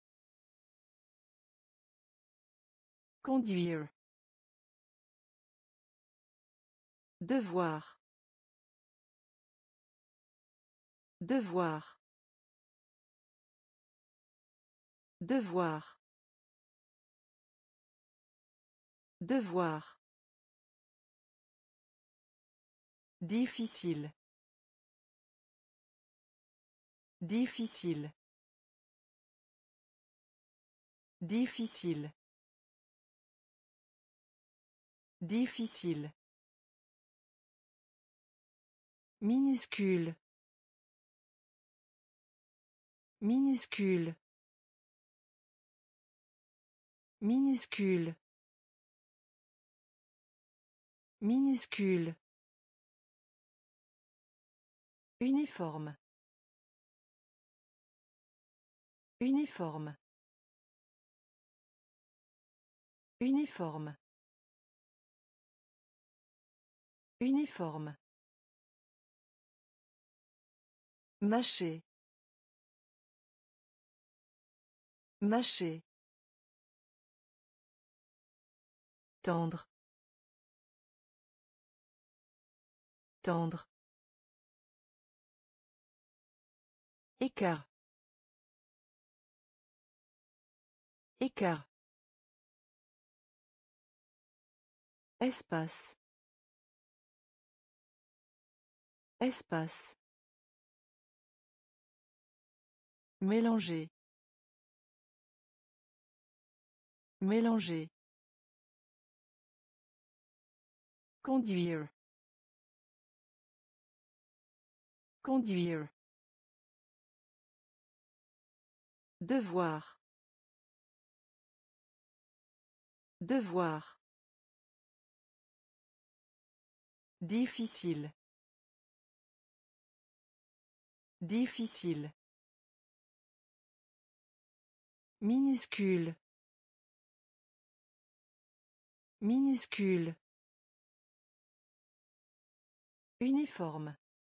Speaker 1: Conduire. Devoir. Devoir. Devoir. Devoir. Difficile. Difficile. Difficile. Difficile. Minuscule. Minuscule. Minuscule. Minuscule. Uniforme. Uniforme. Uniforme. Uniforme. Mâcher. Mâcher. Tendre. Tendre. Écart. Écart. Espace. Espace. Mélanger. Mélanger. Conduire. Conduire. Devoir. Devoir. Difficile. Difficile. Minuscule. Minuscule. Uniforme.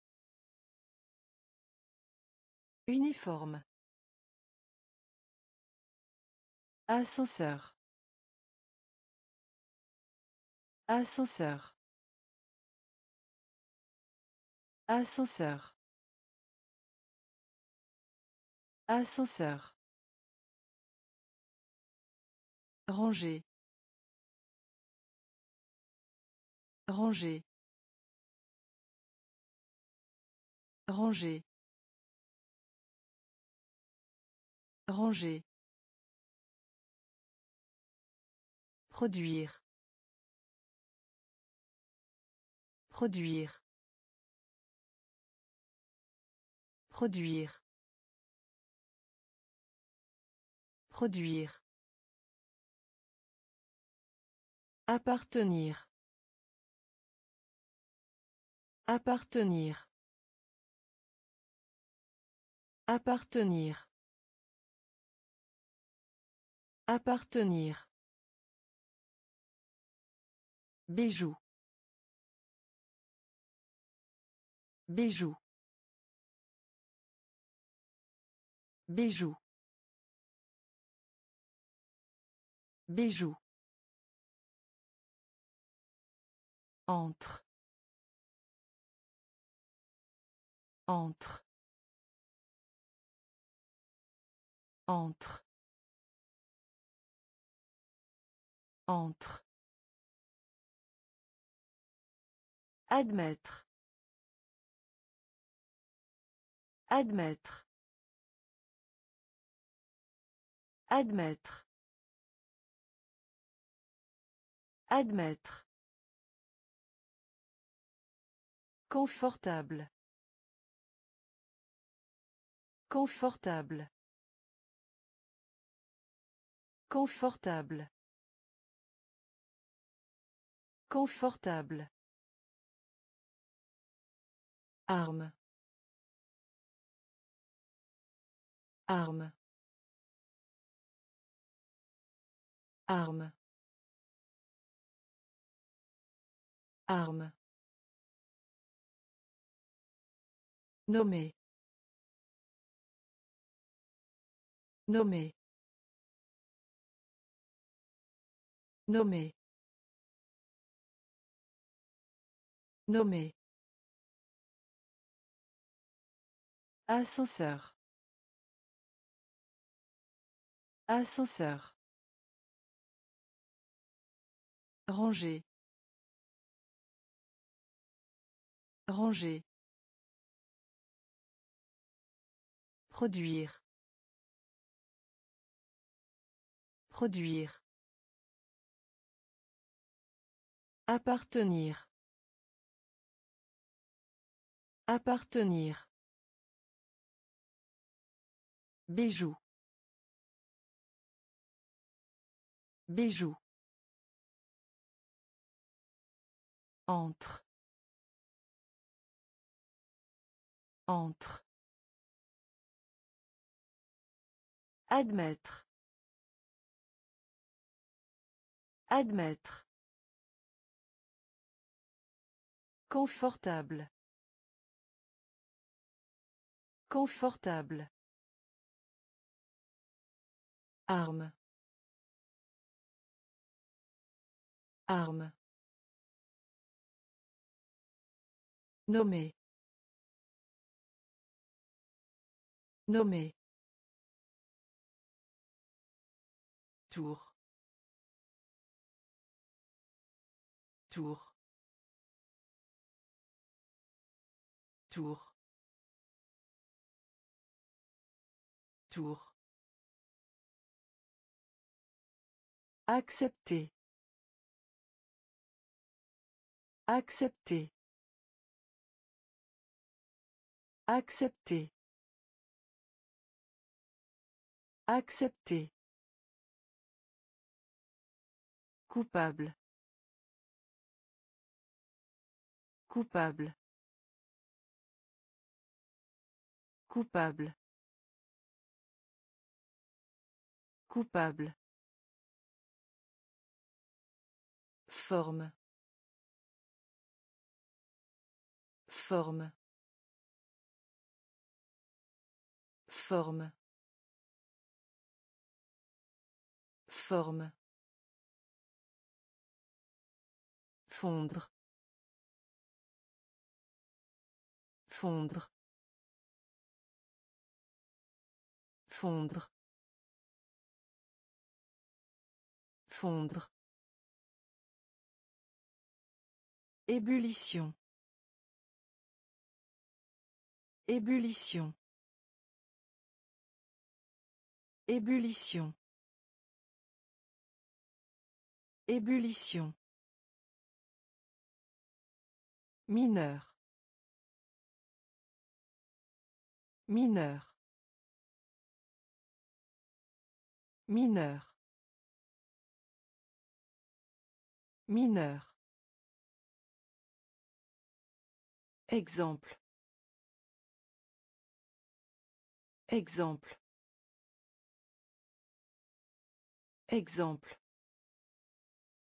Speaker 1: Uniforme. Ascenseur. Ascenseur. Ascenseur. Ascenseur. Ranger. Ranger. Ranger. Ranger. Produire. Produire. Produire. Produire. Appartenir. Appartenir. Appartenir. Appartenir. Bijou. Bijou. Bijou. Bijou. Entre. Entre. Entre. Entre. Admettre. Admettre. Admettre. Admettre. Confortable. Confortable. Confortable. Confortable. Arme. Arme. Arme. Arme. Nommer. Nommer. Nommer. Nommer. Ascenseur. Ascenseur. Ranger. Ranger. Produire. Produire. Appartenir. Appartenir. Bijou. Bijou. Entre. Entre. Admettre. Admettre. Confortable. Confortable. Arme. Arme. Nommer. Nommer. Tour. Tour. Tour. Tour. Accepter. Accepter. Accepter. Accepter. Coupable. Coupable. Coupable. Coupable. Forme. Forme. Forme. Forme. Fondre. Fondre. Fondre. Fondre. Ébullition. Ébullition. Ébullition. Ébullition. Mineur. Mineur. Mineur. Mineur. Exemple. Exemple. Exemple.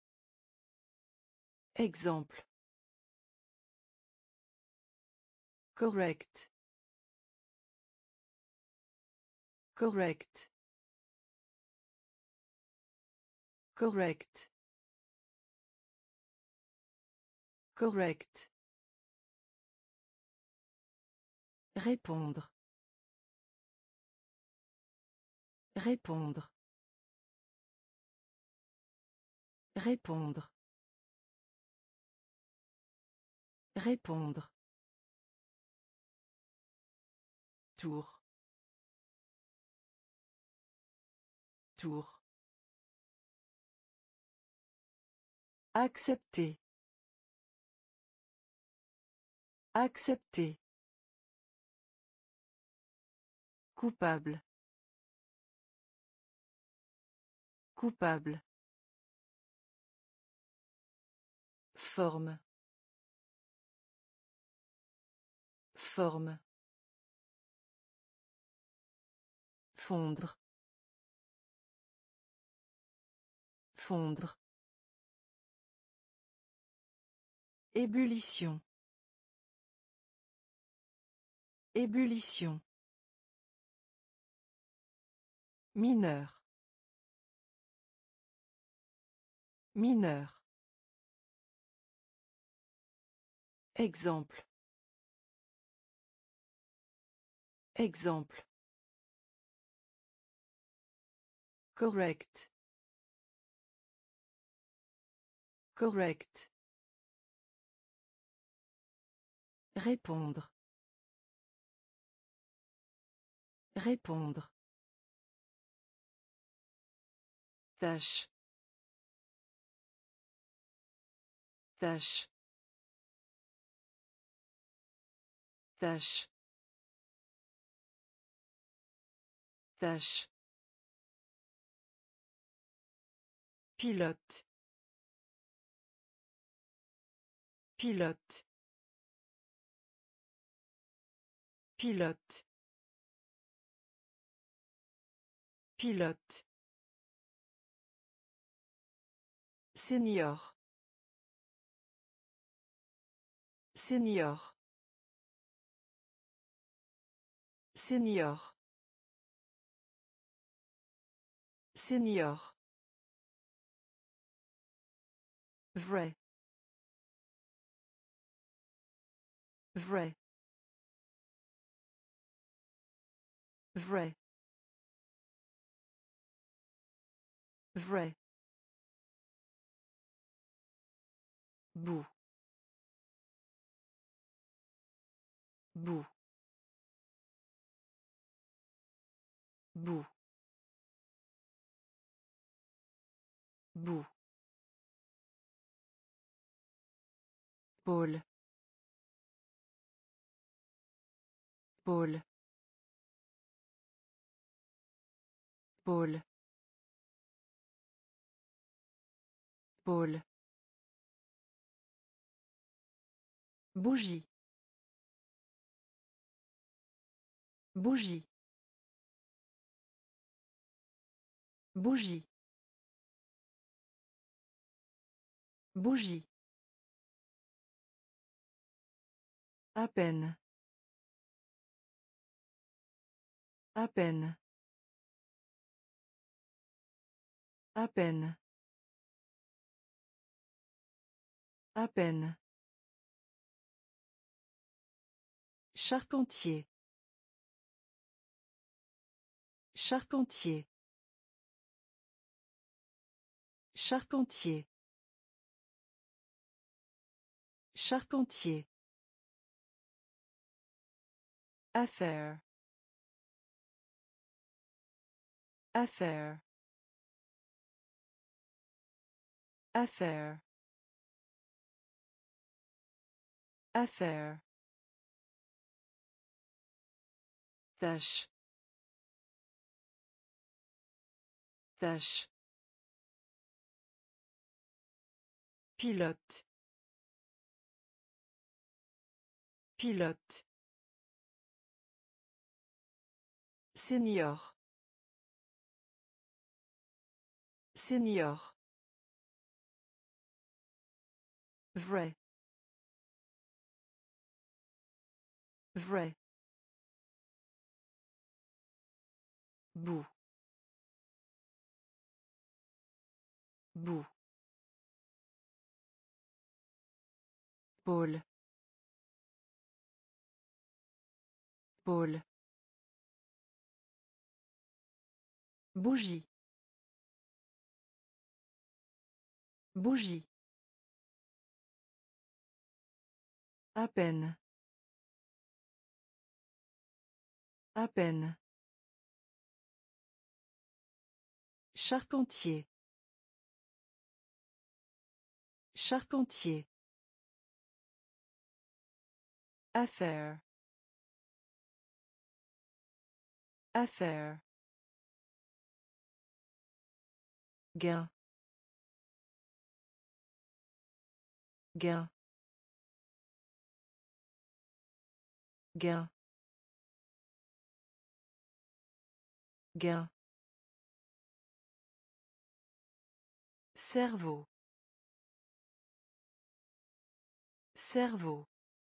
Speaker 1: Exemple. Correct. Correct. Correct. Correct. Répondre. Répondre. Répondre. Répondre. Tour. Tour. Accepter. Accepter. Coupable. Coupable. Forme. Forme. Fondre. Fondre. Ébullition. Ébullition. Mineur. Mineur. Exemple. Exemple. Correct. Correct. Répondre. Répondre. Tâche. Tâche. Tâche. Tâche. Pilote. Pilote. Pilote. Pilote. Senior. Senior. Senior. Senior. Vrai. Vrai. Vrai. Vrai. Bout. Bout. Bout. Bout. Pôle. Pôle. Pôle. Pôle. Bougie. Bougie. Bougie. Bougie. À peine. À peine. À peine. À peine. Charpentier. Charpentier. Charpentier. Charpentier. Affaire. Affaire. Affaire. Affaire. Tâche. Tâche. Pilote. Pilote. Senior. Senior. Vrai. Vrai. Bout. Bout. Pôle. Pôle. Bougie. Bougie. À peine. À peine. Charpentier. Charpentier. Affaire. Affaire. Gain. Gain. Gain. Gain. Cerveau. Cerveau.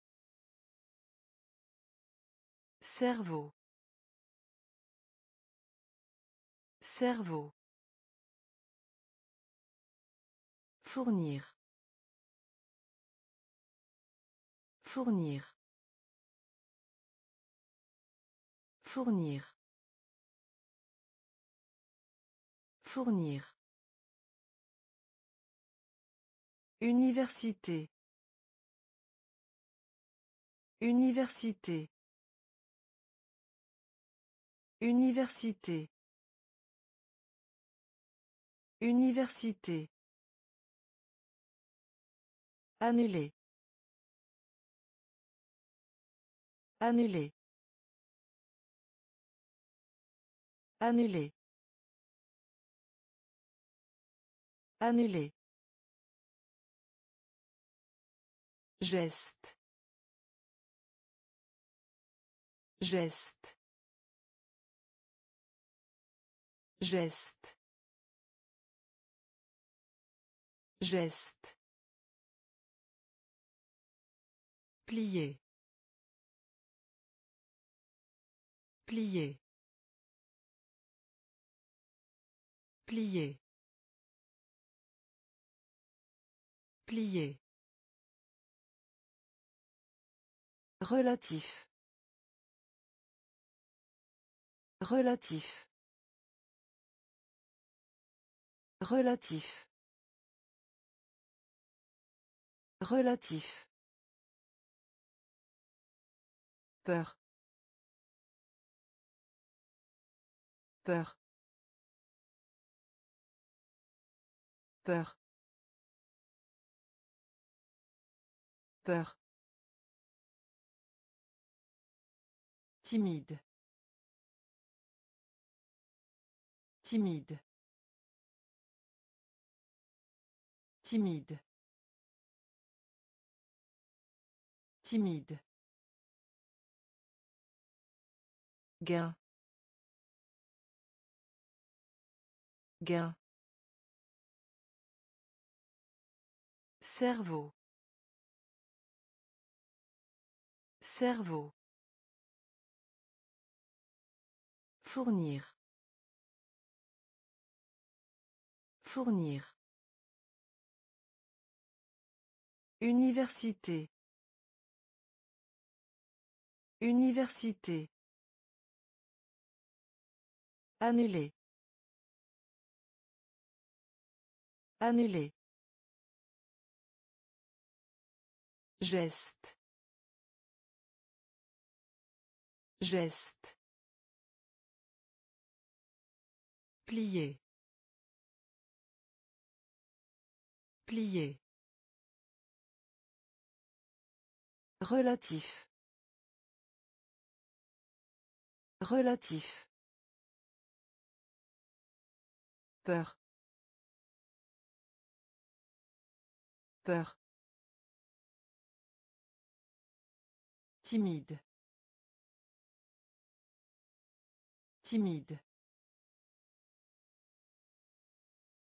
Speaker 1: Cerveau. Cerveau. Fournir. Fournir. Fournir. Fournir. Université. Université. Université. Université. Annuler. Annuler. Annuler. Annuler. Geste. Geste. Geste. Geste. Plier. Plier. Plier. Plier. Relatif. Relatif. Relatif. Relatif. Peur. Peur. Peur. Peur. Timide. Timide. Timide. Timide. Gain. Gain. Cerveau. Cerveau. Fournir. Fournir. Université. Université. Annuler. Annuler. Geste. Geste. Plier. Plier. Relatif. Relatif. Peur. Peur. Timide. Timide.